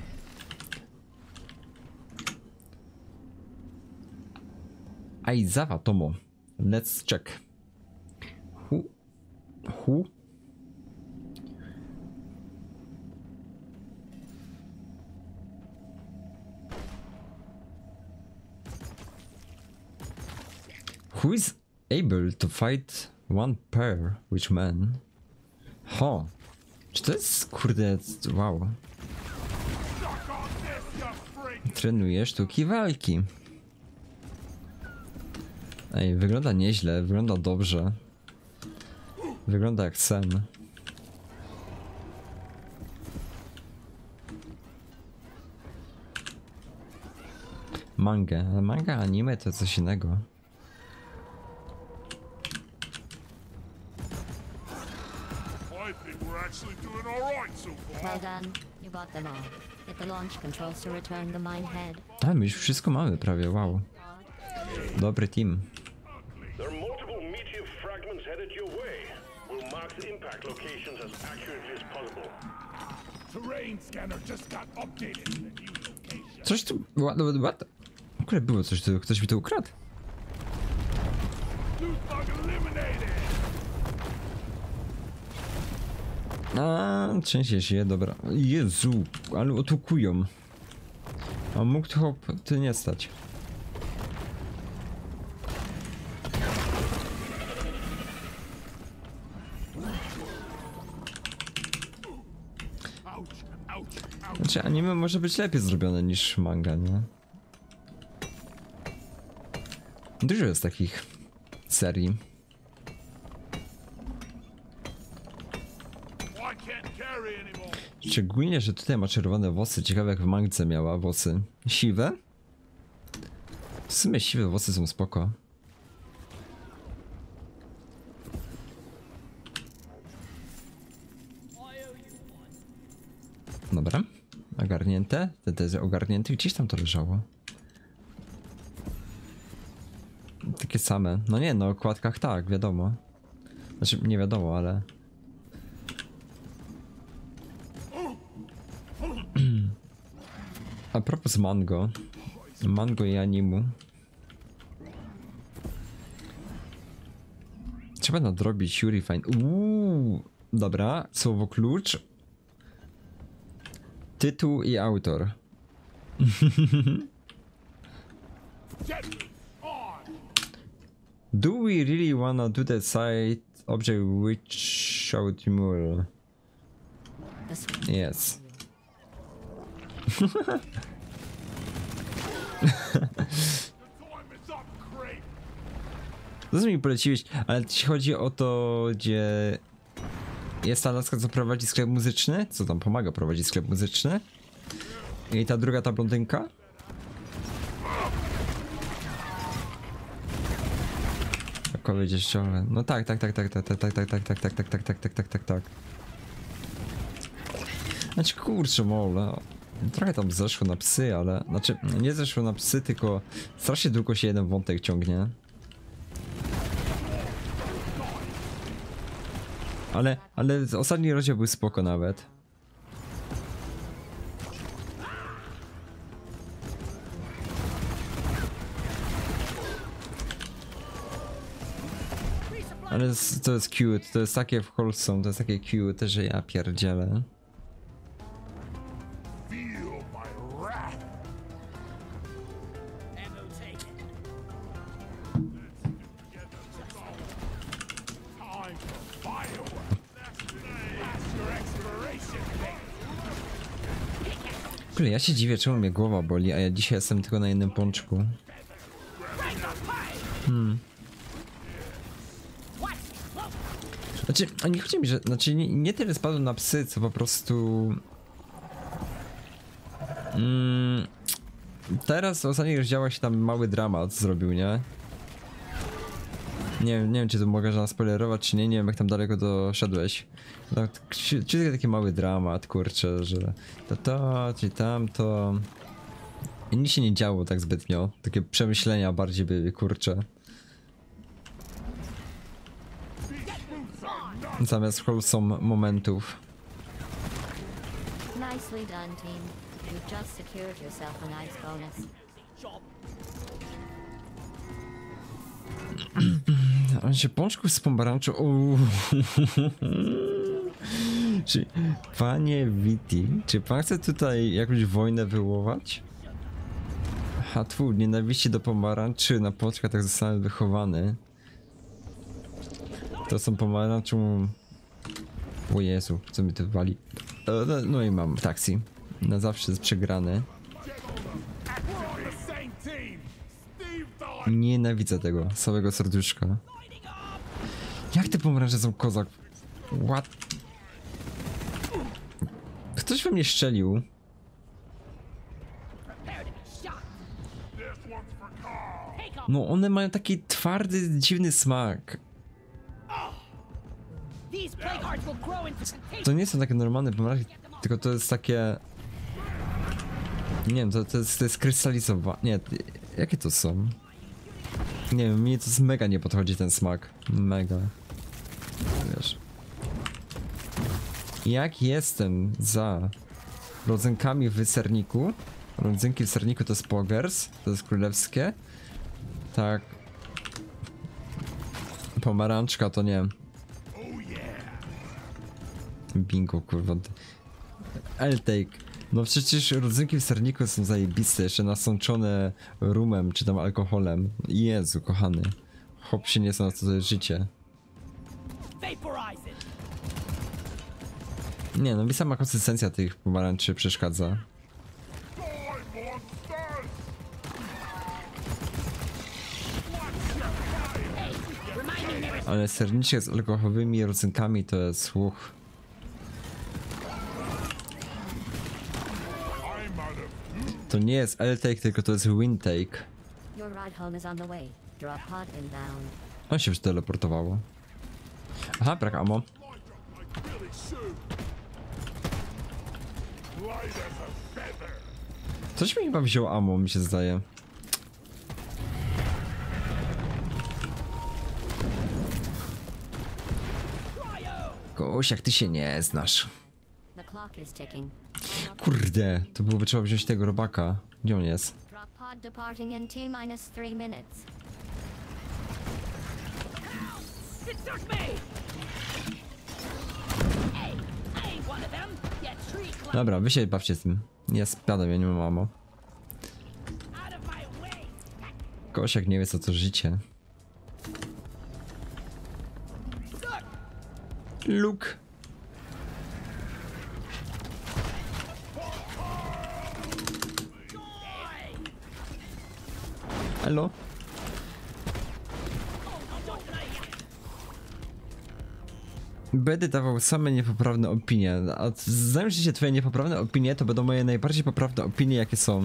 Aizawa Tomo. Let's check. Who? Who? Who is able to fight one pair with men? Ho. Czy to jest kurde... Wow. Trenuje sztuki walki. Ej, wygląda nieźle, wygląda dobrze. Wygląda jak sen. Mangę, ale manga anime to coś innego. Well done. You bought them all. Hit the launch controls to return the mine head. A, my już wszystko mamy prawie, wow. Dobry team. There are multiple meteor fragments headed your way. We'll mark the impact locations as accurately as possible. Terrain scanner just got updated to the new location. Coś tu... What? What? W ogóle było coś tu, ktoś mi to ukradł? Loot bug eliminated. A, trzęsie się, dobra. Jezu, ale otukują. A mógł to hop, ty nie stać. Ouch, ouch, ouch. Znaczy, anime może być lepiej zrobione niż manga, nie? Dużo jest takich serii. I can't carry anymore. Szczególnie, że tutaj ma czerwone włosy. Ciekawe jak w mangce miała włosy. Siwe? W sumie siwe włosy są spoko. Dobra. Ogarnięte. Te tezy ogarnięte. Gdzieś tam to leżało. Takie same. No nie, no o okładkach tak, wiadomo. Znaczy, nie wiadomo, ale... A propos mango. Mango i animu. Trzeba nadrobić Yuri Fine. Uuu, dobra, słowo klucz. Tytuł i autor. Get on. Do we really wanna do that side object which showed you more? This one. Yes. Time is up, Crate. To co mi poleciłeś, ale ci chodzi o to, gdzie jest ta laska, co prowadzi sklep muzyczny? Co tam pomaga prowadzić sklep muzyczny? I ta druga, ta blondynka? Okowie dzieszczowe. No tak, tak, tak, tak, tak, tak, tak, tak, tak, tak, tak, tak, tak, tak, tak, tak, tak, tak. Znaczy kurczę mole. Trochę tam zeszło na psy, ale... Znaczy, nie zeszło na psy, tylko strasznie długo się jeden wątek ciągnie. Ale, ale ostatni rozdział był spoko nawet. Ale jest- to jest cute, to jest takie wholesome, to jest takie cute, że ja pierdzielę. Feel my wrath. Ammo taken. Time for fireworks. That's your exploration date. ogóle ja się dziwię, czemu mnie głowa boli, a ja dzisiaj jestem tylko na jednym pączku. Hmm. Znaczy, a nie chodzi mi, że... Znaczy, nie, nie tyle spadł na psy, co po prostu... Mm, teraz w ostatnich rozdziałach się tam mały dramat zrobił, nie? Nie wiem, nie wiem, czy to mogę nas spoilerować, czy nie, nie wiem, jak tam daleko doszedłeś. No, czy, czy taki mały dramat, kurczę, że to to, czy tamto... I nic się nie działo tak zbytnio, takie przemyślenia bardziej były, kurczę. Zamiast wholesome momentów. Nicely done, team. You've just secured yourself a nice bonus. On się pączków z pomarańczą. Uuu. Czy panie Viti, czy pan chce tutaj jakąś wojnę wywołać? Hatwu, nienawiści do pomarańczy na pączkach tak zostałem wychowany. To są pomarańczą. O Jezu, co mi to wali? No, no i mam taksi. Na zawsze jest przegrany. Nienawidzę tego, z całego serduszka. Jak te pomarańcze są kozak? What? Ktoś we mnie strzelił. No one mają taki twardy, dziwny smak. To nie są takie normalne pomarańcze, tylko to jest takie... Nie wiem, to, to jest, to jest krystalizowane. Nie, jakie to są? Nie wiem, mnie to z mega nie podchodzi ten smak. Mega. Wiesz. Jak jestem za rodzynkami w serniku. Rodzynki w serniku to jest pogers, to jest królewskie. Tak. Pomarańczka to nie. Bingo, kurwa. L-take. No przecież rodzynki w serniku są zajebiste, jeszcze nasączone rumem czy tam alkoholem. Jezu, kochany. Hop się nie zna, co to jest życie. Nie no, mi sama konsystencja tych pomarańczy przeszkadza. Ale serniczek z alkoholowymi rodzynkami to jest słuch. To nie jest L-take, tylko to jest win-take. Your ride home is on the way. Drop pod inbound. On się już teleportowało. Aha, brak ammo. Coś mi chyba wziął ammo, mi się zdaje. Koś, jak ty się nie znasz. The clock is ticking. Kurde, to byłoby trzeba wziąć tego robaka. Gdzie on jest? Drop pod departing in T minus three minutes. It took me! Hey, I ain't one of them. You tree climber Dobra, wy się bawcie z tym. Ja spadam, ja nie mam ammo. out of my way. Kosiak nie wie co to życie. Luke. Halo? Będę dawał same niepoprawne opinie, a znając się twoje niepoprawne opinie, to będą moje najbardziej poprawne opinie, jakie są.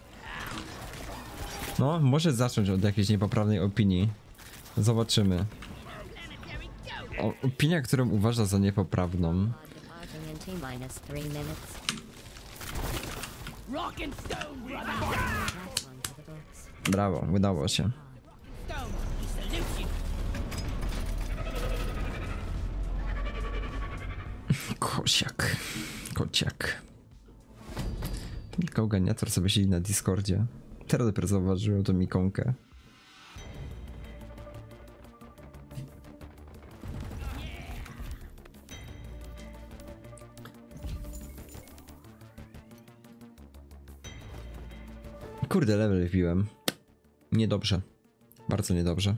No, może zacząć od jakiejś niepoprawnej opinii. Zobaczymy. O, opinia, którą uważa za niepoprawną. Pod departing in T minus three minutes. Rock and stone, brother. That's one for the books. Brawo, udało się. Stone, we salute you. Kosiak. Kociak. Gauganiator sobie siedzi na Discordzie. Teraz dopiero zauważyłem tą ikonkę. Kurde, level wbiłem. Niedobrze. Bardzo niedobrze.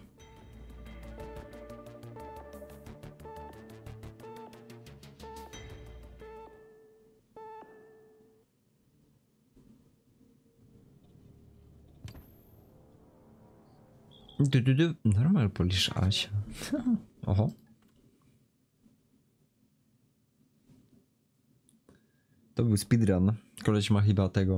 Du, du, du. Normal polisz Asia. Oho. To był speedrun. Koleś ma chyba tego.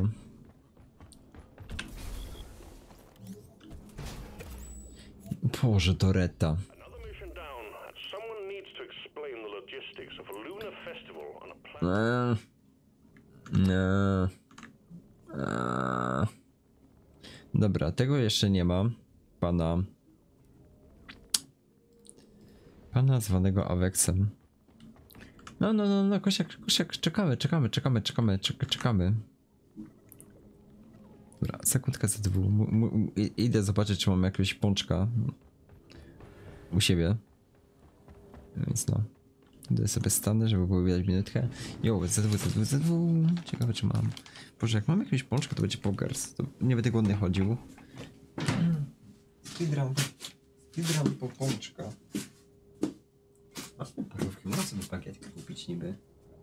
Boże, Doretta. Another mission down. Someone needs to explain the logistics of a lunar festival on a planet. Eee. Eee. Eee. Dobra, tego jeszcze nie ma. Pana. Pana zwanego Awexem. No, no, no, no, Kosiak, Kosiak, czekamy, czekamy, czekamy, czekamy, czek czekamy. Dobra, sekundkę za dwóch. M m idę zobaczyć, czy mam jakiegoś pączka u siebie. Więc no. Idę sobie stanę, żeby było widać minutkę. Jo, Z W, Z W, Z W. Ciekawe, czy mam. Boże, jak mam jakiegoś pączka, to będzie pogers. To nie będę głodny chodził. Speedrun. Speedrun po pączka. A, parówki. Można sobie pakietki kupić niby.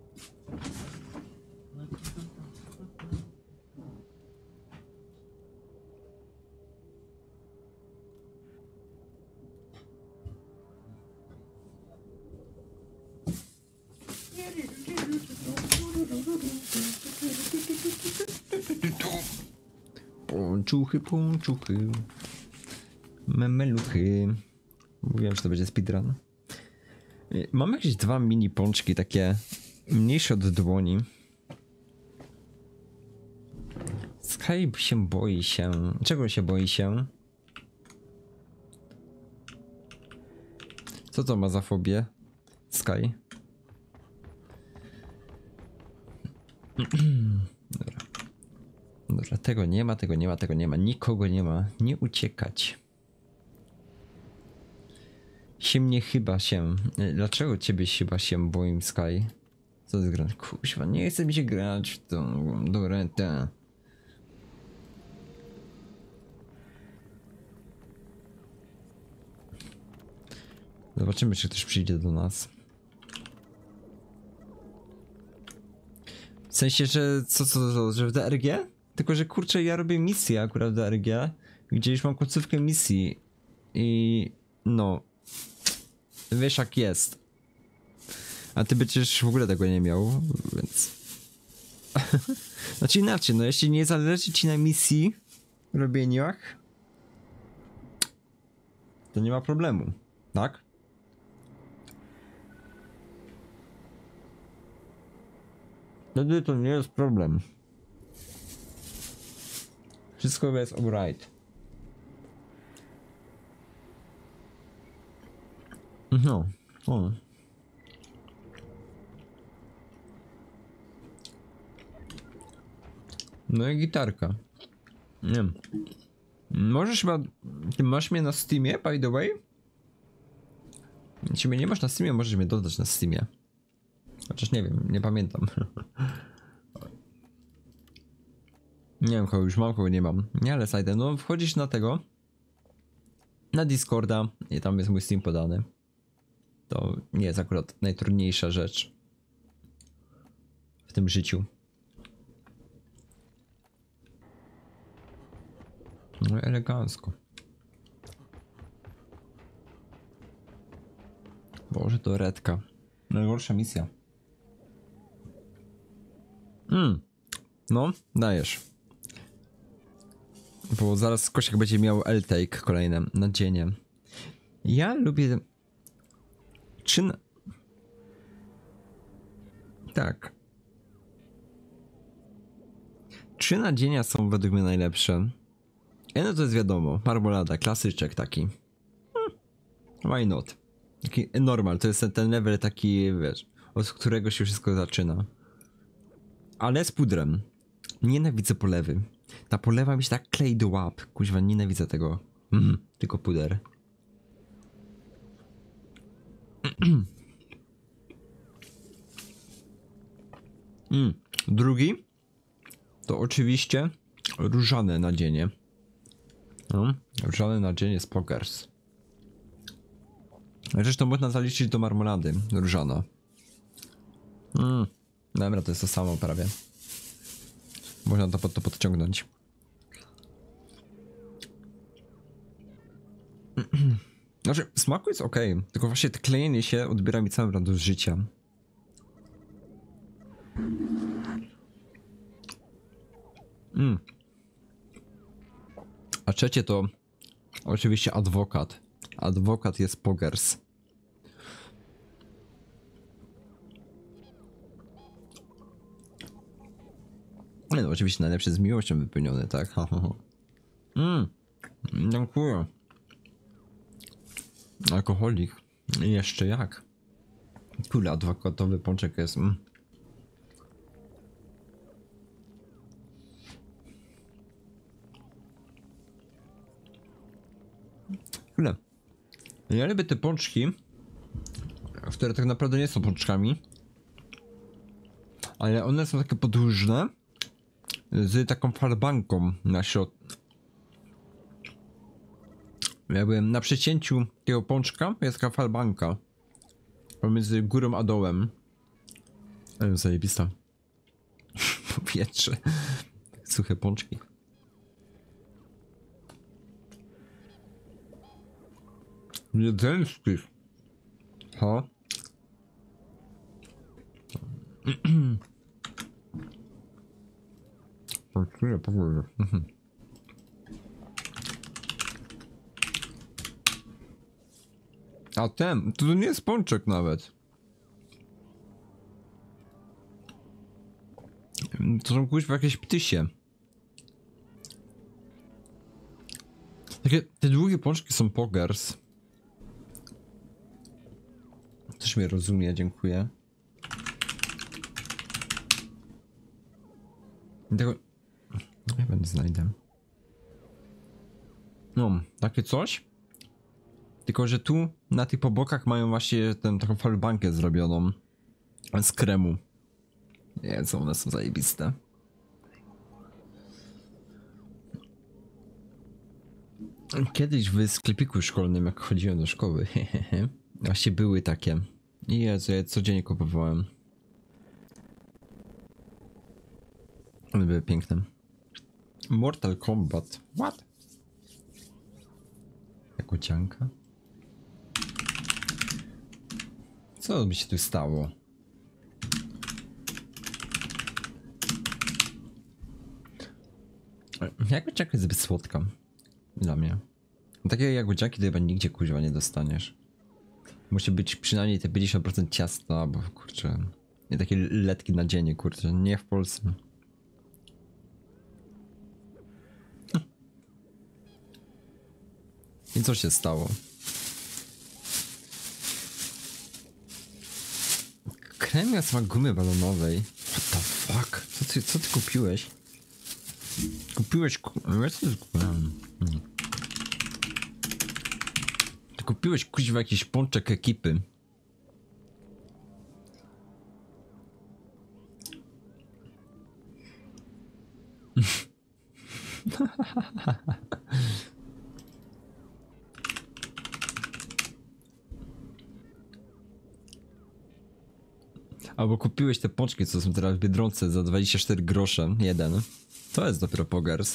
Pączuchy, pączuchy. Memeluchy. Mówiłem, że to będzie speedrun. Mam jakieś dwa mini pączki, takie mniejsze od dłoni. Sky się boi się. Czego się boi się? Co to ma za fobię? Sky? Dobra. Dobra, tego nie ma, tego nie ma, tego nie ma. Nikogo nie ma. Nie uciekać. Się mnie chyba się. Dlaczego ciebie chyba się boję, Sky? Co to jest gra? Kuźwa, nie chce mi się grać w tą Doretę. Zobaczymy, czy ktoś przyjdzie do nas. W sensie, że co, co, co, że w D R G? Tylko, że kurczę, ja robię misję akurat w D R G, gdzie już mam końcówkę misji i no, wiesz jak jest. A ty będziesz w ogóle tego nie miał, więc... Znaczy inaczej, no jeśli nie zależy ci na misji robieniach, to nie ma problemu, tak? Wtedy to nie jest problem. Wszystko jest alright. No, o. No i gitarka. Nie wiem. Możesz chyba... Ty masz mnie na Steamie, by the way? Ciebie nie masz na Steamie, możesz mnie dodać na Steamie. Chociaż nie wiem, nie pamiętam. Nie wiem, kogo już mam, kogo nie mam. Nie, ale sajdę. No, wchodzisz na tego. Na Discorda i tam jest mój Steam podany. To nie jest akurat najtrudniejsza rzecz w tym życiu. No elegancko. Boże, to redka. Najgorsza misja. Mm. No, dajesz. Bo zaraz Kosiak będzie miał L-take kolejne nadzienie. Ja lubię... Czy... Na... Tak. Trzy nadzienia są według mnie najlepsze. No to jest wiadomo. Marmolada, klasyczek taki. Hmm. Why not? Taki normal, to jest ten level taki, wiesz, od którego się wszystko zaczyna. Ale z pudrem. Nienawidzę polewy. Ta polewa mi się tak klei do łap. Kuźwa, nienawidzę tego. Mm, tylko puder. mm. Drugi to oczywiście różane nadzienie. No, różane nadzienie z pokers. Zresztą można zaliczyć do marmolady różana. Mm. Dobra, to jest to samo prawie. Można to, pod, to podciągnąć. Znaczy, w smaku jest ok, tylko właśnie to klejenie się odbiera mi całą radość życia. Mm. A trzecie to oczywiście adwokat. Adwokat jest pogers. No, no oczywiście najlepsze z miłością wypełnione, tak? Mmm, dziękuję. Alkoholik. Jeszcze jak. Kurde, adwokatowy pączek jest. Mm. Kurde. Ja lubię te pączki, które tak naprawdę nie są pączkami, ale one są takie podłużne z taką farbanką na środku. Jakby na przecięciu tego pączka jest taka falbanka pomiędzy górą a dołem. Ale zajebista. Powietrze. Suche pączki. Wiedeńskich. Ha? Poczuję powoli. A ten, to nie jest pączek nawet. To są kuźwa jakieś ptysie. Takie, te długie pączki są pogers. Coś mnie rozumie, dziękuję. Tego... Ja będę znajdę. No, takie coś. Tylko, że tu na tych pobokach mają właśnie tę taką falbankę zrobioną z kremu. Jezu, one są zajebiste. Kiedyś w sklepiku szkolnym, jak chodziłem do szkoły, właśnie były takie. I Jezu, ja codziennie kupowałem. One były piękne. Mortal Kombat. What? Kocianka? Co by się tu stało? Jagodzianka jest zbyt słodka. Dla mnie. Takie jagodzianki to chyba nigdzie kuźwa nie dostaniesz. Musi być przynajmniej te pięćdziesiąt procent ciasta, bo kurczę... Nie takie letki na dzień, kurczę. Nie w Polsce. I co się stało? Kremia z gumy balonowej. What the fuck? Co ty, co ty kupiłeś? Kupiłeś... Ku... Co ty kupiłem? Hmm. Ty kupiłeś kuźwa jakiś pączek ekipy. Albo kupiłeś te pączki, co są teraz w Biedronce za dwadzieścia cztery grosze, jeden. To jest dopiero pogers.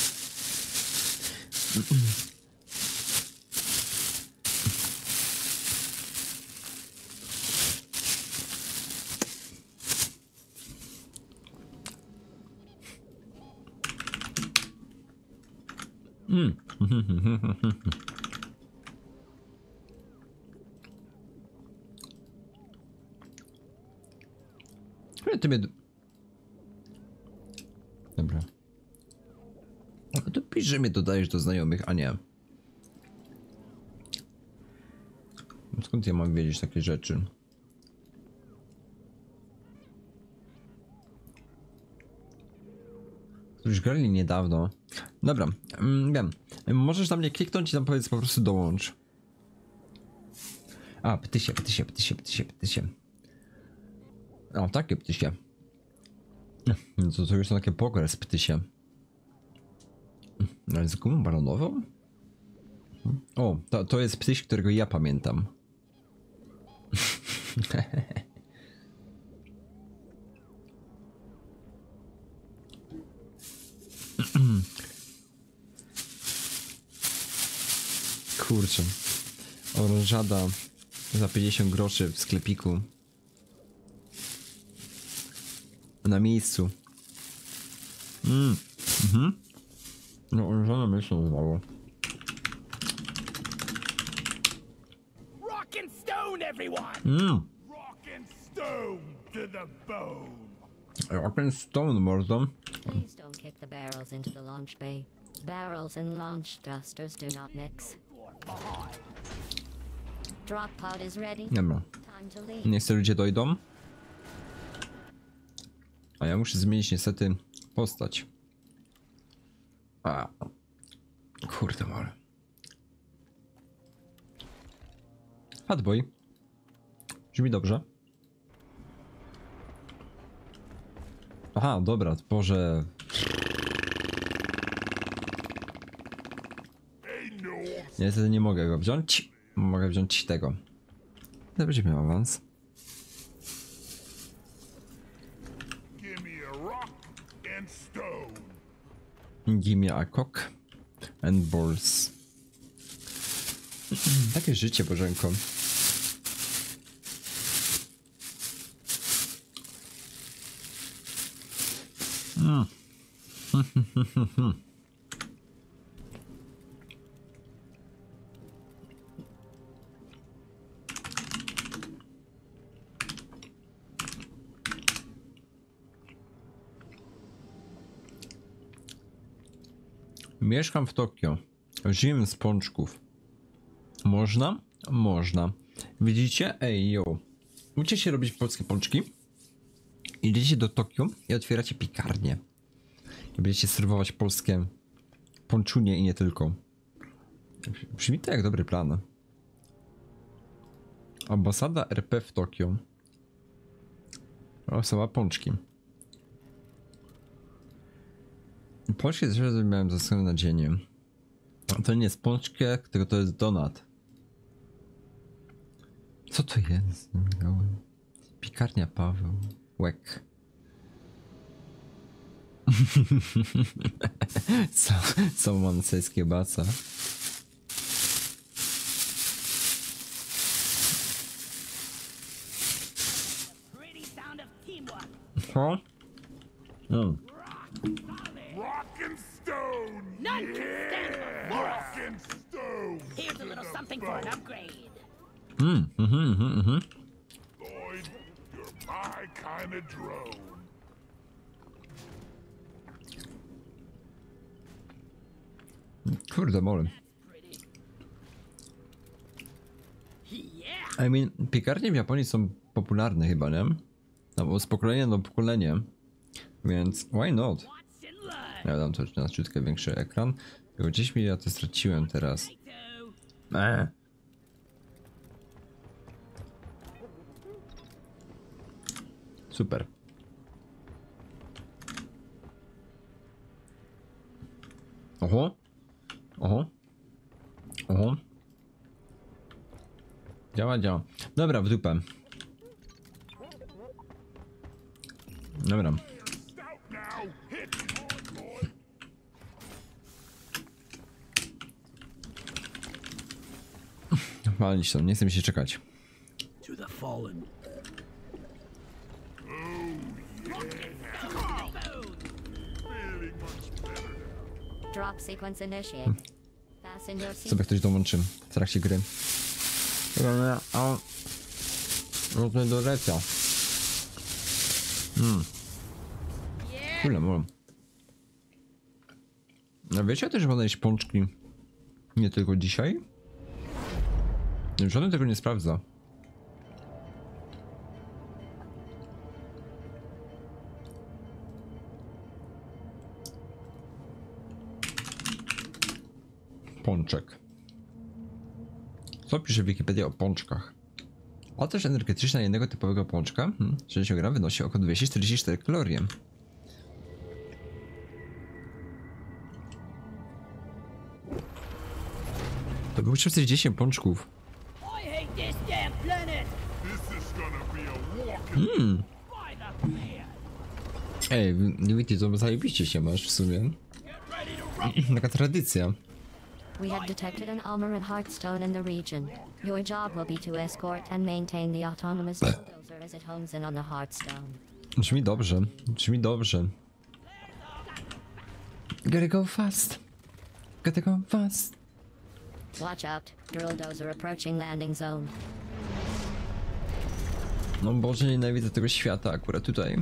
Mm. Ale ty mnie... Dobra. A to pisz, że mnie dodajesz do znajomych, a nie. Skąd ja mam wiedzieć takie rzeczy? Już grali niedawno. Dobra, mm, wiem. Możesz na mnie kliknąć i tam powiedz po prostu dołącz. A, ptysie, ptysie, ptysie, ptysie, ptysie. O, takie ptysie. To, to już są takie pogers ptysie. Ale z gumą balonową? O, to, to jest ptyś, którego ja pamiętam. Kurde. kurczę. Orężada za pięćdziesiąt groszy w sklepiku. Na miejscu. Mm. Mhm. No, orężada mi się nazywało. Rock and stone, everyone! Mm. Rock and stone to the bone. Rock and stone, mordo. Please don't kick the barrels into the launch bay. Barrels and launch thrusters do not mix. Drop pod is ready. Dobra. Time to leave. Niech sobie ludzie dojdą. A ja muszę zmienić niestety postać. A. Kurde mole. Fatboy. Brzmi dobrze. Aha, dobra, Boże. Niestety nie mogę go wziąć. Mogę wziąć tego. To będzie miał awans. Give me a rock and stone. Give me a cock and balls. Takie życie, Bożenko. Mm. Mieszkam w Tokio. Żyję z pączków. Można? Można. Widzicie? Ej, yo. Uczycie się robić polskie pączki? Idziecie do Tokio i otwieracie piekarnię. I będziecie serwować polskie pączunie i nie tylko. Brzmi to jak dobry plan. Ambasada R P w Tokio. Osoba pączki. Pączki też miałem ze względu na dzień. To nie jest pączkiek, tylko to jest donat. Co to jest? Piekarnia Paweł. Łek. co, co mam z kiełbasa? Pretty sound of teamwork. Co? No. Rock and stone. None can stand before us. Rock and stone. Here's a little something for an upgrade. Mm, mhm, mhm, mhm. Lloyd, you're my kind of drone. Kurde mole. Pretty. Yeah. I mean, piekarnie w Japonii są popularne chyba, nie? No bo z pokolenia do pokolenia. Więc why not? Watch and learn. Ja dam to na ciutkę większy ekran. Tylko gdzieś mi ja to straciłem teraz. Two. Eee. Super. Oho. Oho. Oho. Działa, działa. Dobra, w dupę. Dobra. Stout now. Hit hard, boy. Walić to, nie chcę mi się czekać. To the fallen. Feeling much better now. Drop sequence initiate. Fasten your Sobie seat. ktoś dołączy w trakcie gry. Dobra, a... Róbmy do recia. Hmm. Kule, może. A wiecie też, że można jeść pączki nie tylko dzisiaj? Żaden tego nie sprawdza. Pączek. Co pisze Wikipedia o pączkach? Wartość energetyczna jednego typowego pączka, hmm, sześćdziesiąt gram, wynosi około dwieście czterdzieści cztery kalorie. To było czterdzieści pączków. I hate this damn planet. This is gonna be a walking. By the beard. Ej, nie wiecie, to zajebiście się masz w sumie. Get ready to rock. Taka tradycja. We have detected an Almaran Heartstone in the region. Your job will be to escort and maintain the autonomous bulldozer as it hones in on the Heartstone. Brzmi dobrze, brzmi dobrze. Gotta go fast. Gotta go fast. Watch out, drill dozer approaching landing zone. No Boże, nienawidzę tego świata akurat tutaj.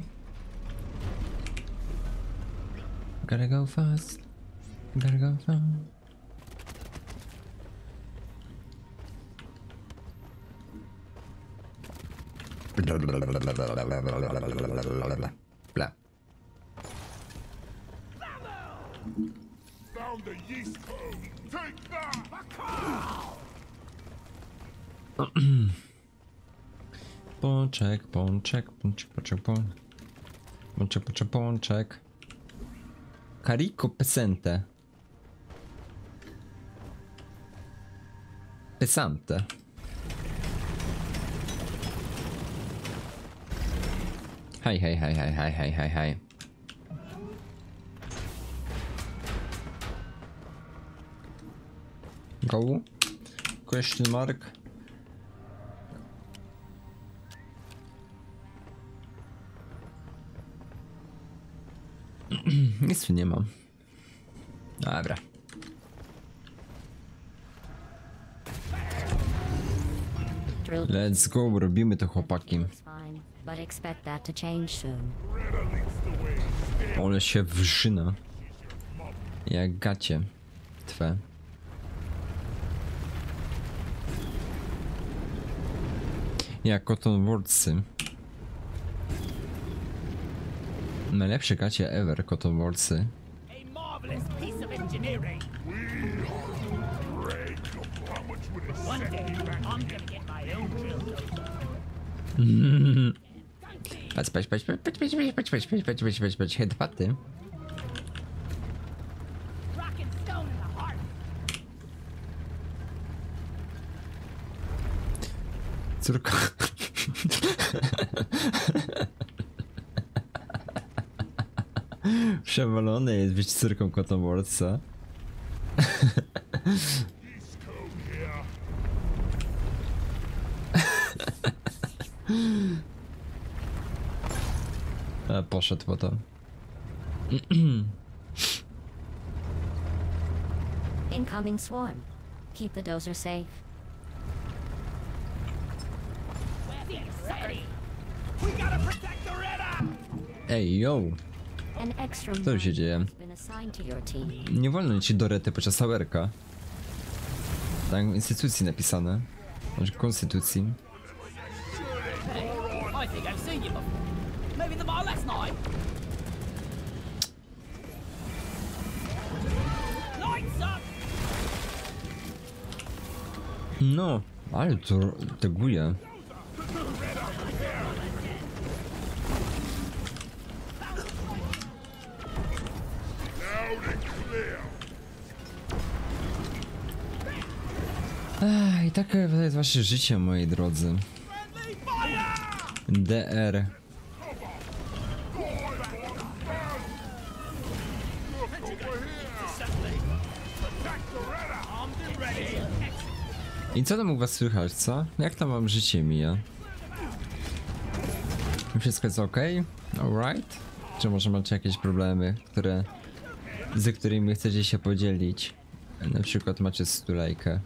Gotta go fast. Gotta go fast. Bla. Found the yeast code. Take that! Pączek, pączek, pączek, pączek, pączek, pączek, pączek, pączek. Carico pesante. Pesante. Hej, hej, hej, hej, hej, hej, hej, hej. Go. Question mark. Nic tu nie mam. Dobra. Drill Let's go, robimy to, chłopaki. looks fine, but expect that to change soon. Ole się wrzyna. Jak gacie. Twe. Jak Cotton Wordsy. Najlepsze gacie ever, Cotton Wordsy. A marvelous piece of engineering. One day, I'm gonna get my own drill dozer. Patrz, patrz, patrz, patrz, patrz, patrz, patrz, patrz, patrz, patrz, patrz, patrz, patrz, headpaty. Rockin' stone in the heart. Córka. Przewalone jest być córką Cotton Wordsa. A, poszedł po to. Incoming swarm. Keep the dozer safe. We gotta protect the Retta! Ej, yo! An extra Co tu się dzieje? has been assigned to your team. Nie wolno ci do rety podczas sauerka. Tak w instytucji napisane. Znaczy konstytucji. Hey, I think I've seen you before. Maybe the bar last night. Lights up! No, ale to teguje. Loud and clear. Ech, i takie jest właśnie życie, moi drodzy. D R. I co tam u was słychać, co? Jak tam wam życie mija? Wszystko jest ok? Alright? Czy może macie jakieś problemy, które... z którymi chcecie się podzielić? Na przykład macie stulejkę.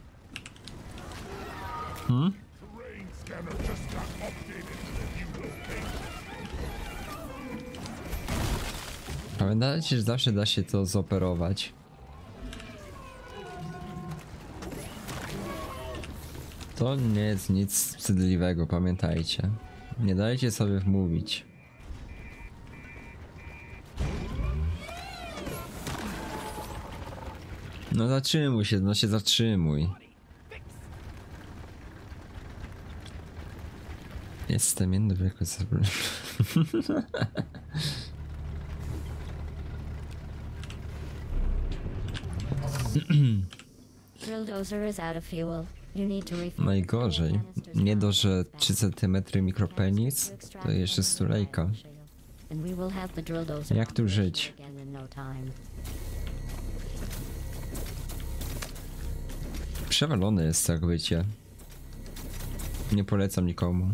Hmm? Terrain scanner just got updated to the new location. Pamiętajcie, że zawsze da się to zoperować. To nie jest nic wstydliwego, pamiętajcie. Nie dajcie sobie wmówić. No zatrzymuj się, no się zatrzymuj. Jestem jedno wielko zabrany. Drill dozer is out of fuel. You need to refill. Najgorzej. Nie dość, że trzy centymetry mikropenis, to jeszcze stulejka. And we will have the drill dozer Jak tu żyć? again in no time. Przewalony jest, jak wiecie. Nie polecam nikomu.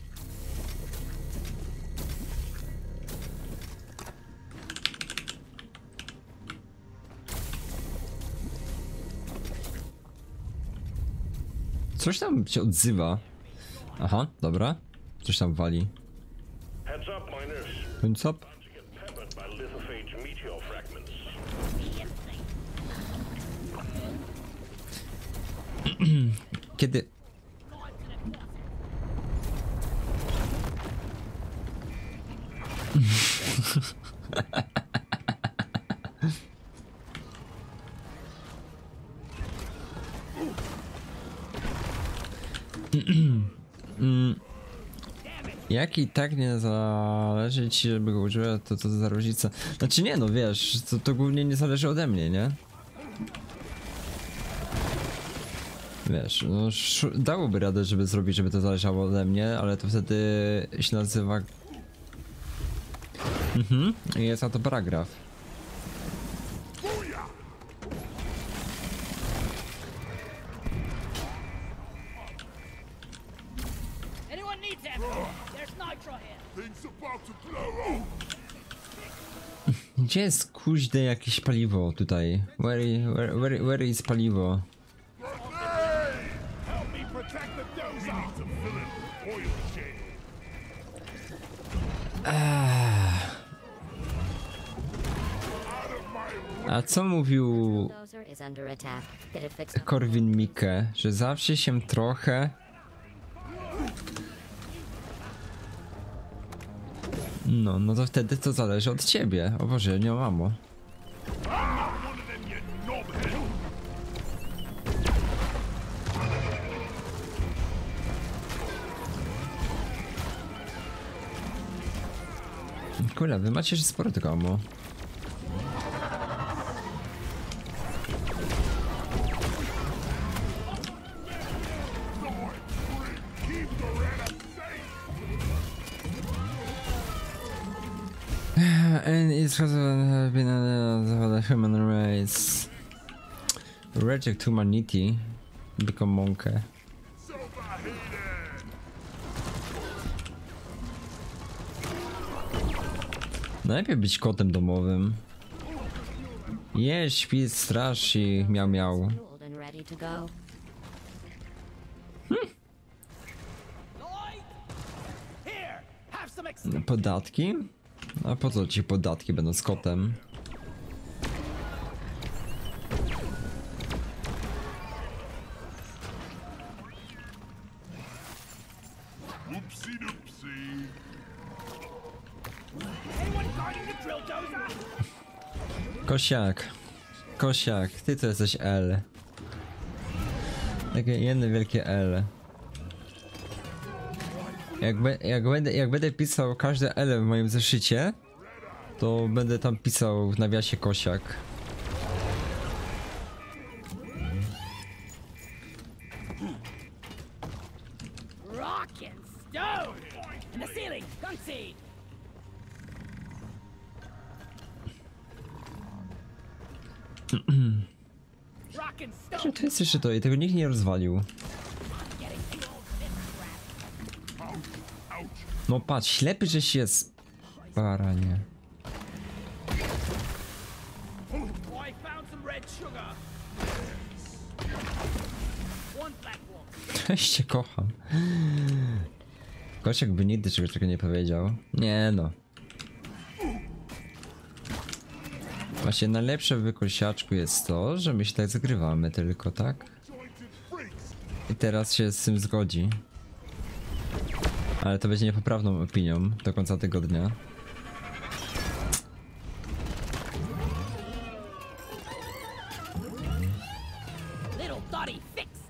Coś tam się odzywa. Aha, dobra. Coś tam wali. Heads up, miners. Więc up. To get peppered by lithophage meteor fragments. Kiedy... Jak i tak nie zależy ci, żeby go używać, to co za różnica? Znaczy nie, no wiesz, to, to głównie nie zależy ode mnie, nie? Wiesz, no sz- dałoby radę, żeby zrobić, żeby to zależało ode mnie, ale to wtedy się nazywa... Mhm, i jest na to paragraf. Anyone needs ammo? There's nitro here. Things about to blow up. Gdzie jest kuźne jakieś paliwo tutaj? Where, where, where, where is paliwo? Help me protect the dozer. We need to fill it with oil shade. Out of my way. A co mówił Bulldozer is under attack. Get it fixed. Korwin Mikke? Że zawsze się trochę... No, no to wtedy to zależy od ciebie. O Boże, nie mam mamo. Ah, one of them, you knobhead. Kurde, wy macie sporo tego ammo. Keep the red safe. And it's because of been a the human race. Reject humanity. Become monkey. Superheated. Najlepiej być kotem domowym. Jeźdź, śpi, straż i miał miał. Fueled and ready to go. Lloyd! Here! Have some ex- Podatki? A po co ci podatki będąc kotem? Oopsie doopsie. Anyone guarding the drill dozer? Kosiak. Kosiak, ty to jesteś L. Takie jedno wielkie L. Jak, be, jak, będę, jak będę pisał każde L w moim zeszycie, to będę tam pisał w nawiasie Kosiak. Rockin' stone! And the ceiling! Gun seed! Rockin' stone! To jest jeszcze to i tego nikt nie rozwalił. No patrz, ślepy żeś jest. Baranie. Oh, I found some red sugar! One platform! Cześć, cię kocham. Kosiak by nigdy czegoś takiego nie powiedział. Nie no. Właśnie najlepsze w Kosiaczku jest to, że my się tak zagrywamy tylko, tak? I teraz się z tym zgodzi. Ale to będzie niepoprawną opinią do końca tygodnia. Little Dotty fixed!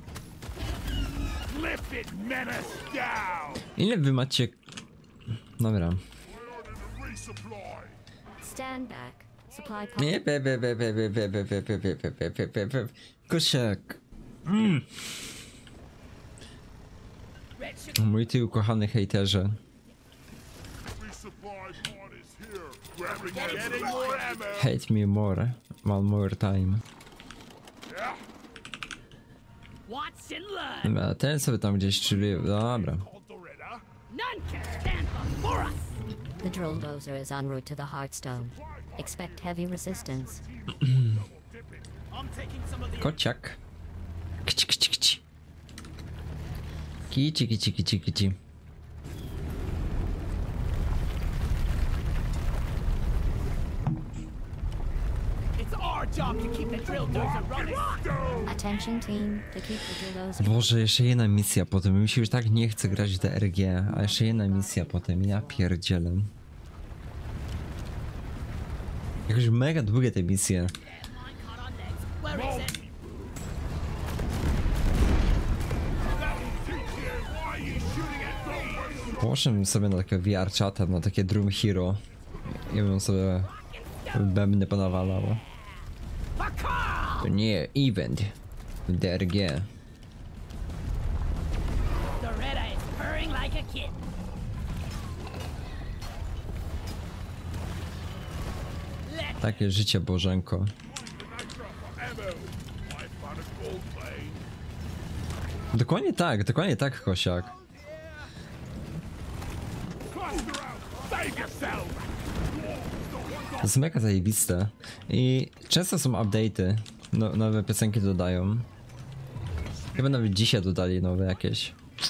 Lift it, menace down. Ile wy macie... Dobra. We're ordered to resupply. Stand back. Supply pump. Nie, be, be, be, be, be, be, be, be, be, be, be, be, be, be. Kosiak. Red sugar! Mój ty ukochany hejterze. Resupply pod is here. Grabbing getting more ammo. Hate me more. One more time. Yeah. Watch and learn. A ten sobie tam gdzieś, czyli... Dobra. None can stand before us. The drill dozer is en route to the Heartstone. Expect heavy resistance. I'm taking some of the Kociak. Kci, kci, kci. Kici, kici, kici, kici. It's our job to keep the drill dozer running. Attention team, to keep the drill dozer. Boże, jeszcze jedna misja potem. Mi się już tak nie chce grać w D R G, a jeszcze jedna misja potem. Ja pierdzielę. Jakoś mega długie te misje. Mine caught on legs. Where is it? Poszedłem sobie na takie V R chata, na takie Drum Hero. I bym sobie bębny ponawalał. To nie event w D R G. Doretta is purring like a kid. Let Takie życie Bożenko. Dokładnie tak, dokładnie tak, Kosiak. To jest mega zajebiste. I często są update'y. No, nowe piosenki dodają. Chyba nawet dzisiaj dodali nowe jakieś.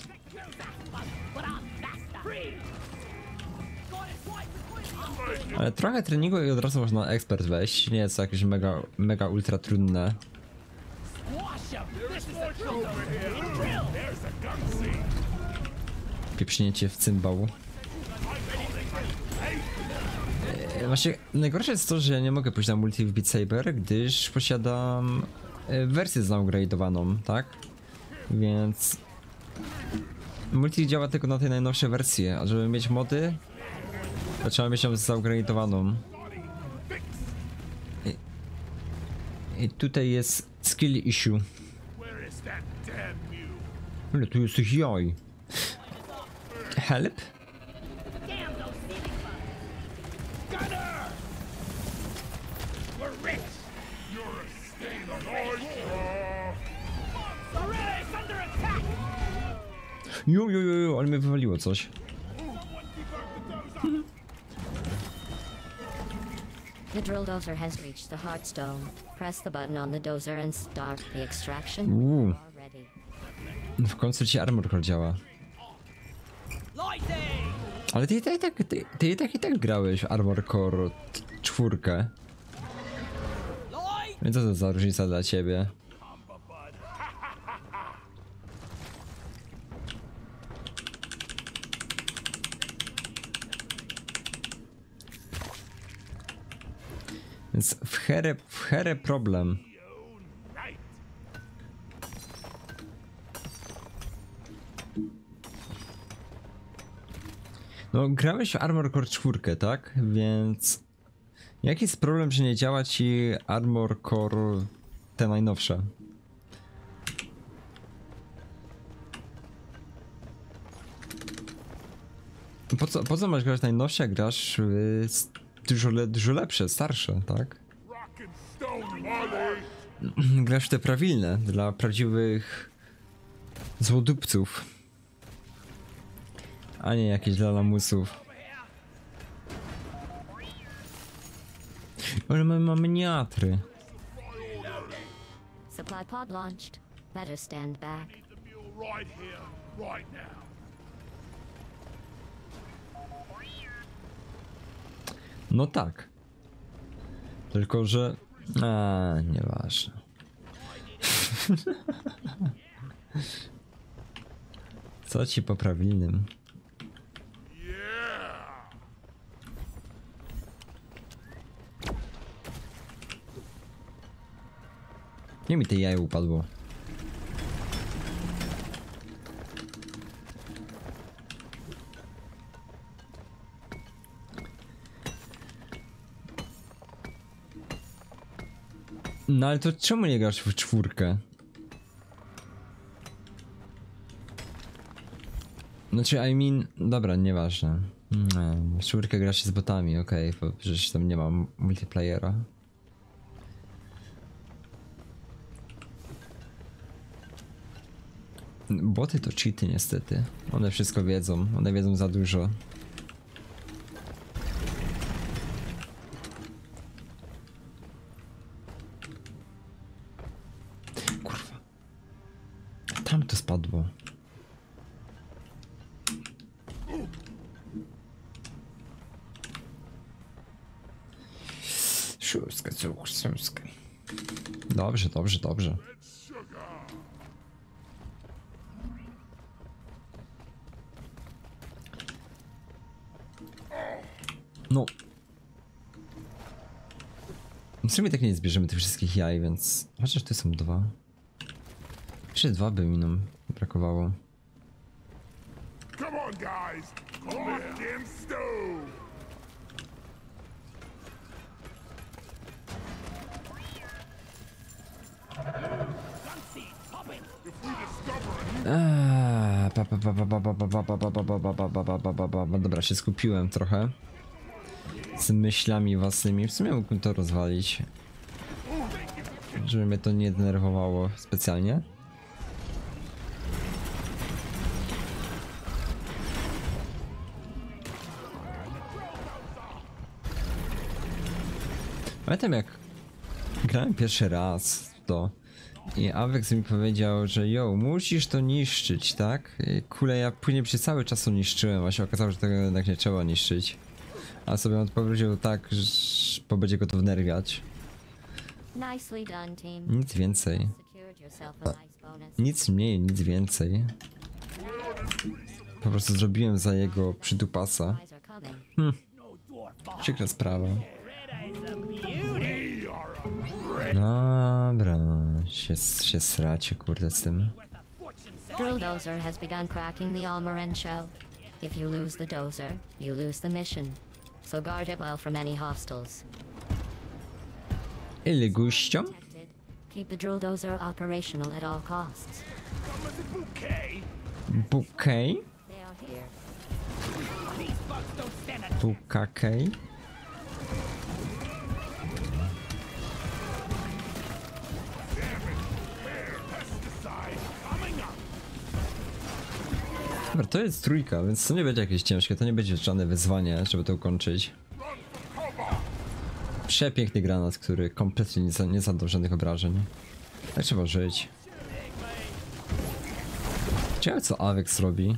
Ale trochę treningu i od razu można ekspert wejść. Nie jest to jakieś mega, mega ultra trudne. wash him. This is a drill dozer. Drill. Pieprznięcie w cymbał. E, Właśnie najgorsze jest to, że ja nie mogę pójść na multi w Beat Saber, gdyż posiadam e, wersję zupgrade'owaną, tak? Więc multi działa tylko na tej najnowszej wersji, a żeby mieć mody, to trzeba mieć ją zupgrade'owaną. I, I tutaj jest skill issue. Ale tu jest ich jaj. Help? Damn those city bugs. Gunner! We're rich. You're a stain on Doretta is under attack. Jo, jo, jo, jo, ale mnie wywaliło coś. The drill dozer has reached the Heartstone. Press the button on the dozer and start the extraction. Uuu, You are ready. w końcu ci armor core działa. Lighting. Ale ty i tak, ty, ty i tak i tak grałeś w Armor Core t- czwórkę. Light. Więc co to za różnica dla ciebie? Więc w herę, w herę problem. No, grałeś w Armor Core czwórkę, tak? Więc jaki jest problem, że nie działa ci Armor Core te najnowsze? Po co, po co masz grać najnowsze, jak grasz w s- dużo, le, dużo lepsze, starsze, tak? Grasz w te prawilne, dla prawdziwych złodupców. A nie jakieś dla lamusów. Ale my mamy miniatry. Supply pod launched. Better stand back. The mule right here, right now. No tak. Tylko, że... A, nieważne. Co ci po prawilnym? Nie mi te jajo upadło. No ale to czemu nie grasz w czwórkę? Znaczy, I mean... Dobra, nieważne. No, w czwórkę grasz z botami, okej, okay, bo przecież tam nie ma multiplayera. Boty to cheaty niestety. One wszystko wiedzą, one wiedzą za dużo. Kurwa. Tam to spadło. Szóstka, szóstka. Dobrze, dobrze, dobrze. No. W sumie tak nie zbierzemy tych wszystkich jaj, więc... Chociaż tu są dwa. Jeszcze dwa by mi nam brakowało. Come on, guys. Lock them stove. Eee, pa, pa, pa, pa, pa, pa, pa, pa, pa, pa, pa, pa, pa, pa, pa, pa, pa, pa, pa. Dobra, się skupiłem trochę. Z myślami własnymi. W sumie mógłbym to rozwalić. Żeby mnie to nie denerwowało specjalnie. Pamiętam jak grałem pierwszy raz w to i Avex mi powiedział, że yo, musisz to niszczyć, tak? I kule, ja później przez cały czas to niszczyłem, a się okazało, że tego jednak nie trzeba niszczyć. A sobie odpowiedział tak, że bo będzie go to wnerwiać. Nicely done, team. Nic więcej. Secured yourself a nice bonus. Nic mniej, nic więcej. Po prostu zrobiłem za jego przydupasa. Guys are coming. Przykra sprawa. Dobra, się, się sracie kurde z tym. Drill Dozer has begun cracking the Almoran shell. If you lose the dozer, you lose the mission. So guard it well from any hostiles. Ile guścią? Detected. Keep the drill dozer operational at all costs. Bukej? They are here. Bukakej? Dobra, to jest trójka, więc to nie będzie jakieś ciężkie, to nie będzie żadne wyzwanie, żeby to ukończyć. Przepiękny granat, który kompletnie nie, za, nie zadał żadnych obrażeń. Tak trzeba żyć. Ciekawe co Avex robi.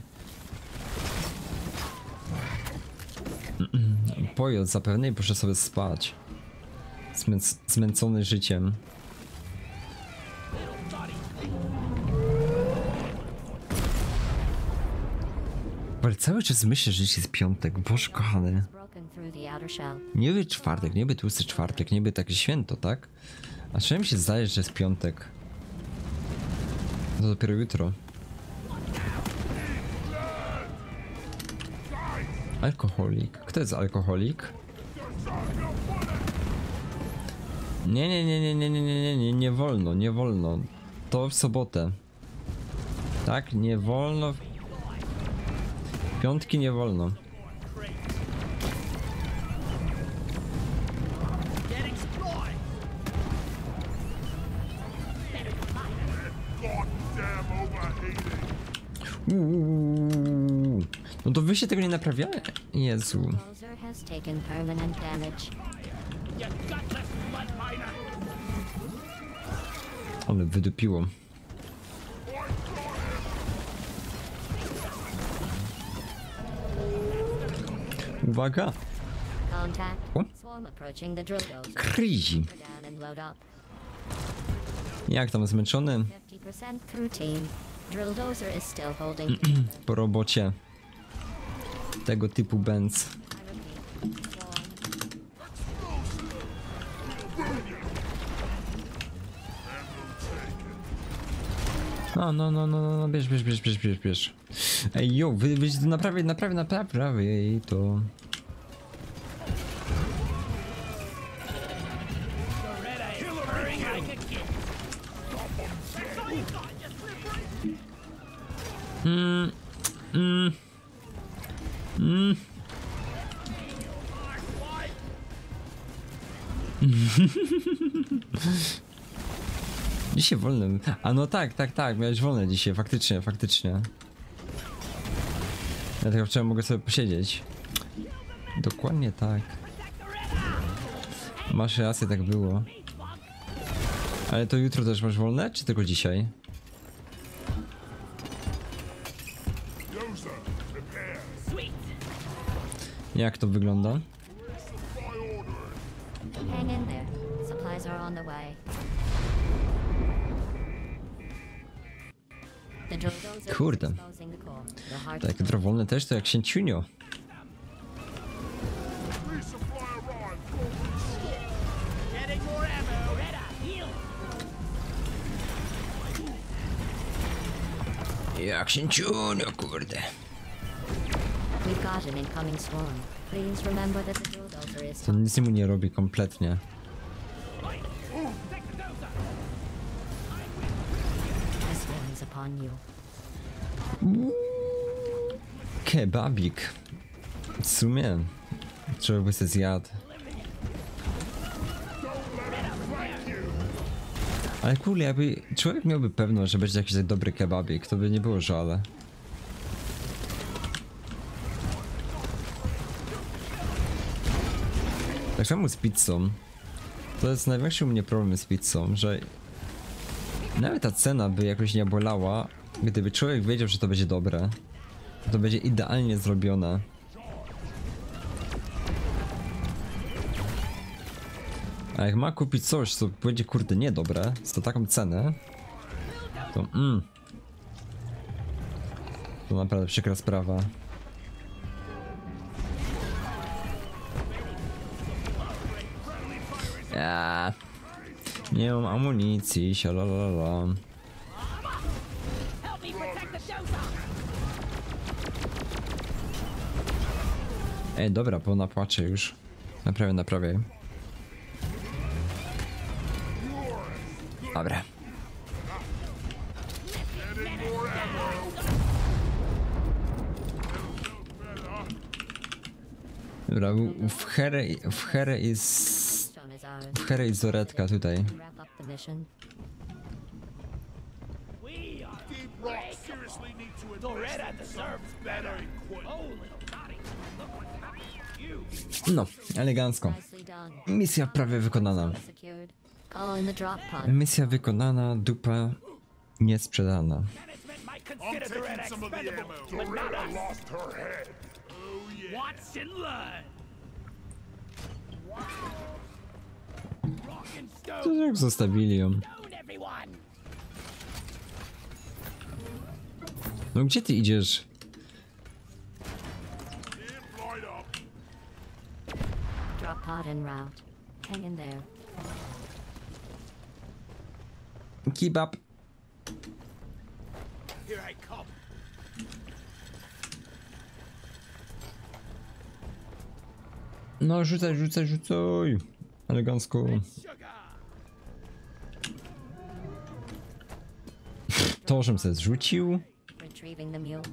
Pojot zapewne i proszę sobie spać. Zmęc zmęczony życiem. Ale cały czas myślę, że dziś jest piątek, boż kochany. Broken through the outer shell. Niby czwartek, niby tłusty czwartek, niby takie święto, tak? A czemu mi się zdaje, że jest piątek? To dopiero jutro. Alkoholik. Kto jest alkoholik? Nie, nie, nie, nie, nie, nie, nie, nie, nie, nie wolno, nie wolno. To w sobotę. Tak, nie wolno. Piątki nie wolno. Uuu. No to wy się tego nie naprawiacie? Jezu. Dozer has taken permanent damage. Ale wydupiło. Uwaga! Contact. O? Swarm approaching the drill dozer. Crazy. Down and load up. Jak tam zmęczony? fifty percent through, team. Drill dozer is still holding. Po robocie. Tego typu Benz. I repeat. Swarm. No, no, no, no, no, bierz, bierz, bierz, bierz, bierz, bierz. Ej, jo, wy, wy naprawię, naprawię, naprawię i to... Mm, mm, mm. Dzisiaj wolnym. A no tak, tak, tak, miałeś wolne dzisiaj, faktycznie, faktycznie. Dlatego wczoraj mogę sobie posiedzieć. Dokładnie tak. Masz rację, tak było. Ale to jutro też masz wolne, czy tylko dzisiaj? Jak to wygląda? Hang in there. Supplies are on the way. The Drogoz are Kurde. exposing the core. The heart Tak, jutro wolne też to jak księciunio. Getting more ammo. Reda, heal. Jak księciunio, kurde. We've got an incoming swarm. Please remember that the Drogoz is To nic mu nie robi kompletnie. This one is upon you. Kebabik. W sumie. Trzeba by się zjadł. Ale kurde, jakby człowiek miałby pewność, że będzie jakiś tak dobry kebabik, to by nie było żale. Tak samo z pizzą. To jest największy u mnie problem z pizzą, że nawet ta cena by jakoś nie bolała, gdyby człowiek wiedział, że to będzie dobre. To będzie idealnie zrobione. A jak ma kupić coś, co będzie kurde niedobre, za taką cenę, to mm, to naprawdę przykra sprawa. Ja, nie mam amunicji, sialalala. Help me protect the Dozer. Ej, dobra, bo napłaczę już. Naprawię, naprawię. Dobra. Dobra, u- w Here, w Here jest... Stone is ours. W Here jest Zoretka tutaj. Wrap up the mission. We are Deep Rock seriously need to invest Doretta in some deserves better better. equipment. Oh, little naughty. Look what's happening to you. No, elegancko. Nicely done. Misja prawie wykonana. Secured. Call in the drop pod. Misja wykonana, dupa niesprzedana. Management might I'm consider Doretta taking some of the expendable, ammo. but not Doretta us. lost her head. Oh yeah. Watch and learn. Rock and To stone, jak zostawili ją. stone everyone. No gdzie ty idziesz? Can't light up. Drop pod en route. Hang in there. Kebab. Here I come. No rzucaj, rzucaj, rzucaj. Elegancko. Sugar. To, żebym sobie zrzucił. Retrieving the mule.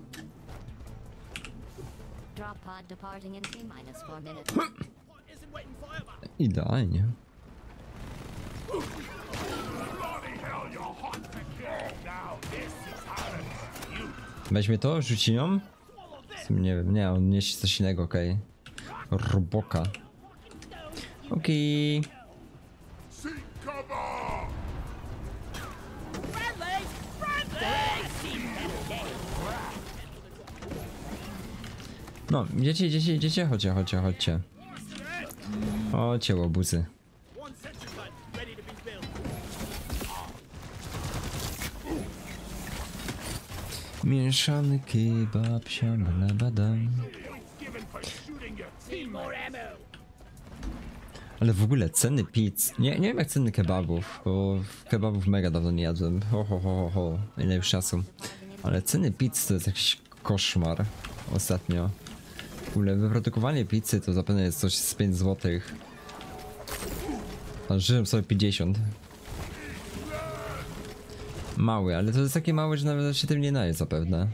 Drop pod departing in T minus four minutes. What isn't waiting forever? Idealnie. Bloody hell, you're hot to kill. Now this is how to you. Weźmie to, rzuci ją. W sumie nie wiem, nie, on niesie coś innego, okej. Roboka. Okej. Seek cover. Friendly! Friendly! No, idziecie, idziecie, idziecie, chodźcie, chodźcie, chodźcie. Chodźcie, łobuzy. One sentry gun ready to be built. Mieszany kebab, siamalabadam. Given for shooting your Need more ammo. Ale w ogóle ceny pizz. Nie, nie wiem jak ceny kebabów, bo kebabów mega dawno nie jadłem. Ho, ho, ho, ho, ho. Ile już czasu. Ale ceny pizz to jest jakiś koszmar ostatnio. W ogóle wyprodukowanie pizzy to zapewne jest coś z pięć złotych. A żyłem sobie pięćdziesiąt. Mały, ale to jest takie małe, że nawet się tym nie naje zapewne.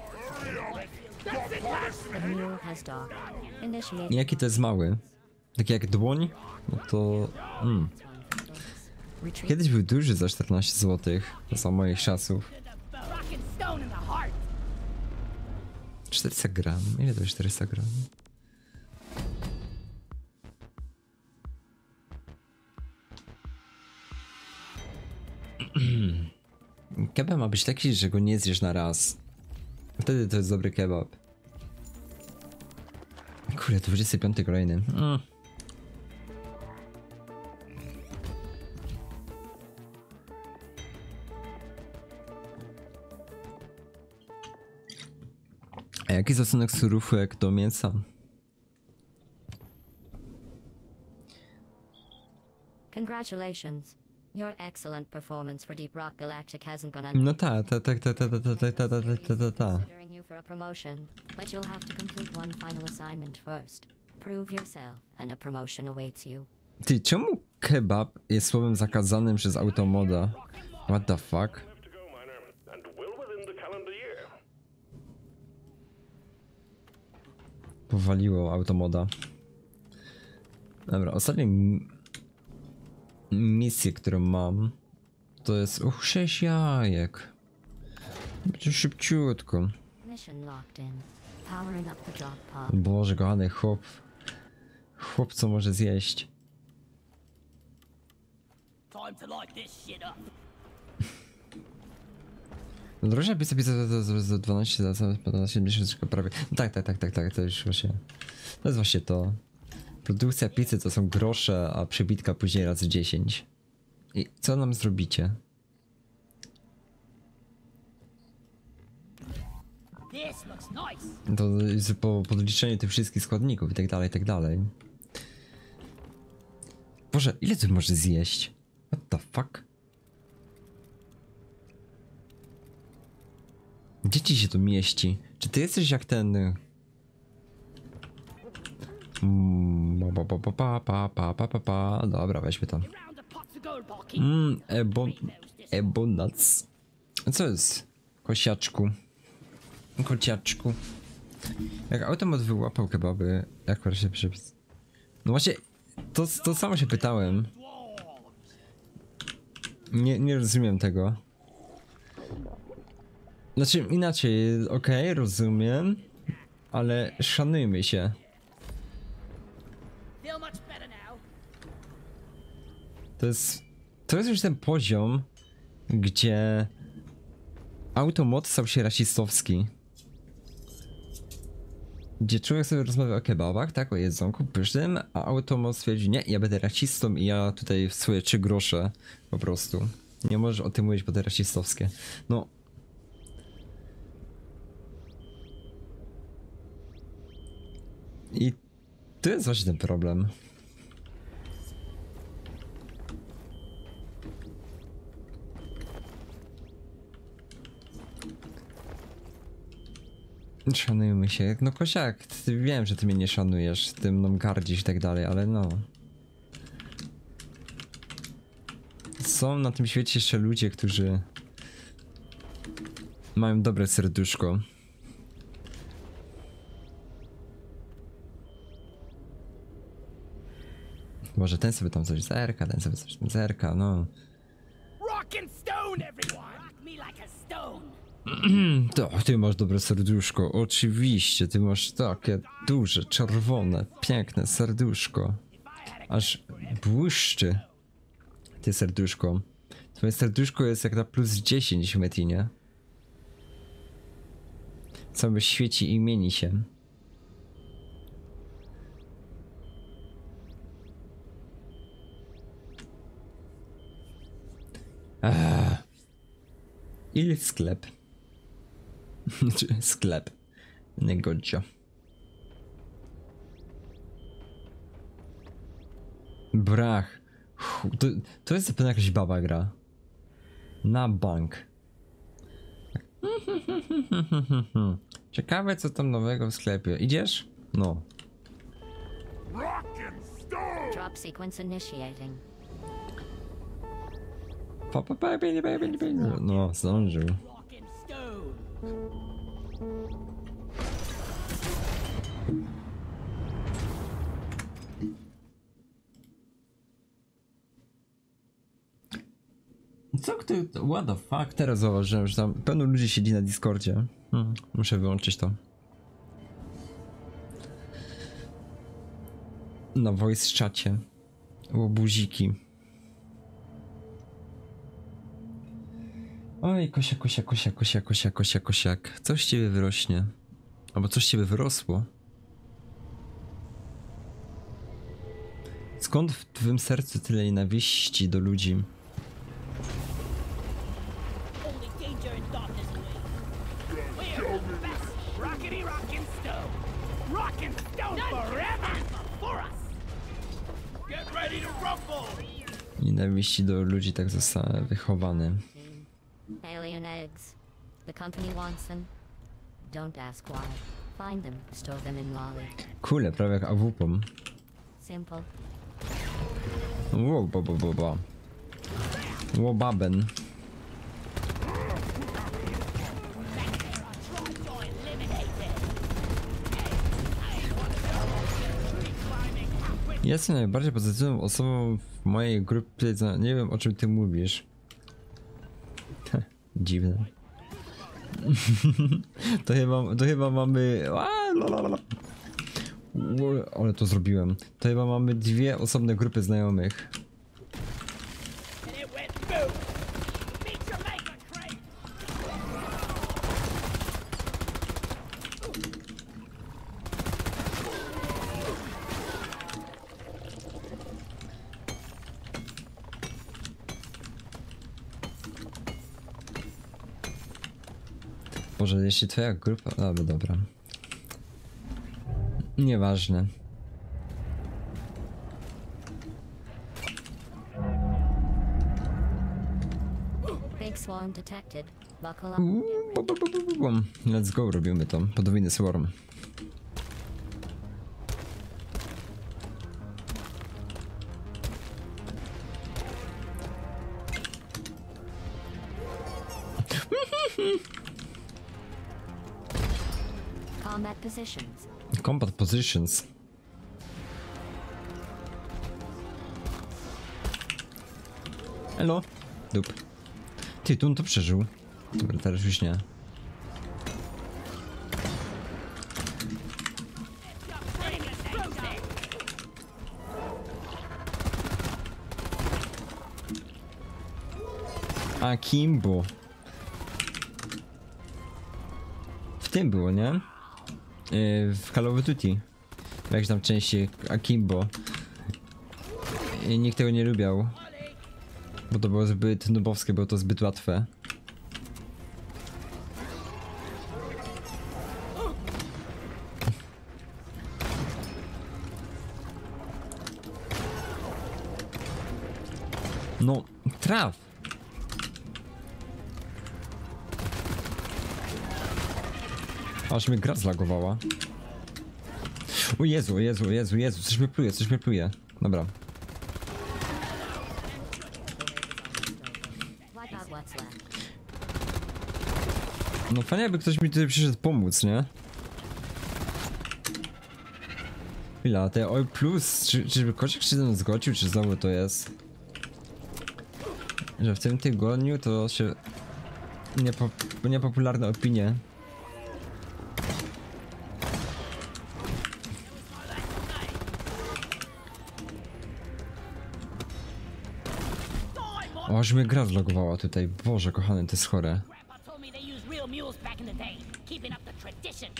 The mule has docked. Initiate. Jaki to jest mały? Taki jak dłoń? No to... Mm. Retreat. Kiedyś był duży za czternaście złotych. To są moich czasów. Rockin' stone in the heart. czterysta gram. Ile to jest czterysta gram? Kebab ma być taki, że go nie zjesz na raz. Wtedy to jest dobry kebab. Kurde, dwudziesty piąty kolejny. Mm. A jaki stosunek surówek do mięsa? Congratulations. Your excellent performance for Deep Rock Galactic hasn't gone No ta, ta, ta, ta, ta, ta, ta, ta, ta, ta, ta, ta, ta. considering you for a promotion, but you'll have to complete one final assignment first. Prove yourself, and a promotion awaits you. Ty, czemu kebab jest słowem zakazanym przez automoda? What the fuck? Left to go, miner, and well within the calendar year. Powaliło automoda. Dobra, ostatnia mi- misję, którą mam, to jest uch, sześć jajek. Będzie szybciutko. Mission locked in. Powering up the drop pod. Boże, kochany chłop. Chłop, co może zjeść? Time to light this shit up. No drożdża pizza, pizza za, za, za dwanaście, za, za siedemdziesiąt prawie. No tak, tak, tak, tak, tak, to już właśnie. To jest właśnie to. Produkcja pizzy to są grosze, a przebitka później razy dziesięć. I co nam zrobicie? This looks nice. To jest po podliczeniu tych wszystkich składników i tak dalej, i tak dalej. Boże, ile ty możesz zjeść? What the fuck? Gdzie ci się to mieści? Czy ty jesteś jak ten... Mm, pa, pa, pa, pa, pa, pa, pa, pa. Dobra, weźmy to. Round the pots of gold, Barkeep. Mmm, ebon... Ebonac. Co jest? Kosiaczku. Kociaczku. Jak automat wyłapał kebaby, jak właśnie przepis? No właśnie, to, to samo się pytałem. Nie, nie rozumiem tego. Znaczy, inaczej, okej, rozumiem, ale szanujmy się. Feel much better now. To jest, to jest już ten poziom, gdzie automod stał się rasistowski. Gdzie człowiek sobie rozmawia o kebabach, tak, o jedzonku pysznym, a automat stwierdzi, nie, ja będę rasistą i ja tutaj swoje trzy grosze, po prostu. Nie możesz o tym mówić, bo to rasistowskie. No. I to jest właśnie ten problem. Szanujmy się. No Kosiak, ty, wiem, że ty mnie nie szanujesz, ty mną gardzisz i tak dalej, ale no. Są na tym świecie jeszcze ludzie, którzy mają dobre serduszko. Może ten sobie tam coś zerka, ten sobie coś tam zerka, no. Rockin' stone, everyone. Rock me like a stone. To, ty masz dobre serduszko, oczywiście, ty masz takie duże, czerwone, piękne serduszko. Aż błyszczy. Ty serduszko. Twoje serduszko jest jak na plus dziesięć w Metinie. Całe świeci i mieni się. Eee. Ile sklep? Sklep. Negocio. Brach. To, to jest pewnie jakaś baba gra. Na bank. Ciekawe co tam nowego w sklepie. Idziesz? No. Rockin' stone! Drop sequence initiating. Pa, pa, pa, bini, bini, bini, bini. No, zdążył. Rockin' stone. Co kto... What the fuck? Teraz zauważyłem, że tam pełno ludzi siedzi na Discordzie. Hmm, muszę wyłączyć to. Na voice czacie. Łobuziki. Oj, kosia, kosia, kosia, kosia, kosia, kosia, kosiak. Coś z ciebie wyrośnie. Albo coś z ciebie wyrosło. Skąd w twym sercu tyle nienawiści do ludzi? Only danger and darkness away. We're the best rockety rockin' stone. Rockin' stone forever for us. Get ready to rumble. Nienawiści do ludzi tak zostałem wychowany. Alien eggs. The company wants them. Don't ask why. Find them, store them in Lolly. Kule, prawie jak awupom. Simple. Wow, bo, bo, bo, bo. Łobaben. Jestem najbardziej pozytywną osobą w mojej grupie, nie wiem o czym ty mówisz. Dziwne. to, chyba, to chyba mamy... Ale to zrobiłem. To chyba mamy dwie osobne grupy znajomych. And it went boom. Meet your maker, Craig. Boże, jeśli twoja grupa... No dobra. Nieważne. Big swarm detected. Buckle up. Uuu, bu, bu, bu, bu, bu. Let's go, robimy to. Podwójny swarm. Combat positions. Combat positions. Elo. Dup. Ty, tu on to przeżył. Dobra, teraz już nie. Akimbo. W tym było, nie? Yy, w Call of Duty. W jakiejś tam części Akimbo. I nikt tego nie lubiał. Bo to było zbyt nubowskie, było to zbyt łatwe. No, traf! Aż mnie gra zlagowała. O Jezu, o Jezu, o Jezu, Jezu, coś mnie pluje, coś mnie pluje. Dobra. Wipe out what's left. No fajnie, jakby ktoś mi tutaj przyszedł pomóc, nie? Chwila, te Oj Plus, czy, czyżby Kociak się ze mną zgodził, czy znowu to jest? Że w tym tygodniu to się... Niepo, niepopularne opinie. O, aż mnie gra zlogowała tutaj. Boże kochany, to jest chore. Grandpa told me they used real mules back in the day, keeping up the tradition.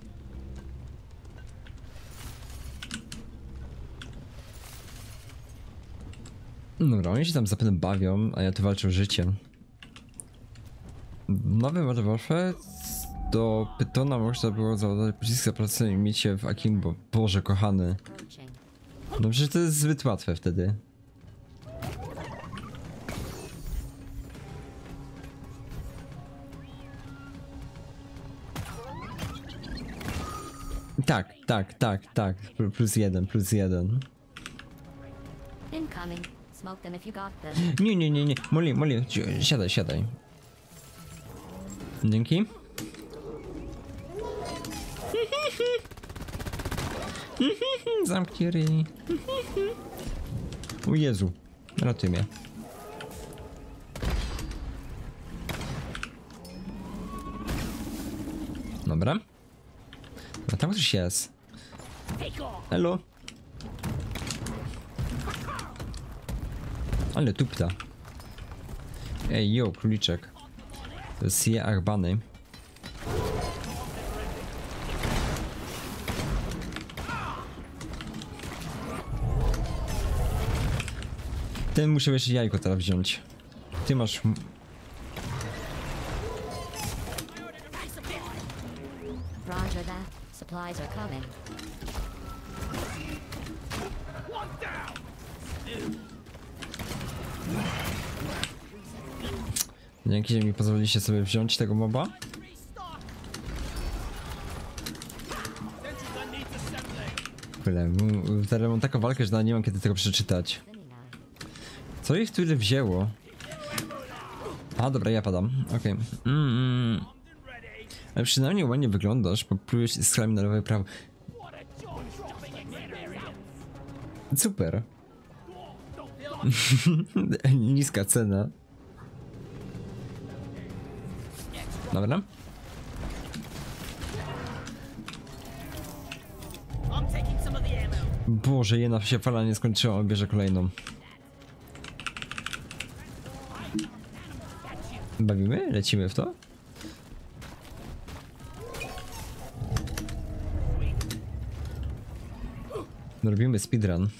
Dobra, oni się tam zapewne bawią, a ja tu walczę o życie. Nowy Modern Warfare do Pytona można było załadać przycisk za pracę i mieć się w Akimbo. Boże kochany. Approaching. No przecież to jest zbyt łatwe wtedy. Tak, tak, tak, tak. Pl- Plus jeden, plus jeden. Incoming. Smoke them if you got them. Nie, nie, nie, nie. Molly, Molly, si- siadaj, siadaj. Dzięki. Zamknij ryj. O Jezu, ratuj mnie. Dobra. No tam ktoś jest. Take off. Elo. Ale tupta. Ej, yo, króliczek. To jest je Arbany. Ten muszę jeszcze jajko teraz wziąć. Ty masz... m- Roger that. Supplies are coming. One down. Dzięki, że mi pozwoliliście sobie wziąć tego moba. Restock. Sentry gun needs assembling. Tyle. m- Teraz mam taką walkę, że nawet nie mam kiedy tego przeczytać. Co ich tyle wzięło? A dobra, ja padam. Okej. Okay. Mm, mm. Ale przynajmniej ładnie wyglądasz, bo plujesz z skrami na lewo i prawo. What a job dropping experience. Super. Niska cena. Dobra. I'm taking some of the ammo. Boże, jedna się fala nie skończyła, on bierze kolejną. Bawimy? Lecimy w to? Robimy speedrun.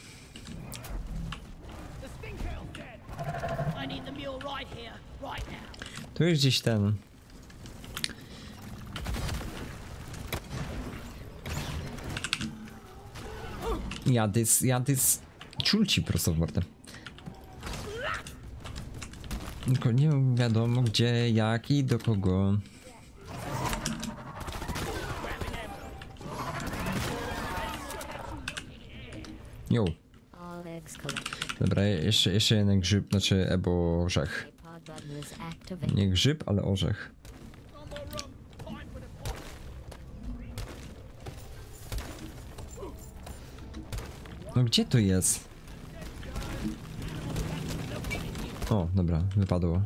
The stink tail's dead. I need the mule right here, right now. Tu jest gdzieś ten... Jadys, jadys... Czulci prosto w mordę. Tylko nie wiadomo gdzie, jak i do kogo. Jo. All eggs collected. Dobra, jeszcze, jeszcze jeden grzyb, znaczy ebo orzech. Pod button is activated. Nie grzyb, ale orzech. No more room. Time for the pot. No gdzie to jest? O, dobra, wypadło.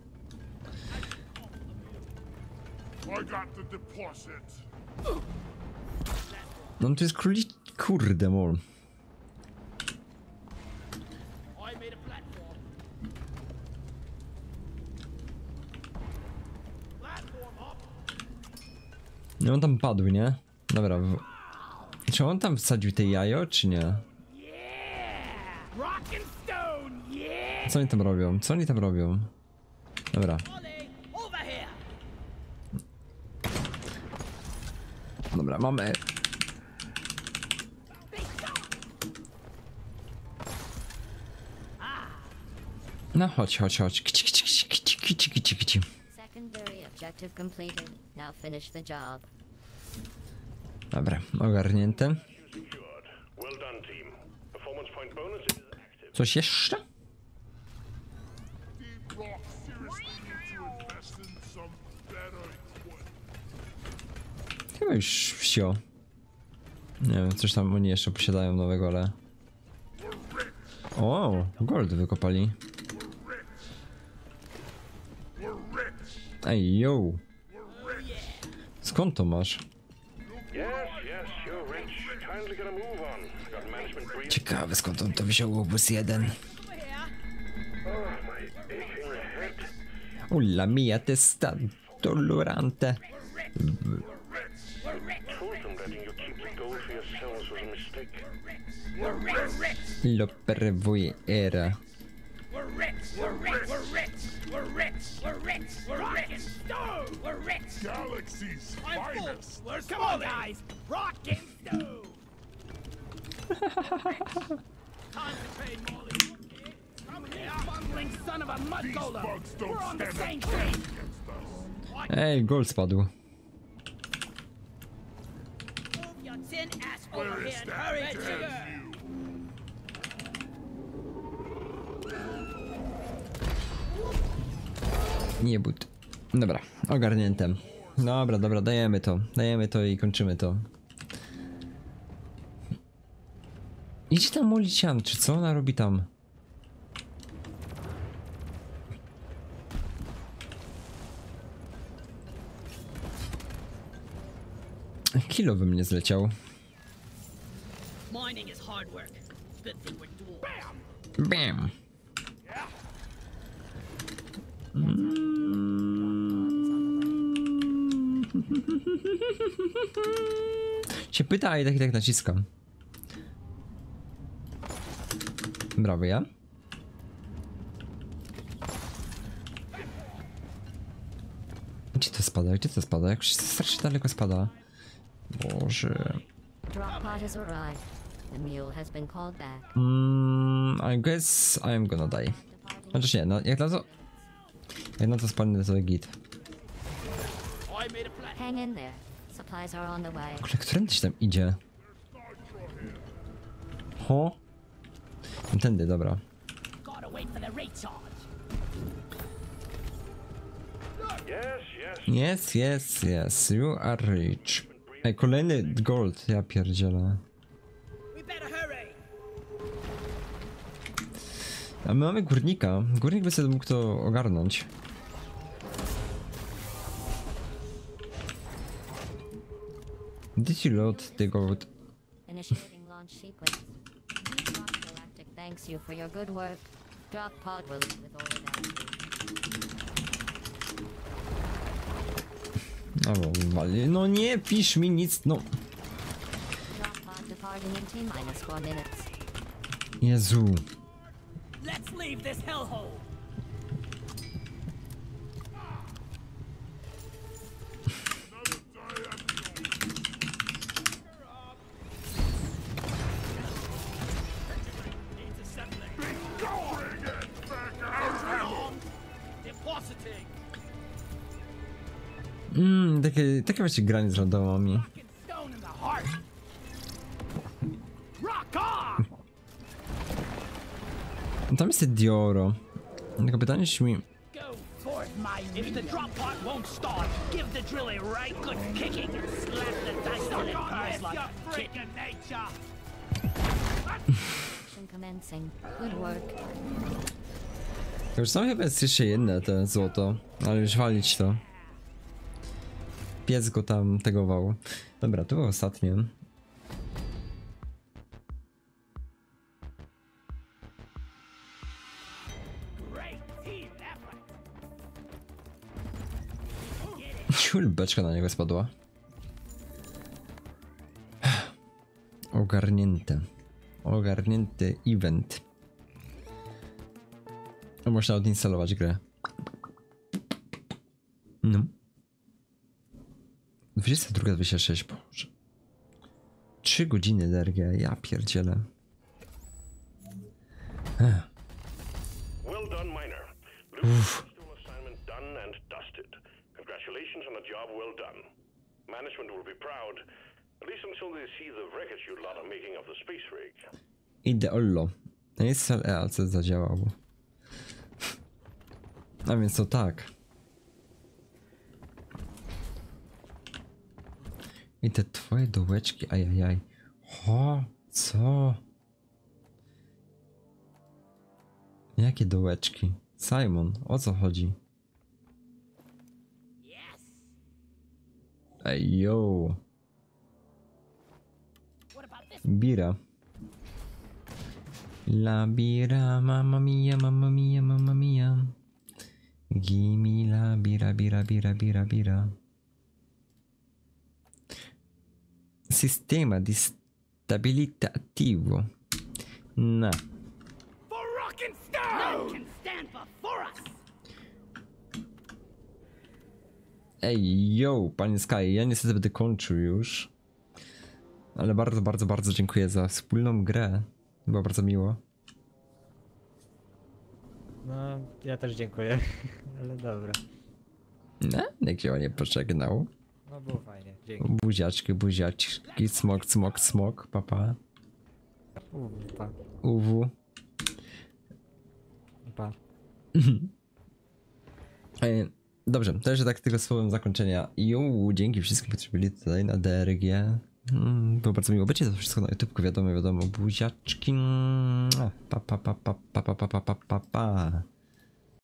I got the deposit. No tu jest króli... Kurde mol. I made a platform. Platform up. No on tam padł, nie? Dobra. W... Czy on tam wsadził te jajo, czy nie? Yeah. Rock and stone. Yeah. Co oni tam robią? Co oni tam robią? Dobra. Ollie, over here. Dobra, mamy... No chodź, chodź, chodź. Kici, kici, kici, kici, kici, kici, kici. Secondary objective completed. Now finish the job. Dobra, ogarnięte. Secured. Well done, team. Performance point bonus is active. Coś jeszcze? Deep Rock seriously need to invest in some better equipment. Chyba już wsio. Nie wiem, coś tam oni jeszcze posiadają nowego, ale... O, gold wykopali. Ej, yo. Skąd to masz? Yes, yes, you're rich. Kindly get a move on. Got management brief. Ciekawe skąd on to wziął, obóz jeden. Over here. Oh, my aching head. Ulla mia testa dolorante. Told them letting you keep the gold for yourselves was a mistake. We're rich. We're rich. Lo per voi era. We're rich. We're rich. We're rich. We're rich. We're rich. We're rich. Stone. We're rich. Galaxy's I'm full. finest. We're come on, guys. Rock and stone. Time to pay Molly. Come here, bungling son of a mud These golem. bugs don't We're on the stand same a chance page. against us. Ej, gold spadł. Move your tin ass over Where here is and that hurry, damn Jigger. you? Nie but. Dobra, ogarnięte. Dobra, dobra, dajemy to. Dajemy to i kończymy to. Idź tam Molician, czy co ona robi tam? kilo we mnie zleciał. Mining is hard work. Good thing we're dwarves. Bam! Się pyta, a i tak i tak naciskam. Brawo, ja. Gdzie to spada? Gdzie to spada? Jakoś strasznie daleko spada. Boże. Drop pod has arrived. The mule has been called back. Mm, I guess I am gonna die. Chociaż nie, no jak na to... Jak na to spadnę, to git. I made a plan. Hang in there. Supplies are on the way. Kurde, którędy się tam idzie? Ho? Tędy, dobra. Gotta wait for the recharge. Yes, yes. Yes, yes, yes, you are rich. Ej, kolejny gold, ja pierdzielę. We better hurry. A my mamy górnika. Górnik by sobie mógł to ogarnąć. Did you load the gold? Initiating launch sequence. Drop Galactic thanks you for your good work. Drop pod will leave with all that. No, bo wali- no nie pisz mi nic, no. Drop pod departing in T minus four minutes. Jezu. Let's leave this hellhole. Needs assembling. Depositing. Mmm, takie, takie właśnie granie z randomami. Fucking stone in the heart. Rock on. Tam jest Dioro. Tylko pytanie się mi... Go forth, my If the drop pod won't start, give the drill a right good kicking and slap the dice on it purrs like a freaking nature. Action commencing. Good work. Już tam chyba jest jeszcze jedno to złoto, ale już walić to. Pies go tam tegował. Dobra, to było ostatnie. Great team effort. Ciul, beczka na niego spadła. Ogarnięte. Ogarnięty event. No, można odinstalować grę. No. dwudziesta druga dwadzieścia sześć, boże. trzy godziny D R G, ja pierdzielę. Ech. Well done, miner. Bluestone assignment done and dusted. Congratulations on a job well done. Management will be proud, at least until they see the wreckage you lot are making of the space rig. Ideollo. Install E A C zadziałał. A więc to tak. I te twoje dołeczki, ajajaj. Ho, co? Jakie dołeczki? Simon, o co chodzi? Ej, yo. Bira. La bira, mamma mia, mamma mia, mamma mia. Gimme la bira, bira, bira, bira, bira. Sistema di stabilità attivo. No. For rock and stone. None can stand before us. Ej, yo, panie Sky, ja niestety będę kończył już. Ale bardzo, bardzo, bardzo dziękuję za wspólną grę. Było bardzo miło. No, ja też dziękuję, ale dobra. No, niech się nie pożegnał. No było fajnie, dzięki. Buziaczki, buziaczki, smok, smok, smok, papa. Ufa, Uwu. pa. E, dobrze, to jeszcze tak tylko słowem zakończenia. Jo, dzięki wszystkim, którzy byli tutaj na D R G. Mm, było bardzo miło. Będzie to wszystko na YouTube, wiadomo, wiadomo. Buziaczki. Pa, pa, pa, pa, pa, pa, pa, pa, pa, pa, pa.